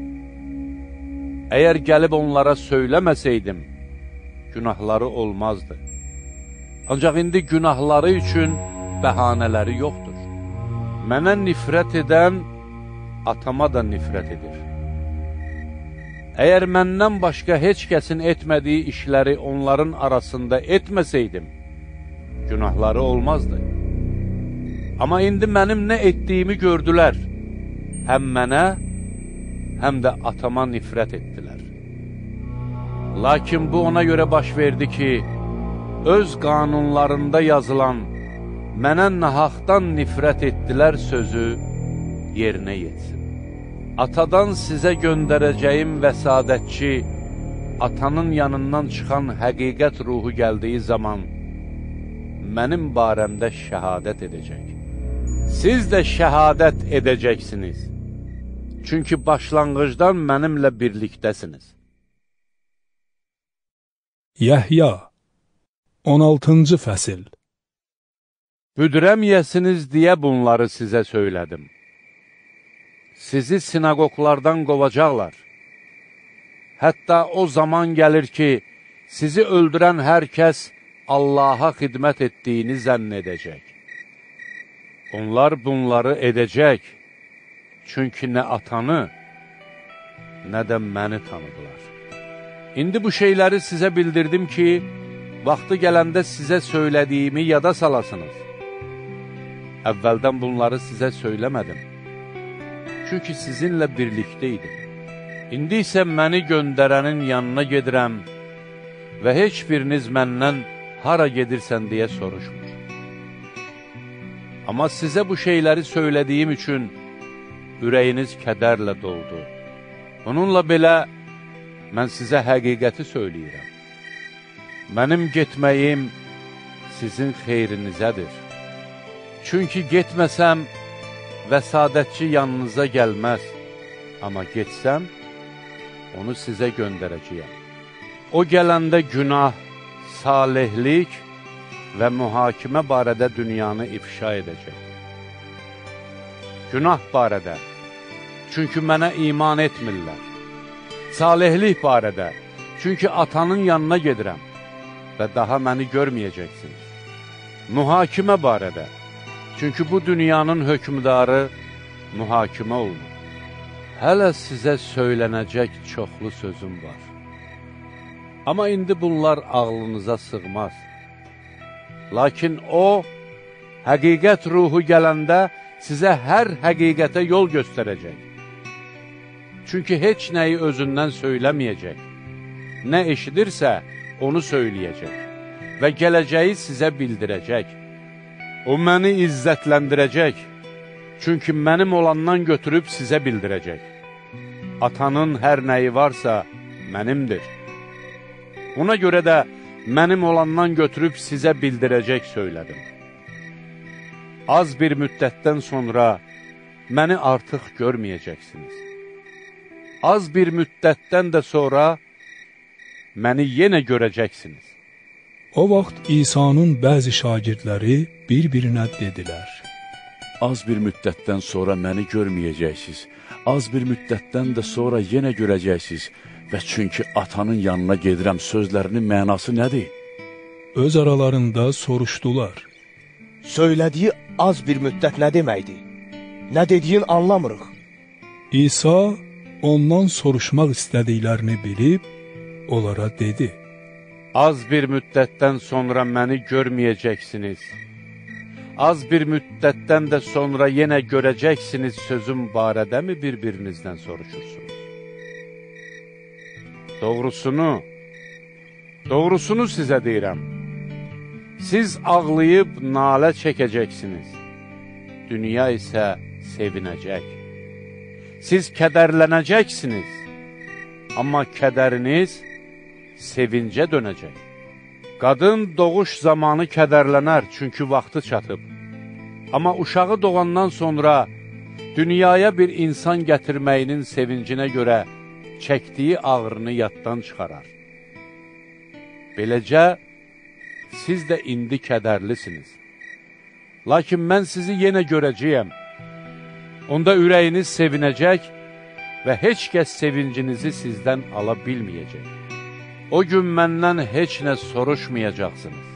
Əgər gəlib onlara söyləməsəydim, günahları olmazdı. Ancaq indi günahları üçün bəhanələri yoxdur. Mənə nifrət edən, atama da nifrət edir. Əgər məndən başqa heç kəsin etmədiyi işləri onların arasında etməsəydim, günahları olmazdı. Amma indi mənim nə etdiyimi gördülər. Həm mənə, həm də atama nifrət etdilər. Lakin bu ona görə baş verdi ki, öz qanunlarında yazılan mənə nahaqdan nifrət etdilər sözü yerinə yetsin. Atadan sizə göndərəcəyim vəsadətçi, atanın yanından çıxan həqiqət ruhu gəldiyi zaman mənim barəmdə şəhadət edəcək. Siz də şəhadət edəcəksiniz. Çünki başlanğıcdan mənimlə birlikdəsiniz. Yəhya 16-cı fəsil. Büdürəmiyəsiniz deyə bunları sizə söylədim. Sizi sinagoglardan qovacaqlar. Hətta o zaman gəlir ki, sizi öldürən hər kəs Allaha xidmət etdiyini zənn edəcək. Onlar bunları edəcək, çünki nə atanı, nə də məni tanıdılar. İndi bu şeyləri sizə bildirdim ki, vaxtı gələndə sizə söylədiyimi yada salasınız. Əvvəldən bunları sizə söyləmədim, çünki sizinlə birlikdə idim. İndi isə məni göndərənin yanına gedirəm və heç biriniz məndən hara gedirsən deyə soruşmur. Amma sizə bu şeyləri söylədiyim üçün ürəyiniz kədərlə doldu. Bununla belə, mən sizə həqiqəti söyləyirəm. Mənim getməyim sizin xeyrinizədir. Çünki getməsəm, vəsadətçi yanınıza gəlməz. Amma getsəm, onu sizə göndərəcəyəm. O gələndə günah, salihlik və mühakimə barədə dünyanı ifşa edəcək. Günah barədə, çünki mənə iman etmirlər. Salihlik barədə, çünki atanın yanına gedirəm və daha məni görməyəcəksiniz. Mühakimə barədə, çünki bu dünyanın hökmdarı mühakimə olunur. Hələ sizə söylənəcək çoxlu sözüm var. Amma indi bunlar ağlınıza sığmaz. Lakin o, həqiqət ruhu gələndə sizə hər həqiqətə yol göstərəcək. Çünki heç nəyi özündən söyləməyəcək. Nə eşidirsə, onu söyləyəcək və gələcəyi sizə bildirəcək. O məni izzətləndirəcək, çünki mənim olandan götürüb sizə bildirəcək. Atanın hər nəyi varsa, mənimdir. Buna görə də mənim olandan götürüb sizə bildirəcək söylədim. Az bir müddətdən sonra məni artıq görməyəcəksiniz. Az bir müddətdən də sonra məni yenə görəcəksiniz. O vaxt İsa'nın bəzi şagirdləri bir-birinə dedilər: Az bir müddətdən sonra məni görməyəcəksiniz, az bir müddətdən də sonra yenə görəcəksiniz Və çünki atanın yanına gedirəm sözlərinin mənası nədir? Öz aralarında soruşdular. Söylədiyi az bir müddət nə deməkdir? Nə dediyin anlamırıq. İsa ondan soruşmaq istədiklərini bilib, onlara dedi. Az bir müddətdən sonra məni görməyəcəksiniz. Az bir müddətdən də sonra yenə görəcəksiniz sözüm barədəmi bir-birinizdən soruşursunuz? Doğrusunu sizə deyirəm. Siz ağlayıb nalə çəkəcəksiniz. Dünya isə sevinəcək. Siz kədərlənəcəksiniz. Amma kədəriniz sevincə dönəcək. Qadın doğuş zamanı kədərlənər, çünki vaxtı çatıb. Amma uşağı doğandan sonra dünyaya bir insan gətirməyinin sevincinə görə çəkdiyi ağrını yaddan çıxarar. Beləcə, siz də indi kədərlisiniz. Lakin mən sizi yenə görəcəyəm. Onda ürəyiniz sevinəcək və heç kəs sevincinizi sizdən ala bilməyəcək. O gün məndən heç nə soruşmayacaqsınız.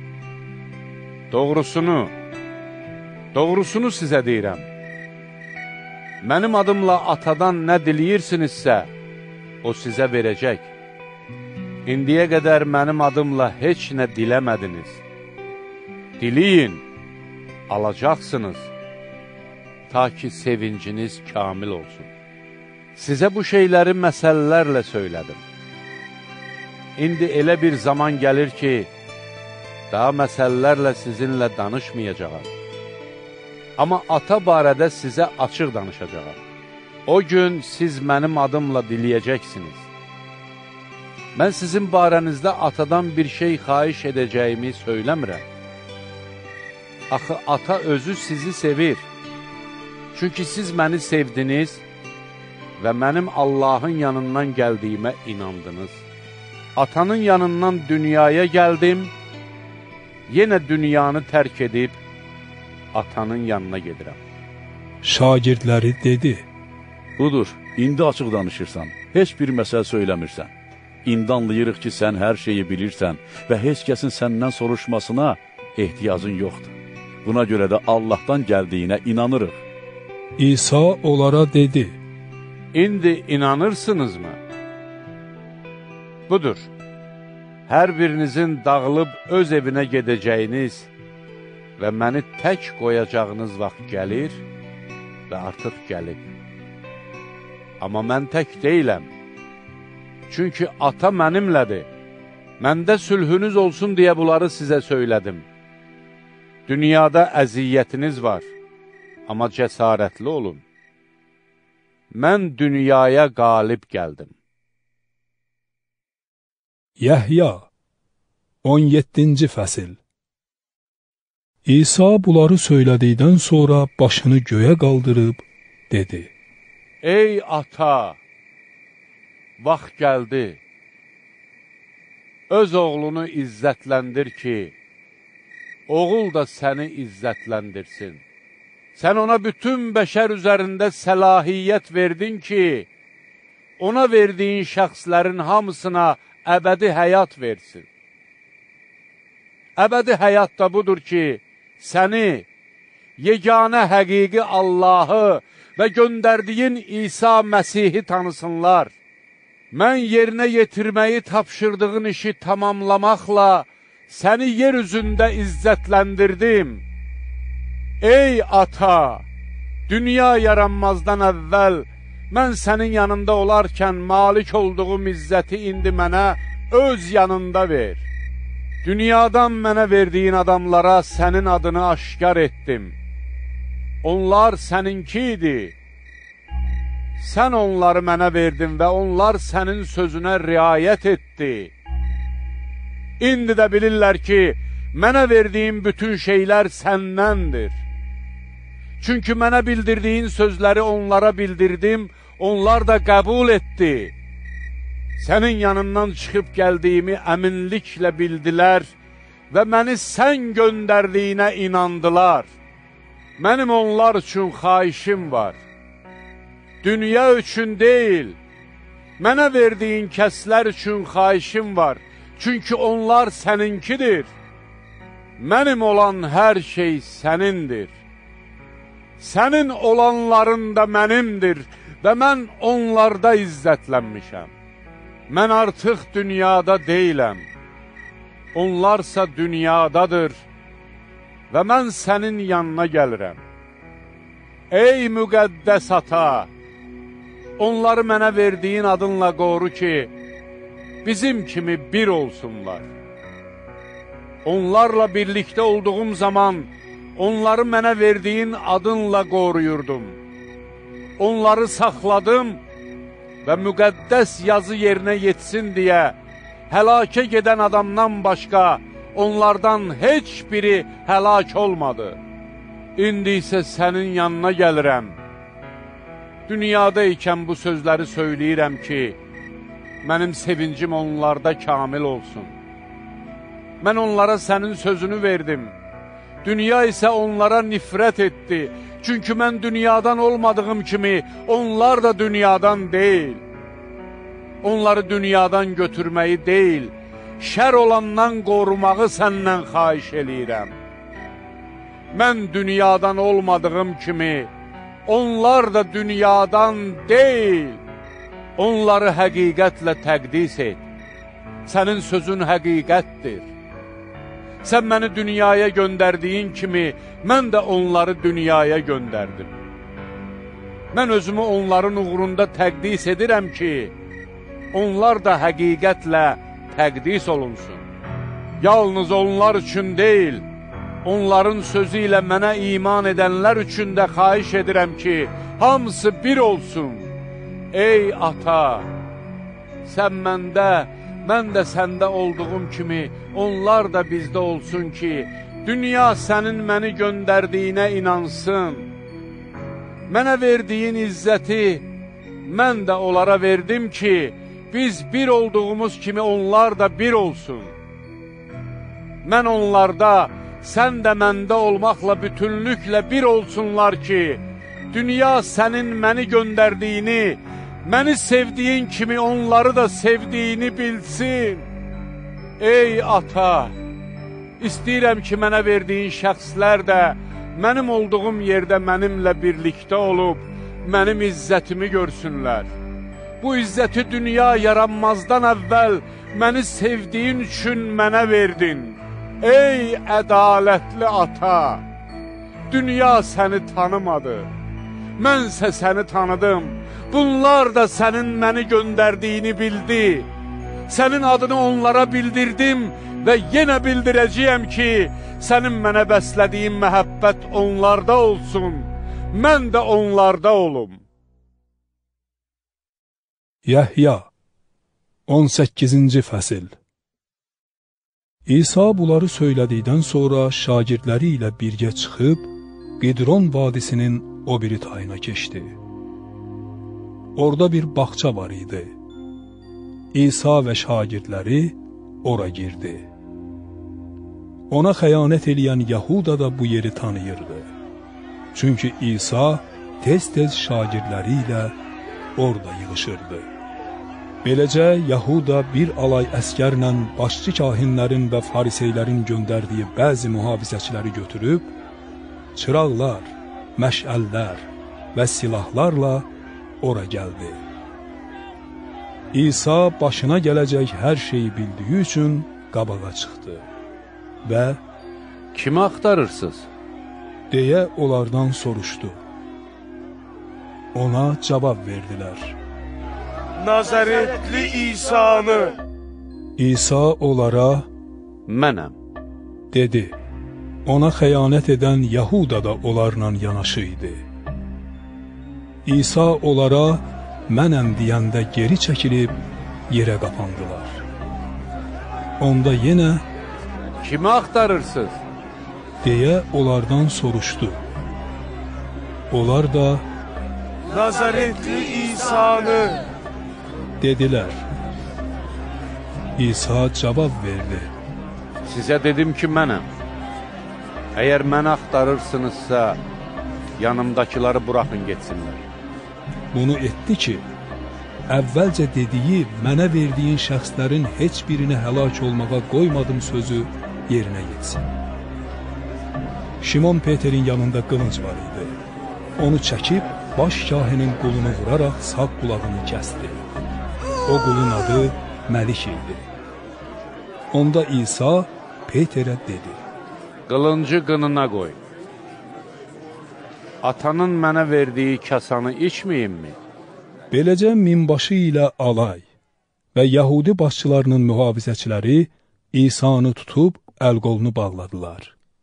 Doğrusunu sizə deyirəm. Mənim adımla atadan nə diləyirsinizsə, o sizə verəcək. İndiyə qədər mənim adımla heç nə diləmədiniz. Diləyin, alacaqsınız, ta ki sevinciniz kamil olsun. Sizə bu şeyləri məsələlərlə söylədim. İndi elə bir zaman gəlir ki, daha məsələlərlə sizinlə danışmayacağam. Amma ata barədə sizə açıq danışacağam. O gün siz mənim adımla diləyəcəksiniz. Mən sizin barənizdə atadan bir şey xahiş edəcəyimi söyləmirəm. Axı ata özü sizi sevir. Çünki siz məni sevdiniz və mənim Allahın yanından gəldiyimə inandınız. Atanın yanından dünyaya gəldim, yenə dünyanı tərk edib, atanın yanına gedirəm. Şagirdləri dedi. Budur, indi açıq danışırsan, heç bir məsəl söyləmirsən. İndi anlayırıq ki, sən hər şeyi bilirsən və heç kəsin səndən soruşmasına ehtiyacın yoxdur. Buna görə də Allahdan gəldiyinə inanırıq. İsa onlara dedi. İndi inanırsınızmı? Budur, hər birinizin dağılıb öz evinə gedəcəyiniz və məni tək qoyacağınız vaxt gəlir və artıq gəlib. Amma mən tək deyiləm, çünki ata mənimlədir. Məndə sülhünüz olsun deyə bunları sizə söylədim. Dünyada əziyyətiniz var, amma cəsarətli olun. Mən dünyaya qalib gəldim. Yəhya 17-ci fəsil. İsa bunları söylədikdən sonra başını göyə qaldırıb dedi. Ey ata, vaxt gəldi. Öz oğlunu izzətləndir ki, oğul da səni izzətləndirsin. Sən ona bütün bəşər üzərində səlahiyyət verdin ki, ona verdiyin şəxslərin hamısına əbədi həyat versin. Əbədi həyat da budur ki, səni, yeganə həqiqi Allahı və göndərdiyin İsa Məsihi tanısınlar. Mən yerinə yetirməyi tapşırdığın işi tamamlamaqla səni yer üzündə izzətləndirdim. Ey ata, dünya yaranmazdan əvvəl mən sənin yanında olarkən malik olduğum izzəti indi mənə öz yanında ver. Dünyadan mənə verdiyin adamlara sənin adını aşkar etdim. Onlar səninki idi. Sən onları mənə verdin və onlar sənin sözünə riayət etdi. İndi də bilirlər ki, mənə verdiyin bütün şeylər səndəndir. Çünki mənə bildirdiyin sözləri onlara bildirdim, onlar da qəbul etdi. Sənin yanından çıxıb gəldiyimi əminliklə bildilər və məni sən göndərdiyinə inandılar. Mənim onlar üçün xahişim var. Dünya üçün deyil, Mənə verdiyin kəslər üçün xahişim var, çünki onlar səninkidir. Mənim olan hər şey sənindir. Sənin olanların da mənimdir və mən onlarda izzətlənmişəm. Mən artıq dünyada deyiləm, onlarsa dünyadadır və mən sənin yanına gəlirəm. Ey müqəddəs ata, onları mənə verdiyin adınla qoru ki, bizim kimi bir olsunlar. Onlarla birlikdə olduğum zaman, onları mənə verdiyin adınla qoruyurdum. Onları saxladım və müqəddəs yazı yerinə yetsin deyə, həlakə gedən adamdan başqa onlardan heç biri həlak olmadı. İndi isə sənin yanına gəlirəm. Dünyada ikən bu sözləri söyləyirəm ki, mənim sevincim onlarda kamil olsun. Mən onlara sənin sözünü verdim. Dünya isə onlara nifrət etdi. Çünki mən dünyadan olmadığım kimi, onlar da dünyadan deyil. Onları dünyadan götürməyi deyil, şər olandan qorumağı səndən xahiş eləyirəm. Mən dünyadan olmadığım kimi, onlar da dünyadan deyil. Onları həqiqətlə təqdis et. Sənin sözün həqiqətdir. Sən məni dünyaya göndərdiyin kimi, mən də onları dünyaya göndərdim. Mən özümü onların uğrunda təqdis edirəm ki, onlar da həqiqətlə təqdis olunsun. Yalnız onlar üçün deyil, onların sözü ilə mənə iman edənlər üçün də xahiş edirəm ki, hamısı bir olsun. Ey ata, sən məndə, mən də səndə olduğum kimi, onlar da bizdə olsun ki, dünya sənin məni göndərdiyinə inansın. Mənə verdiyin izzəti mən də onlara verdim ki, biz bir olduğumuz kimi onlar da bir olsun. Mən onlarda, sən də məndə olmaqla bütünlüklə bir olsunlar ki, dünya sənin məni göndərdiyini, məni sevdiyin kimi onları da sevdiyini bilsin. Ey ata, istəyirəm ki, mənə verdiyin şəxslər də mənim olduğum yerdə mənimlə birlikdə olub, mənim izzətimi görsünlər. Bu izzəti dünya yaranmazdan əvvəl məni sevdiyin üçün mənə verdin. Ey ədalətli ata, dünya səni tanımadı, mənsə səni tanıdım. Bunlar da sənin məni göndərdiyini bildi. Sənin adını onlara bildirdim və yenə bildirəcəyəm ki, sənin mənə bəslədiyin məhəbbət onlarda olsun, mən də onlarda olum. Yəhya 18-ci fəsil. İsa bunları söylədikdən sonra şagirdləri ilə birgə çıxıb, Qidron vadisinin o biri tayına keçdi. Orada bir bağça var idi. İsa və şagirdləri ora girdi. Ona xəyanət eləyən Yahuda da bu yeri tanıyırdı. Çünki İsa tez-tez şagirdləri ilə orada yığışırdı. Beləcə, Yahuda bir alay əskərlə başçı kahinlərin və fariseylərin göndərdiyi bəzi mühafizəçiləri götürüb, çıraqlar, məşəllər və silahlarla ora gəldi. İsa başına gələcək hər şeyi bildiyi üçün qabağa çıxdı və "Kimi axtarırsınız?" deyə onlardan soruşdu. Ona cavab verdilər: Nazarətli İsa'nı. İsa onlara "Mənəm" dedi. Ona xəyanət edən Yahuda da onlarla yanaşı idi. İsa onlara "Mənəm" deyəndə geri çəkilib yerə qapandılar. Onda yenə "Kimi axtarırsınız?" deyə onlardan soruşdu. Onlar da Nazarətli İsa'nı dedilər. İsa cavab verdi: Sizə dedim ki, mənəm. Əgər məni axtarırsınızsa, yanımdakiları buraxın getsinlər. Bunu etdi ki, əvvəlcə dediyi mənə verdiyin şəxslərin heç birini həlak olmağa qoymadım sözü yerinə yetsin. Şimon Peterin yanında qılınc var idi. Onu çəkib baş kahinin qulunu vuraraq sağ qulağını kəsdi. O qulun adı Məlik idi. Onda İsa Peterə dedi: Qılıncı qınına qoy. Atanın mənə verdiyi kasanı içməyimmi? Beləcə minbaşı ilə alay və Yəhudi başçılarının mühafizəçiləri İsanı tutub əl-qolunu bağladılar.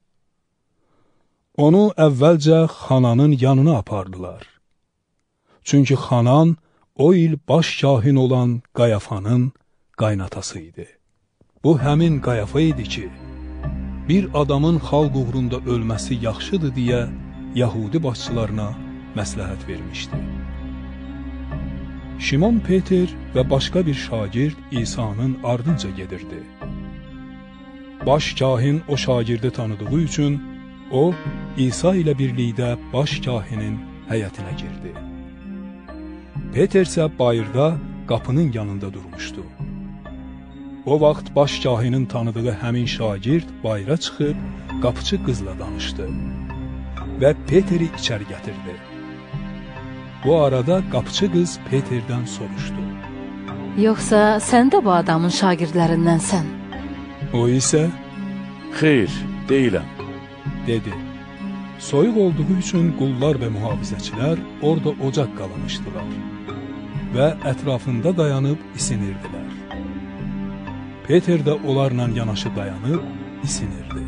Onu əvvəlcə xananın yanına apardılar. Çünki xanan o il baş kahin olan Qayafanın qaynatası idi. Bu həmin Qayafa idi ki, bir adamın xalq uğrunda ölməsi yaxşıdır deyə Yəhudi başçılarına məsləhət vermişdi. Şimon Peter və başqa bir şagird İsa'nın ardınca gedirdi. Baş kahin o şagirdi tanıdığı üçün o, İsa ilə birlikdə baş kahinin həyətinə girdi. Peter isə bayırda qapının yanında durmuşdu. O vaxt baş kahinin tanıdığı həmin şagird bayıra çıxıb qapıçı qızla danışdı və Peteri içəri gətirdi. Bu arada qapıçı qız Peterdən soruşdu: Yoxsa sən də bu adamın şagirdlərindənsən? O isə: Xeyr, deyiləm, dedi. Soyuq olduğu üçün qullar və mühafizəçilər orada ocaq qalamışdılar və ətrafında dayanıb isinirdilər. Peter də onlarla yanaşı dayanıb isinirdi.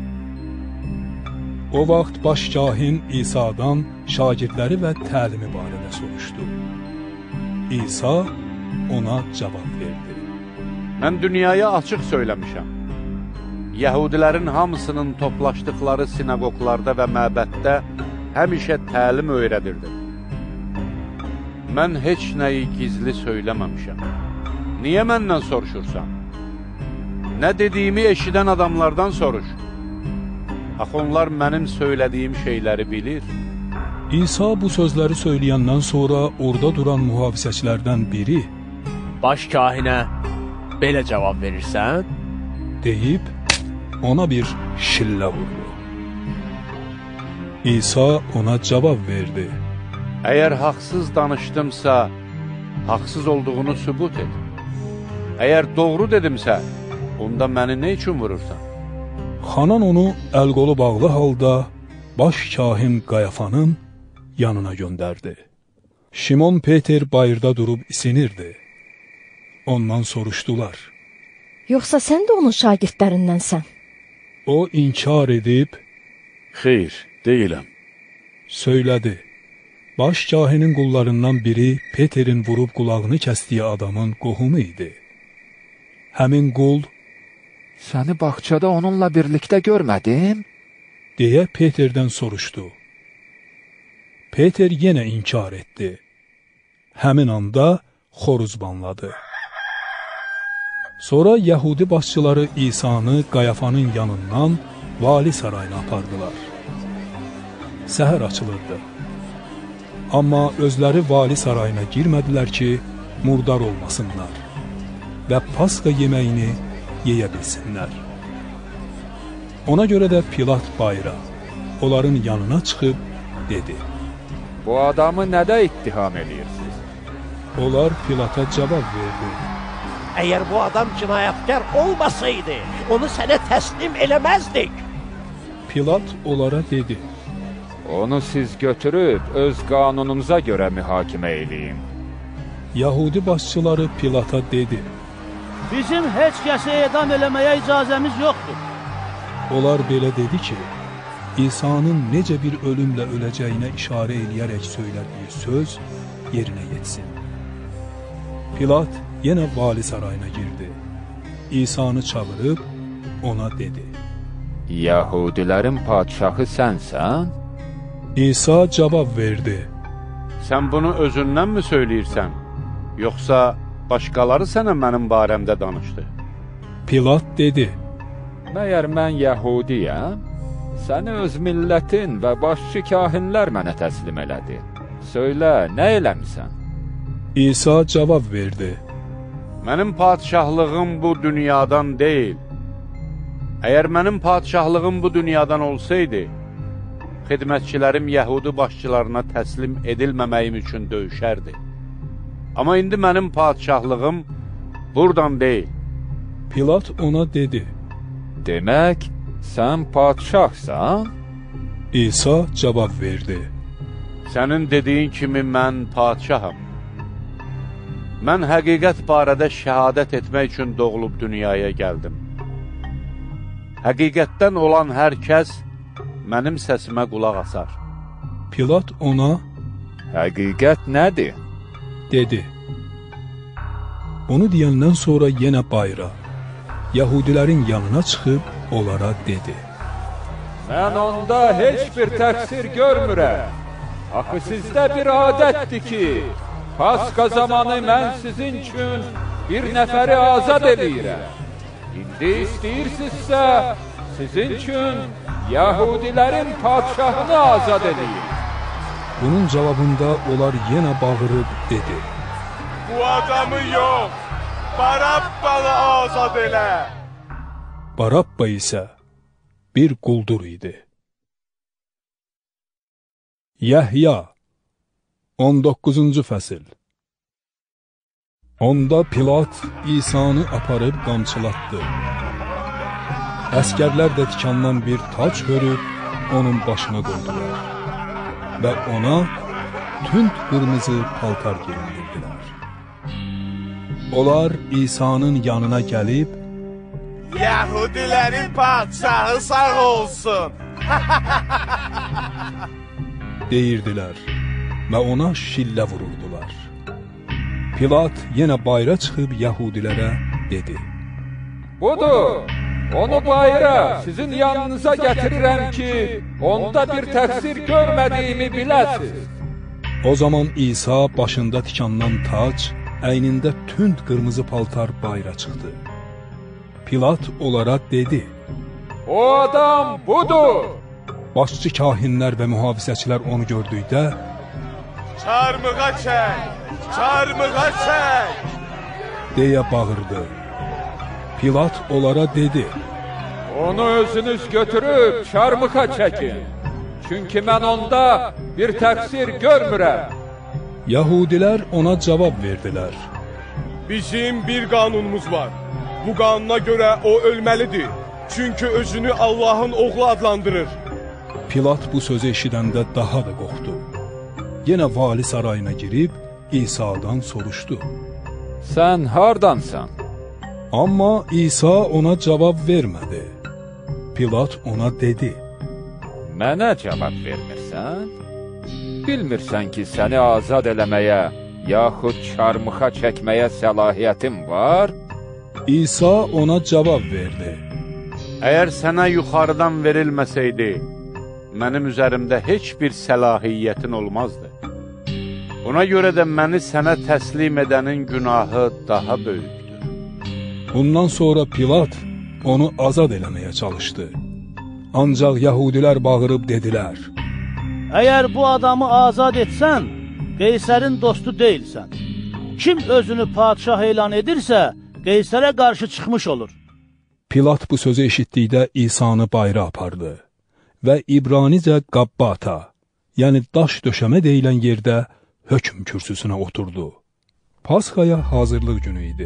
O vaxt baş kahin İsa'dan şagirdləri və təlimi barədə soruşdu. İsa ona cavab verdi: Mən dünyaya açıq söyləmişəm. Yəhudilərin hamısının toplaşdıqları sinagoglarda və məbəddə həmişə təlim öyrədirdim. Mən heç nəyi gizli söyləməmişəm. Niyə məndən soruşursan? Nə dediyimi eşidən adamlardan soruş. Axı onlar mənim söylədiyim şeyləri bilir. İsa bu sözləri söyləyəndən sonra orada duran mühafizəçilərdən biri: Baş kahinə belə cavab verirsən? Deyib ona bir şillə vurdu. İsa ona cavab verdi: Əgər haqsız danışdımsa, haqsız olduğunu sübut et. Əgər doğru dedimsə, onda məni nə üçün vurursan? Xanan onu əl-qolu bağlı halda baş kahin Qayafanın yanına göndərdi. Şimon Peter bayırda durub isinirdi. Ondan soruşdular: Yoxsa sən də onun şagirdlərindənsən? O inkar edib: Xeyr, deyiləm, söylədi. Baş kahinin qullarından biri Peterin vurub qulağını kəsdiyi adamın qohumu idi. Həmin qul: Səni bağçada onunla birlikdə görmədim, deyə Peterdən soruşdu. Peter yenə inkar etdi. Həmin anda xoruz banladı. Sonra Yəhudi başçıları İsa'nı Qayafanın yanından vali sarayına apardılar. Səhər açılırdı. Amma özləri vali sarayına girmədilər ki, murdar olmasınlar və Pasxa yeməyini yeyə bilsinlər. Ona görə də Pilat bayıra, onların yanına çıxıb dedi: Bu adamı nədə ittiham edirsiniz? Onlar Pilata cavab verdi: Əgər bu adam cinayətkar olmasaydı, onu sənə təslim eləməzdik. Pilat onlara dedi: Onu siz götürüb öz qanununuza görə mühakimə eləyin. Yəhudi başçıları Pilata dedi: Bizim heç kəsə edam eləməyə icazəmiz yoxdur. Onlar belə dedi ki, İsa'nın necə bir ölümlə öləcəyinə işarə eləyərək söylədiyi söz yerinə yetsin. Pilat yenə vali sarayına girdi. İsa'nı çağırıb ona dedi: Yəhudilərin padişahı sənsən? İsa cavab verdi: Sən bunu özündən mi söyləyirsən? Yoxsa başqaları sənə mənim barəmdə danışdı? Pilat dedi: Məyər mən Yəhudiyəm? Səni öz millətin və başçı kahinlər mənə təslim elədi. Söylə, nə eləmisən? İsa cavab verdi: Mənim padişahlığım bu dünyadan deyil. Əgər mənim padişahlığım bu dünyadan olsaydı, xidmətçilərim Yəhudi başçılarına təslim edilməməyim üçün döyüşərdi. Amma indi mənim padişahlığım buradan deyil. Pilat ona dedi: Demək, sən padişahsan? İsa cavab verdi: Sənin dediyin kimi mən padişaham. Mən həqiqət barədə şəhadət etmək üçün doğulub dünyaya gəldim. Həqiqətdən olan hər kəs mənim səsimə qulaq asar. Pilat ona: Həqiqət nədir? dedi. Onu deyəndən sonra yenə bayra, Yahudilərin yanına çıxıb onlara dedi: Mən onda heç bir təqsir görmürəm. Axı sizdə bir adətdir ki, Paska zamanı mən sizin üçün bir nəfəri azad edirəm. İndi istəyirsinizsə, sizin üçün Yahudilərin padişahını azad edeyim. Bunun cavabında onlar yenə bağırıb dedi: Bu adamı yox, Barabbalı azad elə. Barabba isə bir quldur idi. Yəhya 19-cu fəsil. Onda Pilat İsanı aparıb qamçılatdı. Əskərlər də tikandan bir tac hörüb onun başına qoydular və ona tünd qırmızı paltar geyindirdilər. Onlar İsa'nın yanına gəlib: Yahudilərin padişahı sağ olsun deyirdilər və ona şillə vururdular. Pilat yenə bayra çıxıb Yahudilərə dedi: Budur, onu bayra sizin yanınıza gətirirəm ki, onda bir təqsir görmədiyimi biləsiz. O zaman İsa başında tikandan tac, əynində tünd qırmızı paltar bayra çıxdı. Pilat onlara dedi: O adam budur. Başçı kahinlər və mühafizəçilər onu gördükdə: Çarmığa çək, çarmığa çək deyə bağırdı. Pilat onlara dedi: Onu özünüz götürüb çarmıxa çəkin. Çünki mən onda bir təqsir görmürəm. Yahudilər ona cavab verdilər: Bizim bir qanunumuz var. Bu qanuna görə o ölməlidir. Çünki özünü Allahın oğlu adlandırır. Pilat bu sözü eşidəndə daha da qorxdu. Yenə vali sarayına girib İsa'dan soruşdu: Sən hardansan? Amma İsa ona cavab vermədi. Pilat ona dedi: Mənə cavab vermirsən? Bilmirsən ki, səni azad eləməyə, yaxud çarmıxa çəkməyə səlahiyyətim var? İsa ona cavab verdi: Əgər sənə yuxarıdan verilməsəydi, mənim üzərimdə heç bir səlahiyyətin olmazdı. Buna görə də məni sənə təslim edənin günahı daha böyükdür. Bundan sonra Pilat onu azad eləməyə çalışdı. Ancaq Yahudilər bağırıb dedilər: Əgər bu adamı azad etsən, Qeysərin dostu deyilsən. Kim özünü padişah elan edirsə, Qeysərə qarşı çıxmış olur. Pilat bu sözü eşitdikdə İsa'nı bayra apardı və İbranicə Qabbata, yəni daş döşəmə deyilən yerdə hökm kürsüsünə oturdu. Paskaya hazırlıq günü idi.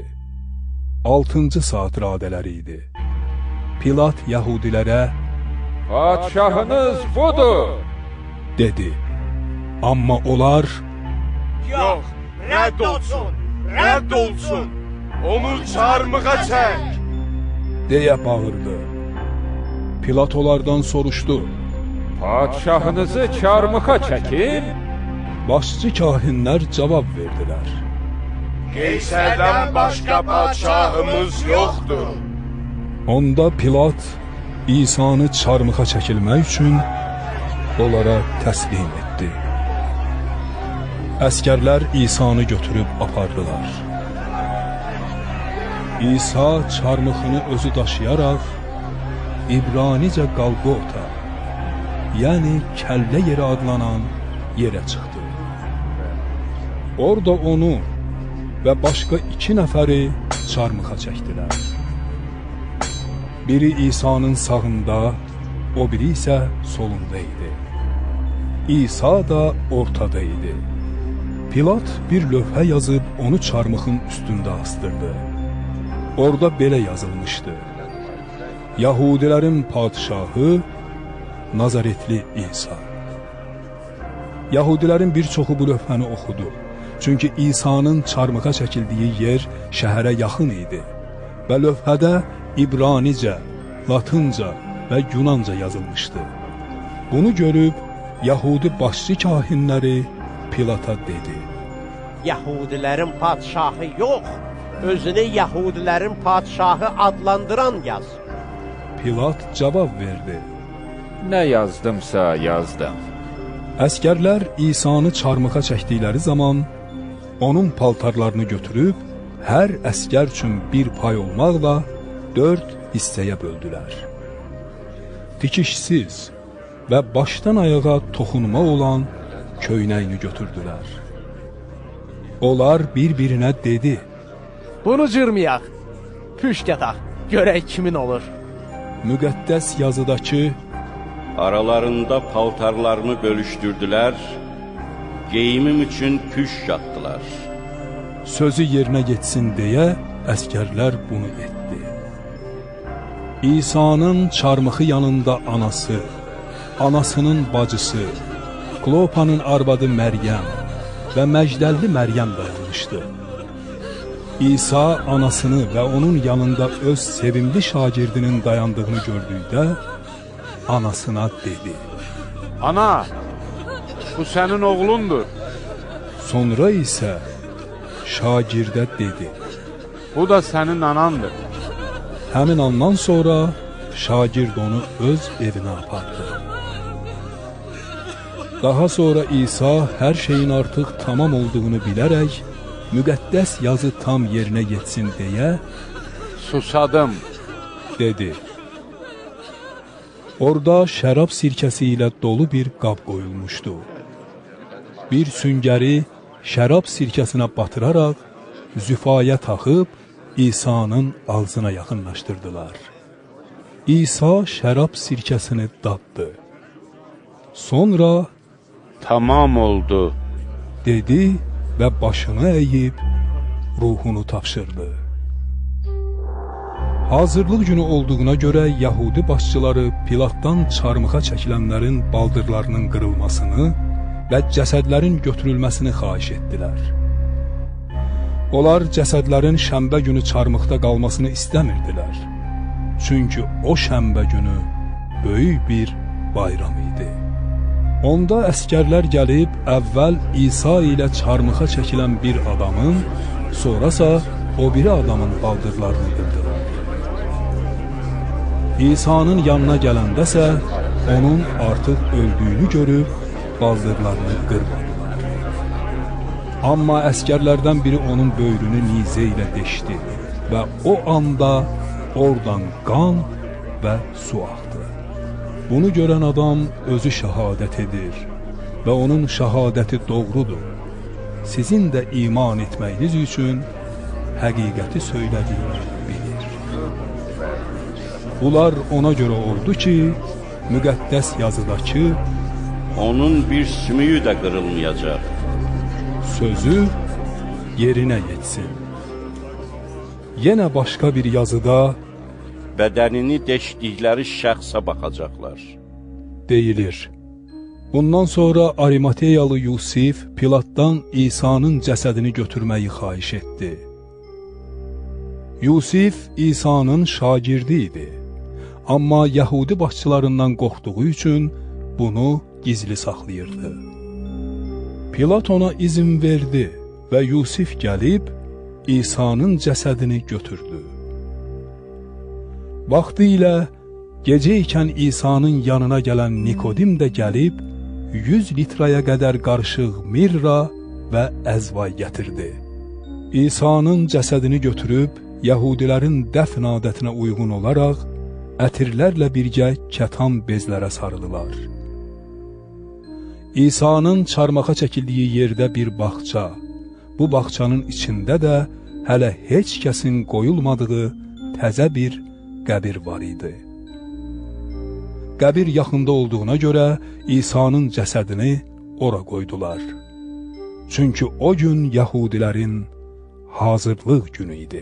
6-cı saat radələri idi. Pilat Yahudilərə: Padişahınız budur, dedi. Amma onlar: Yox, rədd olsun, rədd olsun, onu çarmığa çək deyə bağırdı. Pilat onlardan soruşdu: Padişahınızı çarmıxa çəkin? Başçı kahinlər cavab verdilər: Qeysərdən başqa padişahımız yoxdur. Onda Pilat İsa'nı çarmıxa çəkilmək üçün onlara təslim etdi. Əskərlər İsa'nı götürüb apardılar. İsa çarmıxını özü daşıyaraq İbranicə Qalqota, yəni kəllə yeri adlanan yerə çıxdı. Orada onu və başqa 2 nəfəri çarmıxa çəkdilər. Biri İsa'nın sağında, o biri isə solunda idi. İsa da ortada idi. Pilat bir lövhə yazıb onu çarmıxın üstündə astırdı. Orada belə yazılmışdı: Yahudilərin padişahı Nazaretli İsa. Yahudilərin bir çoxu bu lövhəni oxudu. Çünki İsa'nın çarmıxa çəkildiyi yer şəhərə yaxın idi və lövhədə İbranicə, Latınca və Yunanca yazılmışdı. Bunu görüb Yahudi başçı kahinləri Pilata dedi: Yahudilərin padişahı yox, özünü Yahudilərin padişahı adlandıran yaz. Pilat cavab verdi: Nə yazdımsa yazdım. Əskərlər İsa'nı çarmıxa çəkdikləri zaman onun paltarlarını götürüb hər əskər üçün bir pay olmaqla 4 hissəyə böldülər. Tikişsiz və başdan ayağa toxunma olan köynəyini götürdülər. Onlar bir-birinə dedi: Bunu cırmayaq, püşk ataq, görək kimin olur. Müqəddəs yazıdakı aralarında paltarlarını bölüşdürdülər, geyimim üçün püşk atdılar. Sözü yerinə getsin deyə əskərlər bunu etdi. İsa'nın çarmıxı yanında anası, anasının bacısı, Klopanın arvadı Məryəm və Məcdəlli Məryəm dayanmışdı. İsa anasını və onun yanında öz sevimli şagirdinin dayandığını gördükdə anasına dedi: Ana, bu sənin oğlundur. Sonra isə şagirdə dedi: Bu da sənin anandır. Həmin andan sonra şagird onu öz evinə apardı. Daha sonra İsa hər şeyin artıq tamam olduğunu bilərək, müqəddəs yazı tam yerinə yetsin deyə susadım dedi. Orada şərab sirkəsi ilə dolu bir qab qoyulmuşdu. Bir süngəri şərab sirkəsinə batıraraq züfaya taxıb İsa'nın ağzına yaxınlaşdırdılar. İsa şərab sirkəsini daddı. Sonra tamam oldu dedi və başını əyib ruhunu tapşırdı. Hazırlıq günü olduğuna görə Yahudi başçıları Pilatdan çarmıxa çəkilənlərin baldırlarının qırılmasını və cəsədlərin götürülməsini xahiş etdilər. Onlar cəsədlərin şənbə günü çarmıxda qalmasını istəmirdilər. Çünki o şənbə günü böyük bir bayram idi. Onda əskərlər gəlib əvvəl İsa ilə çarmıxa çəkilən bir adamın, sonrasa o biri adamın baldırlarını qırdılar. İsa'nın yanına gələndəsə, onun artıq öldüyünü görüb baldırlarını qırmadılar. Amma əskərlərdən biri onun böyrünü nizə ilə deşdi və o anda oradan qan və su axdı. Bunu görən adam özü şəhadət edir və onun şəhadəti doğrudur. Sizin də iman etməyiniz üçün həqiqəti söylədiyini bilir. Bunlar ona görə oldu ki, müqəddəs yazıdakı onun bir sümüyü də qırılmayacaq sözü yerinə yetsin. Yenə başqa bir yazıda bədənini deşdikləri şəxsə baxacaqlar deyilir. Bundan sonra Arimateyalı Yusif Pilatdan İsa'nın cəsədini götürməyi xahiş etdi. Yusif İsa'nın şagirdi idi. Amma Yahudi başçılarından qorxduğu üçün bunu gizli saxlayırdı. Pilat ona izin verdi və Yusif gəlib İsa'nın cəsədini götürdü. Vaxtı ilə gecə ikən İsa'nın yanına gələn Nikodim də gəlib 100 litraya qədər qarışıq mirra və əzvay gətirdi. İsa'nın cəsədini götürüb Yahudilərin dəfn adətinə uyğun olaraq ətirlərlə birgə kətan bezlərə sarılılar. İsa'nın çarmıxa çəkildiyi yerdə bir bağça, bu bağçanın içində də hələ heç kəsin qoyulmadığı təzə bir qəbir var idi. Qəbir yaxında olduğuna görə İsa'nın cəsədini ora qoydular. Çünki o gün Yahudilərin hazırlıq günü idi.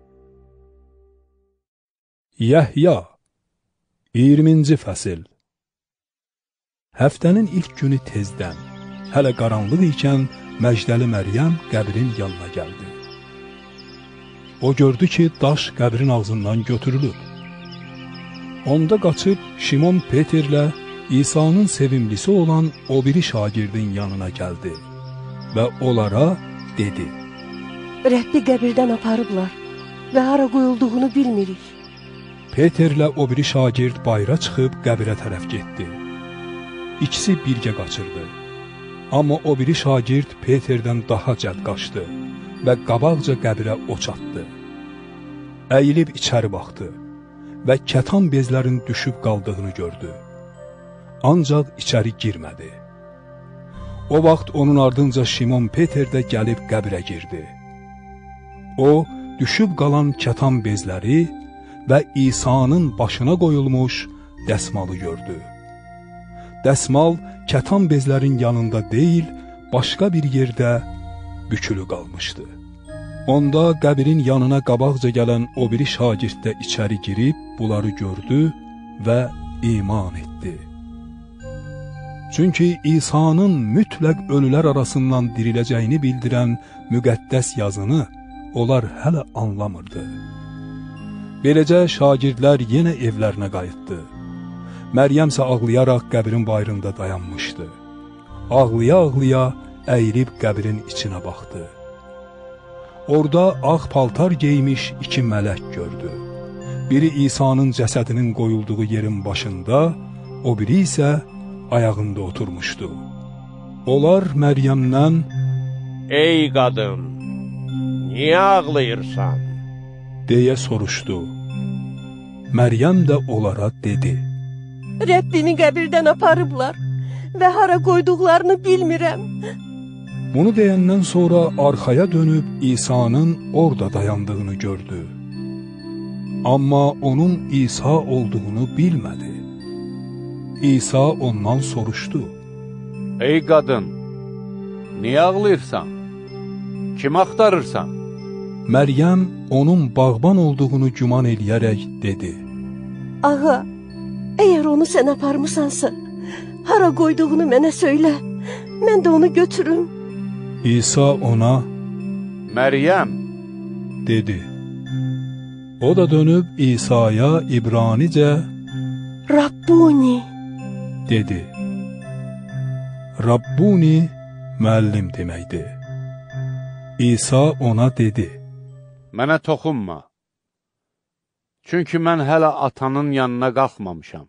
Yəhya 20-ci fəsil. Həftənin ilk günü tezdən, hələ qaranlıq ikən Məcdəli Məryəm qəbrin yanına gəldi. O gördü ki, daş qəbrin ağzından götürülüb. Onda qaçıb Şimon Peterlə İsa'nın sevimlisi olan o biri şagirdin yanına gəldi və onlara dedi: Rəbbi qəbirdən aparıblar və hara qoyulduğunu bilmirik. Peterlə o biri şagird bayra çıxıb qəbirə tərəf getdi. İkisi birgə qaçırdı. Amma o biri şagird Peterdən daha cəld qaçdı və qabaqca qəbirə oç atdı. Əyilib içəri baxdı və kətan bezlərin düşüb qaldığını gördü. Ancaq içəri girmədi. O vaxt onun ardınca Şimon Peter də gəlib qəbirə girdi. O, düşüb qalan kətan bezləri və İsa'nın başına qoyulmuş dəsmalı gördü. Dəsmal kətan bezlərin yanında deyil, başqa bir yerdə bükülü qalmışdı. Onda qəbirin yanına qabaqca gələn o biri şagird də içəri girib bunları gördü və iman etdi. Çünki İsa'nın mütləq ölülər arasından diriləcəyini bildirən müqəddəs yazını onlar hələ anlamırdı. Beləcə şagirdlər yenə evlərinə qayıtdı. Məryəm isə ağlayaraq qəbrin bayrında dayanmışdı. Ağlaya-ağlaya əyilib qəbrin içinə baxdı. Orada ağ paltar geymiş iki mələk gördü. Biri İsa'nın cəsədinin qoyulduğu yerin başında, o biri isə ayağında oturmuşdu. Onlar Məryəmdən: Ey qadın, niyə ağlayırsan? deyə soruşdu. Məryəm də onlara dedi: Rəbbimi qəbirdən aparıblar və hara qoyduqlarını bilmirəm. Bunu deyəndən sonra arxaya dönüb İsa'nın orada dayandığını gördü. Amma onun İsa olduğunu bilmədi. İsa ondan soruşdu: Ey qadın, niyə ağlayırsan? Kim axtarırsan? Məryəm onun bağban olduğunu güman eləyərək dedi: Ağa, əgər onu sən aparmısansa, hara qoyduğunu mənə söylə, mən də onu götürüm. İsa ona: Məryəm, dedi. O da dönüb İsa'ya İbranicə Rabbuni dedi. Rabbuni müəllim deməkdir. İsa ona dedi: Mənə toxunma. Çünki mən hələ atanın yanına qalxmamışam.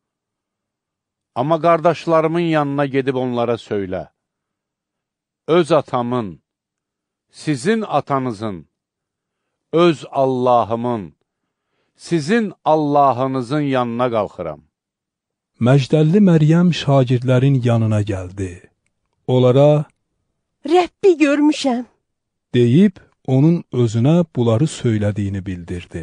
Amma qardaşlarımın yanına gedib onlara söylə. Öz atamın, sizin atanızın, öz Allahımın, sizin Allahınızın yanına qalxıram. Məcdəlli Məryəm şagirdlərin yanına gəldi. Onlara Rəbbi görmüşəm deyib onun özünə bunları söylədiyini bildirdi.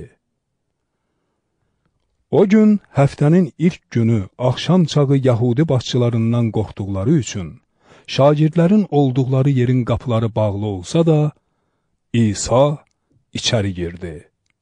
O gün həftənin ilk günü axşam çağı Yahudi başçılarından qorxduqları üçün şagirdlərin olduqları yerin qapıları bağlı olsa da İsa içəri girdi.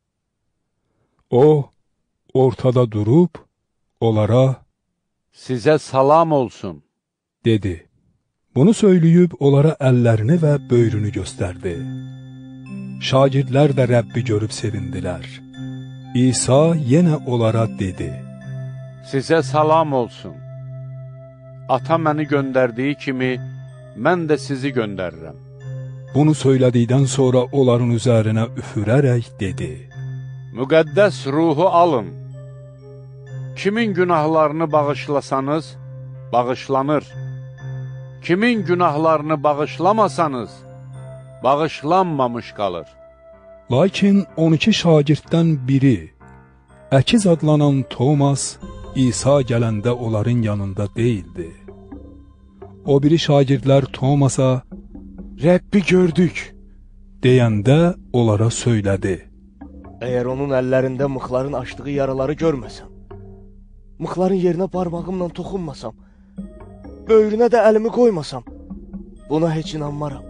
O ortada durub onlara sizə salam olsun dedi. Bunu söyləyib onlara əllərini və böyrünü göstərdi. Şagirdlər də Rəbbi görüb sevindilər. İsa yenə onlara dedi: Sizə salam olsun. Ata məni göndərdiyi kimi, mən də sizi göndərirəm. Bunu söylədikdən sonra onların üzərinə üfürərək dedi: Müqəddəs ruhu alın. Kimin günahlarını bağışlasanız, bağışlanır. Kimin günahlarını bağışlamasanız, bağışlanmamış qalır. Lakin 12 şagirddən biri, Əkiz adlanan Tomas, İsa gələndə onların yanında deyildi. O biri şagirdlər Tomasa, Rəbbi gördük, deyəndə onlara söylədi. Əgər onun əllərində mıxların açdığı yaraları görməsəm, mıxların yerinə barmağımla toxunmasam, böyrünə də əlimi qoymasam, buna heç inanmaram.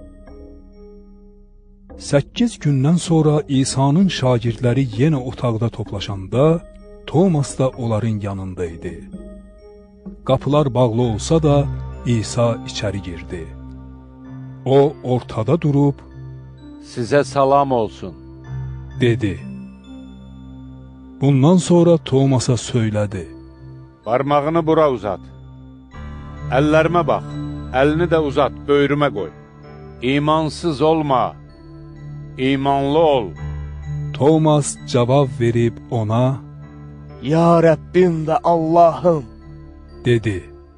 8 gündən sonra İsa'nın şagirdləri yenə otaqda toplaşanda, Tomas da onların yanında idi. Qapılar bağlı olsa da, İsa içəri girdi. O, ortada durub, sizə salam olsun, dedi. Bundan sonra Tomasa söylədi. Barmağını bura uzat. Əllərimə bax, əlini də uzat, böyrümə qoy. İmansız olma, imanlı ol. Tomas cavab verib ona, Ya Rəbbim və Allahım, dedi.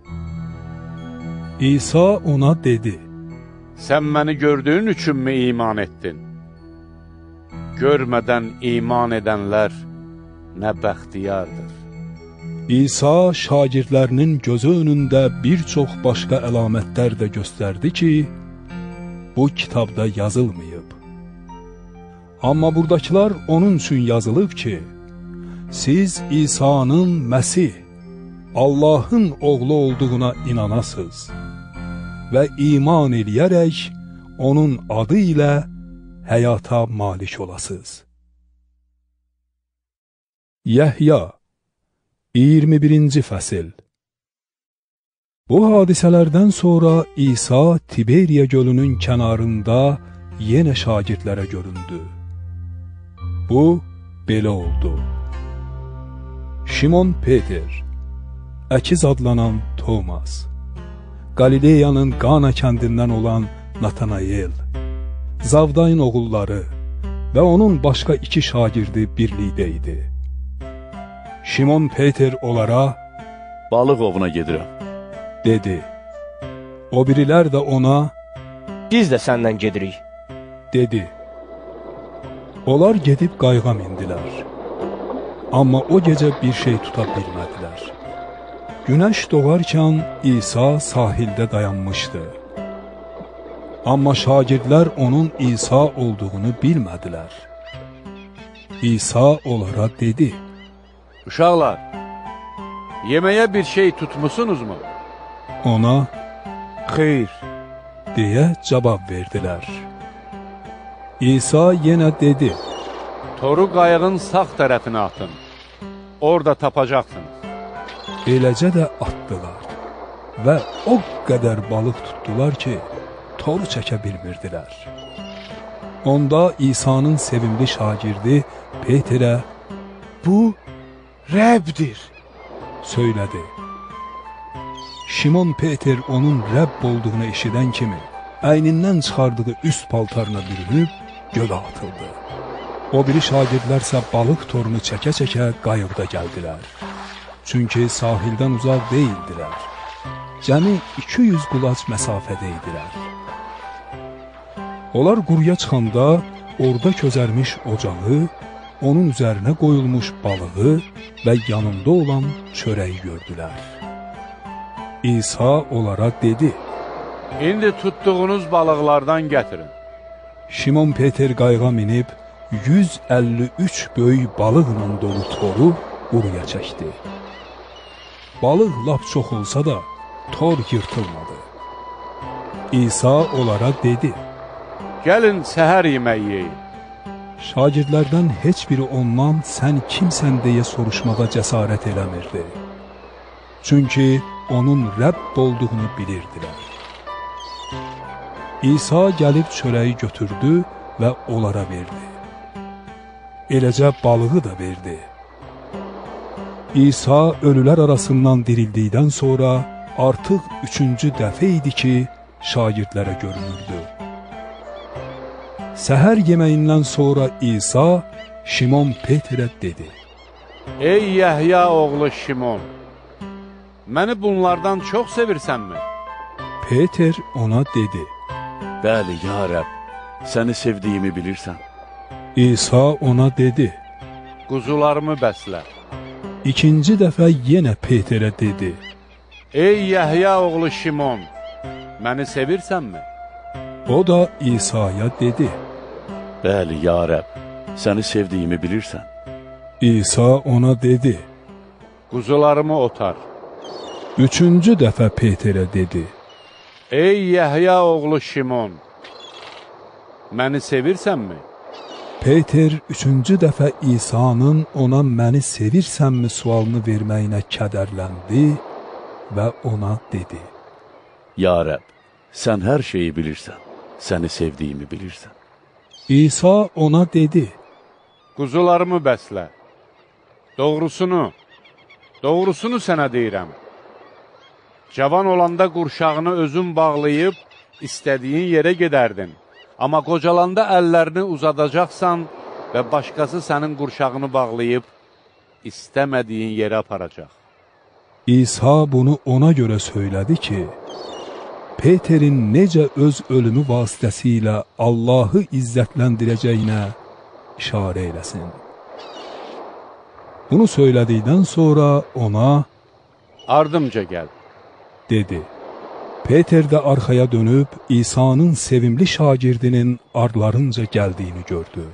İsa ona dedi. Sən məni gördüyün üçünmü iman etdin? Görmədən iman edənlər nə bəxtiyardır. İsa şagirdlərinin gözü önündə bir çox başqa əlamətlər də göstərdi ki, bu kitabda yazılmayıb. Amma buradakılar onun üçün yazılıb ki, siz İsa'nın Məsih, Allahın oğlu olduğuna inanasınız və iman eləyərək onun adı ilə həyata malik olasınız. Yəhya 21-ci fəsil. Bu hadisələrdən sonra İsa Tiberiya gölünün kənarında yenə şagirdlərə göründü. Bu, belə oldu. Şimon Peter, Əkiz adlanan Tomas, Qalileyanın Qana kəndindən olan Natanael, Zavdayın oğulları və onun başqa 2 şagirdi birlikdə idi. Şimon Peter onlara, balıq ovuna gedirəm, dedi. O birilər də ona, biz də səndən gedirik, dedi. Onlar gedib qayığa mindilər. Amma o gecə bir şey tuta bilmədilər. Günəş doğarkən İsa sahildə dayanmışdı. Amma şagirdlər onun İsa olduğunu bilmədilər. İsa onlara dedi. Uşaqlar, yeməyə bir şey tutmusunuzmu? Ona, xeyr, deyə cavab verdilər. İsa yenə dedi. Toru qayığın sağ tərəfinə atın, orada tapacaqsınız. Eləcə də atdılar və o qədər balıq tutdular ki, toru çəkə bilmirdilər. Onda İsa'nın sevimli şagirdi Peterə, bu Rəbdir, söylədi. Şimon Peter onun Rəbb olduğunu eşidən kimi, əynindən çıxardığı üst paltarına bürünüb, gölə atıldı. O biri şagirdlərsə balıq torunu çəkə-çəkə qayıqda gəldilər. Çünki sahildən uzaq deyildilər. Cəmi 200 qulac məsafədə idilər. Onlar quruya çıxanda orada közərmiş ocağı, onun üzərinə qoyulmuş balığı və yanında olan çörəyi gördülər. İsa onlara dedi. İndi tutduğunuz balıqlardan gətirin. Şimon Peter qayığa minib, 153 böyük balıqla dolu toru quruya çəkdi. Balıq lap çox olsa da, tor yırtılmadı. İsa onlara dedi. Gəlin səhər yeməyi yeyin. Şagirdlərdən heç biri ondan sən kimsən deyə soruşmağa cəsarət eləmirdi. Çünki onun Rəbb olduğunu bilirdilər. İsa gəlib çörəyi götürdü və onlara verdi. Eləcə balığı da verdi. İsa ölülər arasından dirildikdən sonra artıq 3-cü dəfə idi ki, şagirdlərə görünürdü. Səhər yeməyindən sonra İsa Şimon Peterə dedi. Ey Yəhya oğlu Şimon, məni bunlardan çox sevirsənmi? Peter ona dedi. Bəli, ya Rəbb, səni sevdiyimi bilirsən. İsa ona dedi. Quzularımı bəslə. İkinci dəfə yenə Peterə dedi. Ey Yəhya oğlu Şimon, məni sevirsənmi? O da İsa'ya dedi: Bəli, ya Rəbb, səni sevdiyimi bilirsən. İsa ona dedi: Quzularımı otar. Üçüncü dəfə Peterə dedi: Ey Yəhya oğlu Şimon, məni sevirsənmi? Peter üçüncü dəfə İsa'nın ona məni sevirsənmi sualını verməyinə kədərləndi və ona dedi: Ya Rəbb, sən hər şeyi bilirsən, səni sevdiyimi bilirsən. İsa ona dedi: Quzularımı bəslə. Doğrusunu sənə deyirəm. Cavan olanda qurşağını özün bağlayıb, istədiyin yerə gedərdin. Amma qocalanda əllərini uzadacaqsan və başqası sənin qurşağını bağlayıb, istəmədiyin yerə aparacaq. İsa bunu ona görə söylədi ki, Peterin necə öz ölümü vasitəsilə Allahı izzətləndirəcəyinə işarə eləsin. Bunu söylədikdən sonra ona ardımca gəl dedi. Peter də arxaya dönüb İsa'nın sevimli şagirdinin ardlarınca gəldiyini gördü.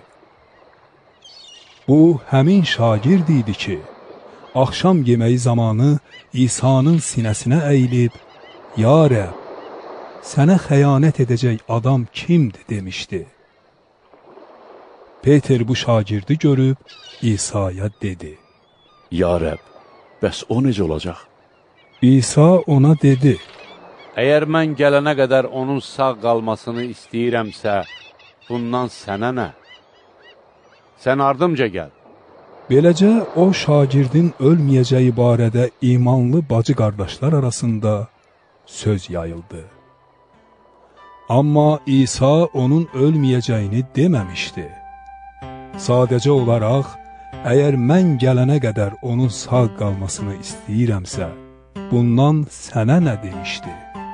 Bu həmin şagird idi ki, axşam yeməyi zamanı İsa'nın sinəsinə əyilib, Ya Rəbb, sənə xəyanət edəcək adam kimdir demişdi. Peter bu şagirdi görüb İsa'ya dedi: Ya Rəbb, bəs o necə olacaq? İsa ona dedi: Əgər mən gələnə qədər onun sağ qalmasını istəyirəmsə, bundan sənə nə? Sən ardımca gəl. Beləcə o şagirdin ölməyəcəyi barədə imanlı bacı qardaşlar arasında söz yayıldı. Amma İsa onun ölməyəcəyini deməmişdi. Sadəcə olaraq, əgər mən gələnə qədər onun sağ qalmasını istəyirəmsə, bundan sənə nə demişdi?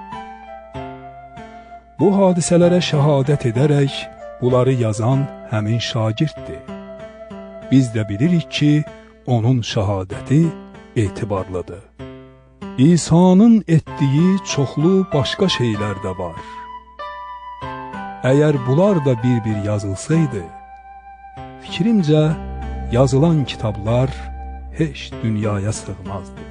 Bu hadisələrə şəhadət edərək, bunları yazan həmin şagirddir. Biz də bilirik ki, onun şəhadəti etibarlıdır. İsa'nın etdiyi çoxlu başqa şeylər də var. Əgər bunlar da bir-bir yazılsaydı, fikrimcə yazılan kitablar heç dünyaya sığmazdı.